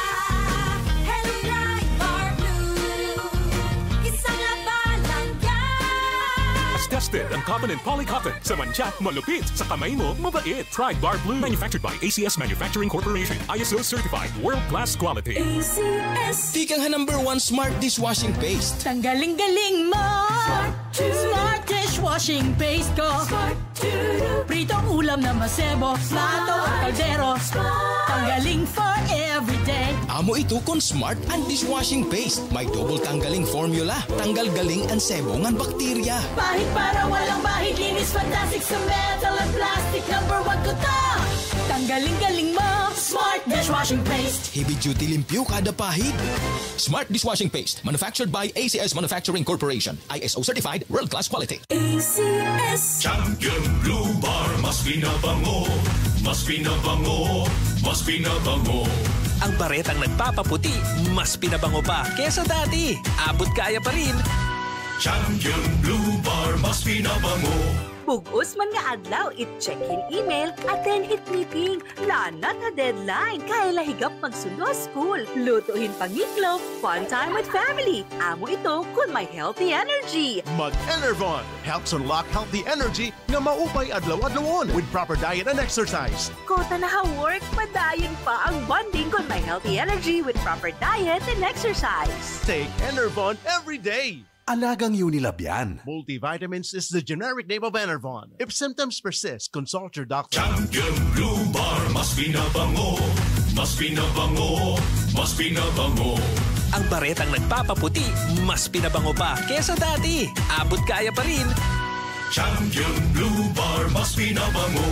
Hello, bright bar blue. Isang labanan yan. As tested ang cotton and polycotton. Sa mancha, malupit. Sa kamay mo, mabait. Pride Bar Blue. Manufactured by A C S Manufacturing Corporation. I S O certified. World-class quality. A C S. Tikang ha number one smart dishwashing paste. Tanggaling-galing mo. Smart, smart dishwashing paste ko. Smart pritong ulam na masebo. Plato at kaldero. Tanggaling for everyday. Amo ito kon smart and dishwashing paste. May double tanggaling formula. Tanggal galing ang sebo ngan bakterya. Bahid para walang bahid. Linis fantastic sa metal at plastic. Number one ko ta. Tanggaling-galing mo. Smart dishwashing paste. Heavy duty limpyo kada pahid. Smart dishwashing paste. Manufactured by A C S Manufacturing Corporation. I S O certified. World-class quality. A C S. Champion Blue Bar, mas pinabango, mas pinabango, mas pinabango. Ang baretang nagpapaputi, mas pinabango pa kesa dati. Abot kaya pa rin. Champion Blue Bar, mas pinabango. Bugos man nga adlaw, it-check-in email, attend it meeting. Lanat na deadline, kaya lahigap magsundo school. Lutuhin pangiklop, fun time with family. Amo ito kung may healthy energy. Mag-Enervon helps unlock healthy energy nga maupay adlaw-adlawon with proper diet and exercise. Kota na ha-work, padayon pa ang bonding kung may healthy energy with proper diet and exercise. Take Enervon every day. Alagang Unilab yan. Multivitamins is the generic name of Enervon. If symptoms persist, consult your doctor. Champion Blue Bar, mas pinabango, mas pinabango, mas pinabango. Ang baretang nagpapaputi, mas pinabango pa kesa dati. Abot kaya pa rin. Champion Blue Bar, mas pinabango.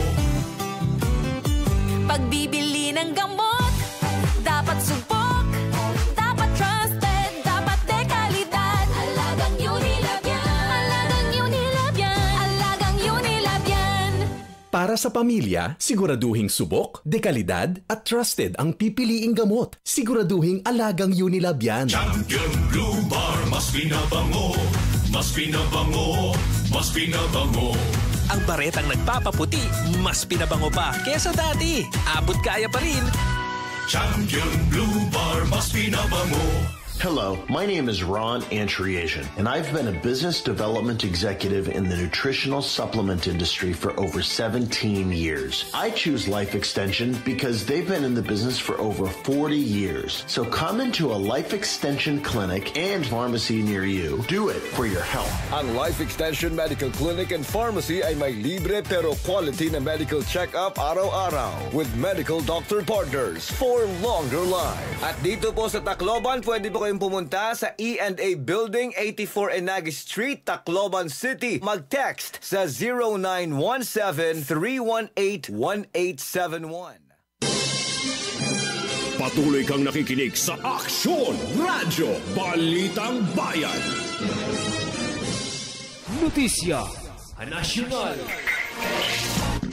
Pagbibili ng gamot, dapat subok, dapat trusted, dapat dekalidad. Alagang Unilab yan. Alagang Unilab yan. Alagang Unilab yan. Para sa pamilya, siguraduhing subok, dekalidad at trusted ang pipiliing gamot. Siguraduhing alagang Unilab yan. Champion Blue Bar, mas pinabango, mas pinabango, mas pinabango. Ang baretang nagpapaputi, mas pinabango pa kesa dati. Abot kaya pa rin. Champion Blue Bar, mas pinabango. Hello, my name is Ron Antriasian, and I've been a business development executive in the nutritional supplement industry for over seventeen years. I choose Life Extension because they've been in the business for over forty years. So come into a Life Extension clinic and pharmacy near you. Do it for your health. Ang Life Extension Medical Clinic and Pharmacy ay may libre pero quality na medical check-up araw-araw with medical doctor partners for longer life. At dito po sa Tacloban, pwede po kayong pumunta sa E and A Building, eighty-four Enagi Street, Tacloban City. Mag-text sa zero nine one seven, three one eight, one eight seven one. Patuloy kang nakikinig sa Aksyon Radyo Balitang Bayan. Notisya Nasyonal.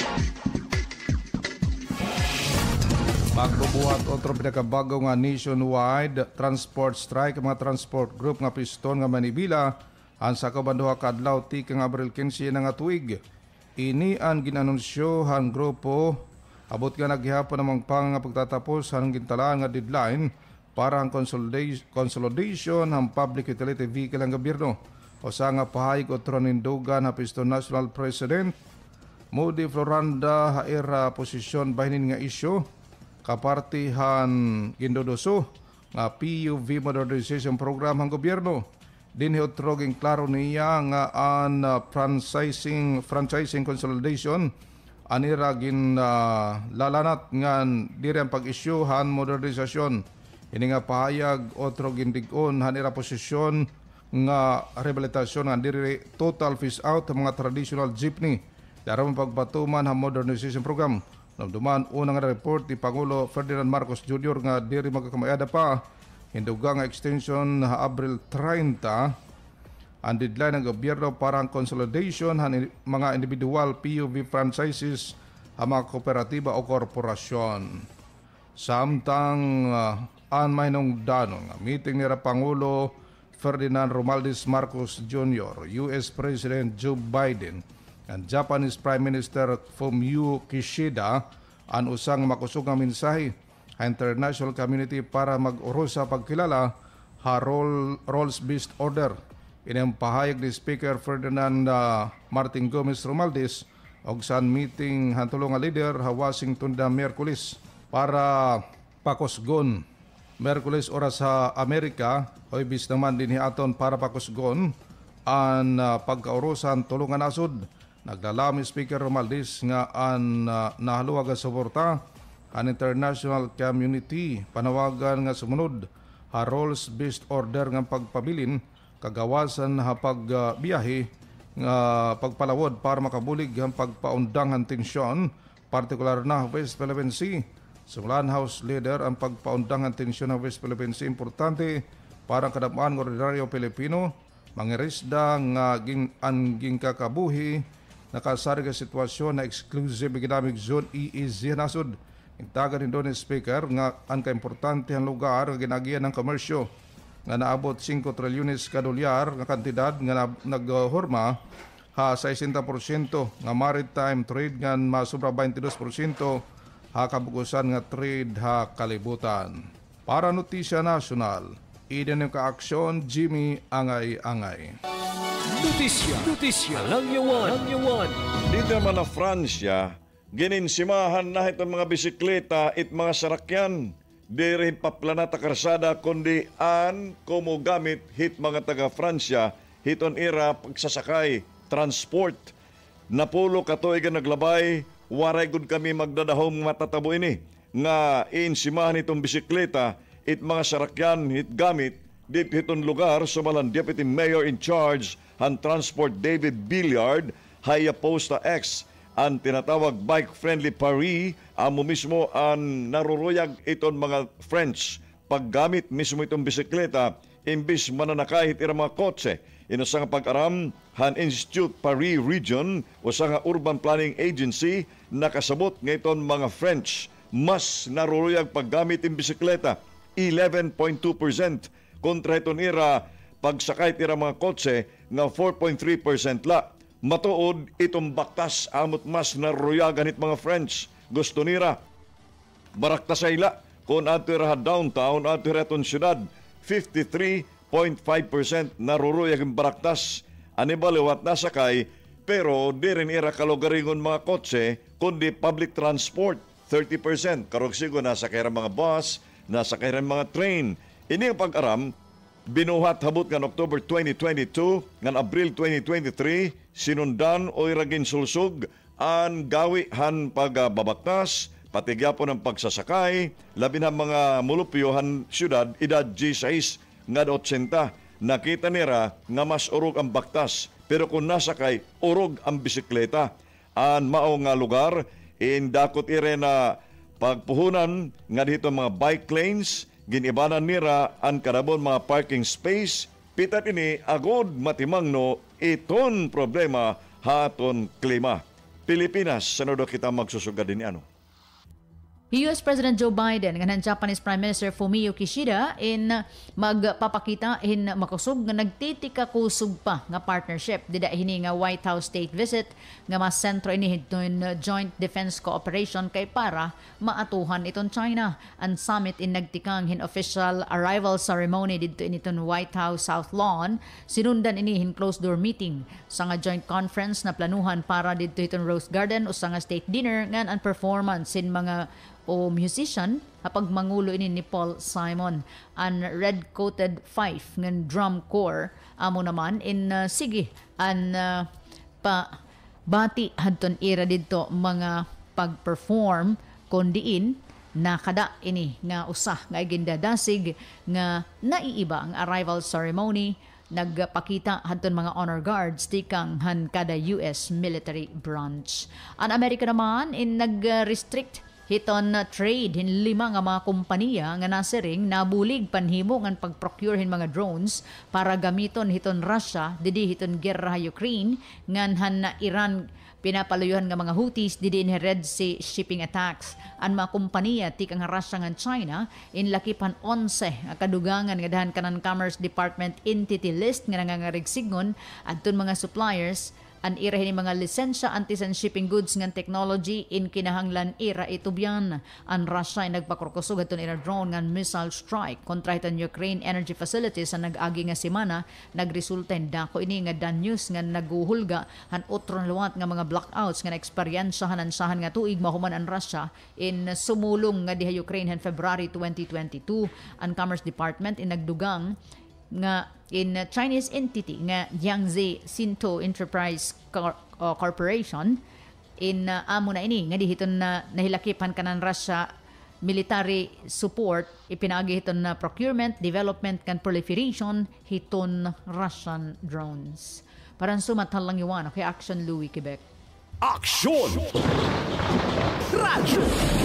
Magbubuhat otro pinakabago nga nationwide transport strike mga transport group nga piston nga Manibila ang sa kabanduha kadlaw ti kang Abril quince na nga tuig. Ini ang ginanunsyo han grupo abot nga naghihapon namang pang nga pagtatapos ang gintalaan nga deadline para ang consolidation, consolidation ng public utility vehicle ang gobyerno. O sa nga pahayag otro nindugan ha piston national president Moody Floranda haira posisyon bahinin nga isyu kapartihan gindodoso nga P U V modernization program ng gobyerno. Dinhi otroging klaro niya nga an uh, franchising franchising consolidation anira gin uh, lalanat nga diri ang pag-isyuhan modernisasyon. Ini nga pahayag otro gindig-on hanira posisyon nga rehabilitasyon nga diri total phase out ng mga traditional jeepney. Daram pagpatuman ang modernization program. Namduman unang report ni Pangulo Ferdinand Marcos Junior nga diri magkakamayada pa hinduga nga extension ha Abril thirty ang deadline ng gobyerno para ang consolidation han mga individual P U V franchises ha mga kooperatiba o korporasyon. Samtang uh, an mahinong danon nga meeting ni Pangulo Ferdinand Romualdez Marcos Junior, U S President Joe Biden and Japanese Prime Minister Fumio Kishida ang usang makusog nga mensahe sa international community para mag-uros sa pagkilala ha rules-based order. Inang pahayag ni Speaker Ferdinand uh, Martin Gomez Romualdez og sa meeting hantulong nga leader ha Washington da Miyerkules para pakusgon. Miyerkules oras sa Amerika o ibis naman din hiaton para pakusgon ang uh, pagkaurusan tulungan asod. Naglalami Speaker Romualdez nga ang uh, nahaluwag nga suporta ang international community panawagan nga sumunod ha rules-based order nga pagpabilin kagawasan ha pagbiyahe uh, nga pagpalawod para makabulig ang pagpaundang ang tensyon partikular na West Philippine Sea. Sumulan House Leader ang pagpaundang ang tensyon ng West Philippine Sea importante para ang kadamaan ng ordinaryo Pilipino mangirisda nga ging, ang gingkakabuhi nakasari ka sitwasyon na exclusive economic zone E E Z nasod. Intaga rin doon ni Speaker nga ang kaimportante ang lugar nga ginagiyan ng komersyo nga naabot five trilyones ka dolyar nga kantidad nga naghorma ha sixty percent nga maritime trade nga masubra twenty-two percent ha kabugusan nga trade ha kalibutan. Para Notisya Nasional, iden yung kaaksyon Jimmy Angay-Angay. Notisya, notisya, langyawan, langyawan. Dito naman na Fransya, gininsimahan na itong mga bisikleta at mga sarakyan. Di rin paplanata karsada kundi an kumugamit hit mga taga Fransya hiton ira pagsasakay, transport. Napulo katuigan naglabay, waray gud kami magdadahong matatabo ini nga insimahan itong bisikleta at mga sarakyan hit gamit dit hiton lugar sumalan Deputy Mayor in Charge han Transport David Billiard haya posta X ang tinatawag bike-friendly Paris amo mismo ang naruruyag iton mga French paggamit mismo itong bisikleta imbis mananakahit ira mga kotse. Ino sa pag-aram han Institute Paris Region o sa Urban Planning Agency nakasabot ng iton mga French mas naruruyag paggamit ng bisikleta eleven point two percent kontra iton ira pagsakay tira mga kotse nga four point three percent la. Matuod itong baktas amot mas naruyagan it mga French. Gusto nira baraktasay la kung ato ira downtown ato ira itong syudad fifty-three point five percent naruruyag ang baraktas. Anibaliwat nasakay pero di rin ira kalugaringon mga kotse kundi public transport thirty percent. Karugsigo nasa kaya mga bus, nasa kaya mga train. Ini ang pag-aram binuhat habot nga October twenty twenty-two ngan Abril twenty twenty-three sinundan o iragin sulsog ang gawi han pagbabaktas pati gyapon ang pagsasakay labi na mga mulupyohan syudad edad six nga eighty nakita nira nga mas urog ang baktas pero kung nasakay urog ang bisikleta an mao nga lugar indakot ire na pagpuhunan nga dito mga bike lanes ginibanan nira ang karabon mga parking space pitat ini agod matimangno iton problema haton klima. Pilipinas, sanudo kita magsusugad din ano. U S President Joe Biden ngan Japanese Prime Minister Fumio Kishida in magpapakita in makusog nga nagtitika kusog pa nga partnership dida hini nga White House state visit nga mas sentro ini hiton joint defense cooperation kay para maatuhan iton China. Ang summit in nagtikang hin official arrival ceremony didto initon White House South Lawn, sinundan ini hin closed door meeting sa nga joint conference na planuhan para didto hiton Rose Garden o sa nga state dinner ngan ang performance in mga o musician hapag mangulo ini ni Paul Simon an red-coated fife ng drum corps amo naman in uh, sige an uh, pa bati hadton ira didto mga pag-perform kondiin nakada ini nga usa nga ginadasig nga naiiba ang arrival ceremony nagpakita hadton mga honor guards tikang han kada U S military branch. Ang Amerika naman in nag-restrict hiton na trade hin lima nga mga kompanya nga nasiring nabulig panhimo ngan pagprocure hin mga drones para gamiton hiton Russia didi hiton gerra Ukraine ngan han na Iran pinapaluyuhan nga mga Houthis didi in Red Sea shipping attacks. Ang mga kompanya tikang Russia ngan China in lakipan eleven nga kadugangan nga dahan kanan Commerce Department entity list nga nangangarigsignon adton mga suppliers an ira hini mga lisensya anti-sen shipping goods ngan technology in kinahanglan ira itubyan. Ang Russia ay nagpakurkusog aton ira drone ngan missile strike kontra hiton Ukraine energy facilities sa nag-agi nga semana nagresulta in dako ini nga danyos nga naguhulga han otron luwat nga mga blackouts nga eksperyensyahan ansahan nga tuig mahuman ang Russia in sumulong nga diha Ukraine han February twenty twenty-two. Ang Commerce Department in nagdugang nga in uh, Chinese entity nga Jiangxi Sinto Enterprise Cor- uh, Corporation in uh, amo na ini nga dihiton na nahilakipan kanan Russia military support ipinagi hiton na procurement, development kan proliferation hiton Russian drones. Parang sumatal lang iwan kay Action Louis Quebec. Action! Radyo!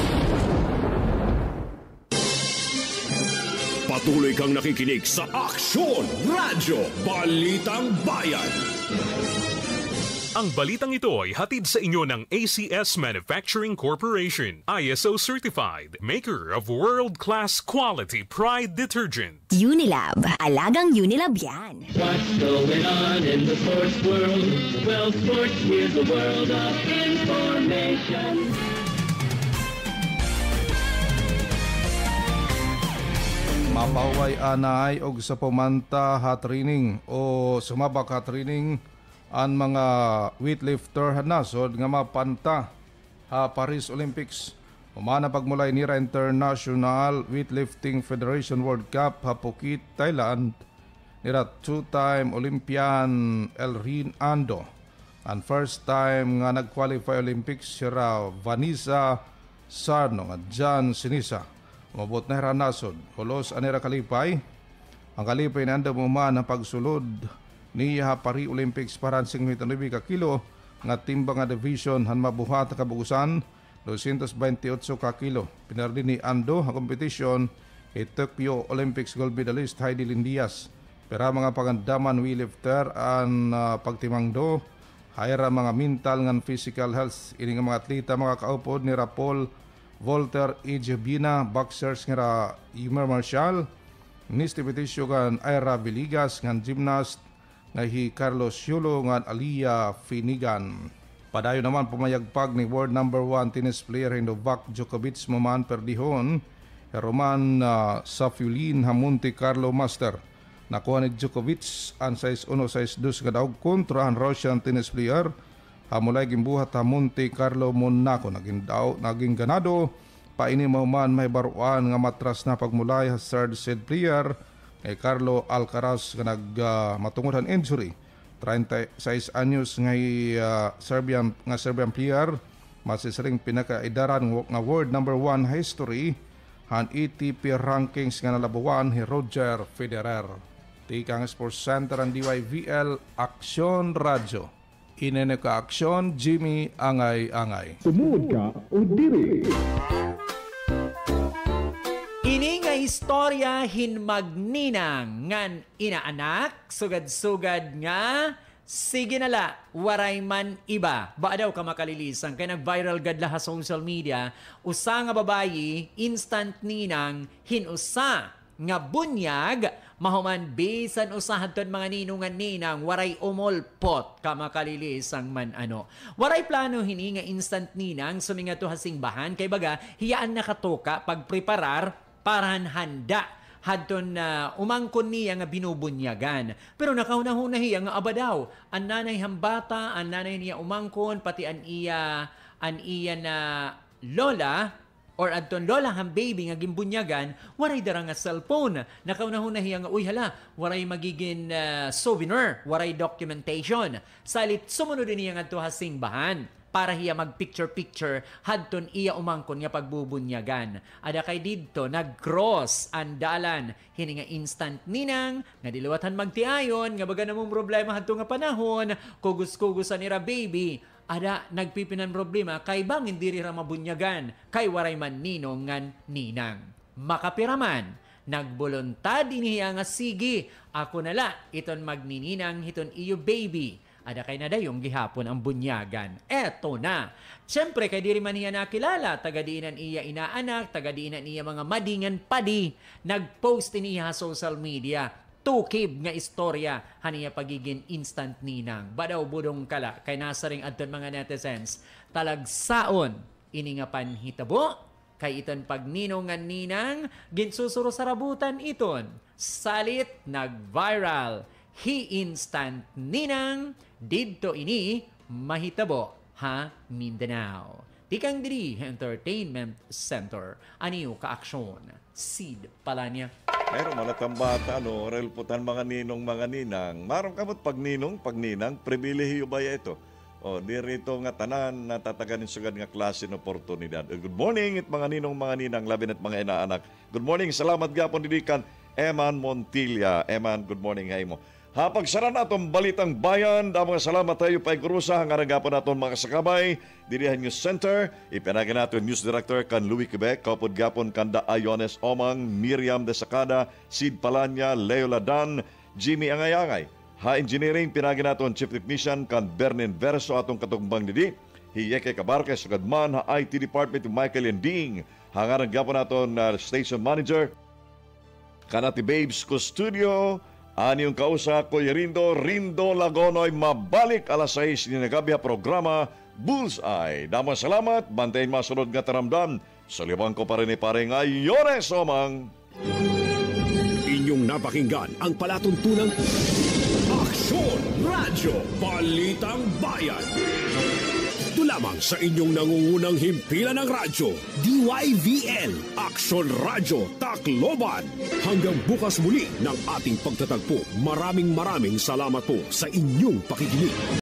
Patuloy kang nakikinig sa Aksyon Radyo Balitang Bayan. Ang balitang ito ay hatid sa inyo ng A C S Manufacturing Corporation, I S O certified, maker of world-class quality Pride detergent. Unilab, alagang Unilab yan. What's going on in the sports world? Well, sports, here's a world of information. Mapaway anay og sa pumanta ha training o sumabak ha training ang mga weightlifter hanasod nga mapanta ha Paris Olympics. Umana pagmulay nira International Weightlifting Federation World Cup ha Phuket, Thailand nira two-time Olympian Elrin Ando. Ang first time nga nag-qualify Olympics sira Vanessa Sarno nga John Sinisa. Mabot na hiranasod, hulos anira kalipay. Ang kalipay na anda mo man ang pagsulod niya Paris Olympics para fifty-nine ka kilo nga timba nga division han mabuhat na kabugusan two twenty-eight ka kilo. Pinardi ni Ando ang kompetisyon kay Tokyo Olympics gold medalist Heidi Lindias. Pero mga pagandaman weightlifter ang uh, pagtimangdo hayra mga mental ngan physical health ini nga mga atleta mga kaupod ni Rapol Volter Ejebina, boxers nga Yumer Marshall, nistipitisyo kan Ira Villegas, ngan gymnast nga hi Carlos Yulo, ngan Alia Finigan. Padayon naman pumayagpag ni world number one tennis player Novak Djokovic maman perdihon, Roman uh, Safiulin Hamonte Carlo Master. Nakuha ni Djokovic ang size one size two nga daog kontra ang Russian tennis player hamulay gimbuhat ha Monte Carlo Monaco naging daw naging ganado paini mahuman may baruan nga matras na pagmulay ha third set player kay Carlo Alcaraz nga nag uh, matungod han injury thirty-six anyos nga uh, Serbian nga Serbian player masisring pinakaidaran nga world number one history han A T P rankings nga nalabuan hi Roger Federer. Tikang Sports Center ang D Y V L Aksyon Radyo. Inene ka aksyon, Jimmy Angay-Angay. Sumud ka o diri. Ini nga istorya hinmagninang ngan inaanak, sugad-sugad nga Sige nala, waray man iba. Ba daw ka makalilisan kay nag-viral gadla ha social media, usa nga babayi instant ninang hinusa nga bunyag mahuman bisan usahan ton mga ninungan ninang waray umolpot ka makalilisan man ano. Waray plano hini nga instant ninang suminga to hasing bahan kay baga hiyaan nakatoka pagpreparar parahan handa hadton na uh, umangkon niya nga binubunyagan. Pero nakaunahuna hiya nga aba daw. Ang nanay hambata, ang nanay niya umangkon, pati an iya, an iya na lola, or adton lola hang baby nga gimbunyagan, waray dara nga cellphone. Nakaunahuna hiya nga, uy hala, waray magiging uh, souvenir, waray documentation. Salit, sumunod din niya nga to hasing bahan para hiya mag-picture-picture hadton iya umangkon nga pagbubunyagan. Ada kay didto nag-cross ang dalan hini nga instant ninang nga diluwatan magtiayon nga baga namong problema hadto nga panahon kugus-kugusan nira baby. Ada nagpipinan problema kay bang hindi ra mabunyagan kay waray man ninong ngan ninang. Makapiraman nagbuluntad inihiya nga sige ako nala iton magnininang hiton iyo baby. Ada kay na dayong gihapon ang bunyagan. Eto na. Siyempre, kay diri man niya nakilala, tagadiinan iya inaanak, tagadiinan iya mga madingan padi. Nag-post niya sa social media. Tukib nga istorya haniya pagiging instant ninang. Badaw budong kala, kay nasa ring adton mga netizens. Talagsaon, ini nga panhitabo, kay iton pagninongan ninang, ginsusuro sa rabutan iton. Salit, nag-viral. He instant ninang, didto ini mahitabo ha Mindanao. Tikang diri Entertainment Center. Aniyo ka-aksyon? Sid Palanya. Meron malatambata, ano, relputan mga ninong, mga ninang. Maron kamot pag ninong, pag ninang, pribilehiyo ba ito? O, dirito nga tanan, natataganin sugad nga klase ng oportunidad. Good morning, it mga ninong, mga ninang, labin at mga inaanak. Good morning, salamat gapon didikan, Eman Montilla. Eman, good morning, hay mo. Hapagsaran atong balitang bayan, damang salamat tayo pa igurusa ang aragapon naton mga sakabay, dirihan News Center, ipinagin natin News Director kan Louis Quebec, kapod gapon kanda Ayones Omang, Miriam de Sacada, Sid Palanya, Leo Ladan, Jimmy Angayangay. Ha Engineering, pinagin natin Chief Technician kan Bernin Verso atong katumbang didi, Hiyeke Cabarques, Sugadman, ha I T Department Michael Ending, hangarang gapon natin uh, Station Manager, kanati Babes ko Studio, ani yung kausa ko Rindo, Rindo Lagonoy, mabalik alas sais ni nagabi programa Bullseye. Damang salamat, bantayin masunod nga taramdam. Sa libang ko pa rin ipare nga Yones Omang. Inyong napakinggan ang palatuntunang Aksyon Radyo Balitang Bayan. Ito lamang sa inyong nangungunang himpilan ng radyo, D Y V L, Aksyon Radyo Tacloban. Hanggang bukas muli ng ating pagtatagpo, maraming maraming salamat po sa inyong pakikinig.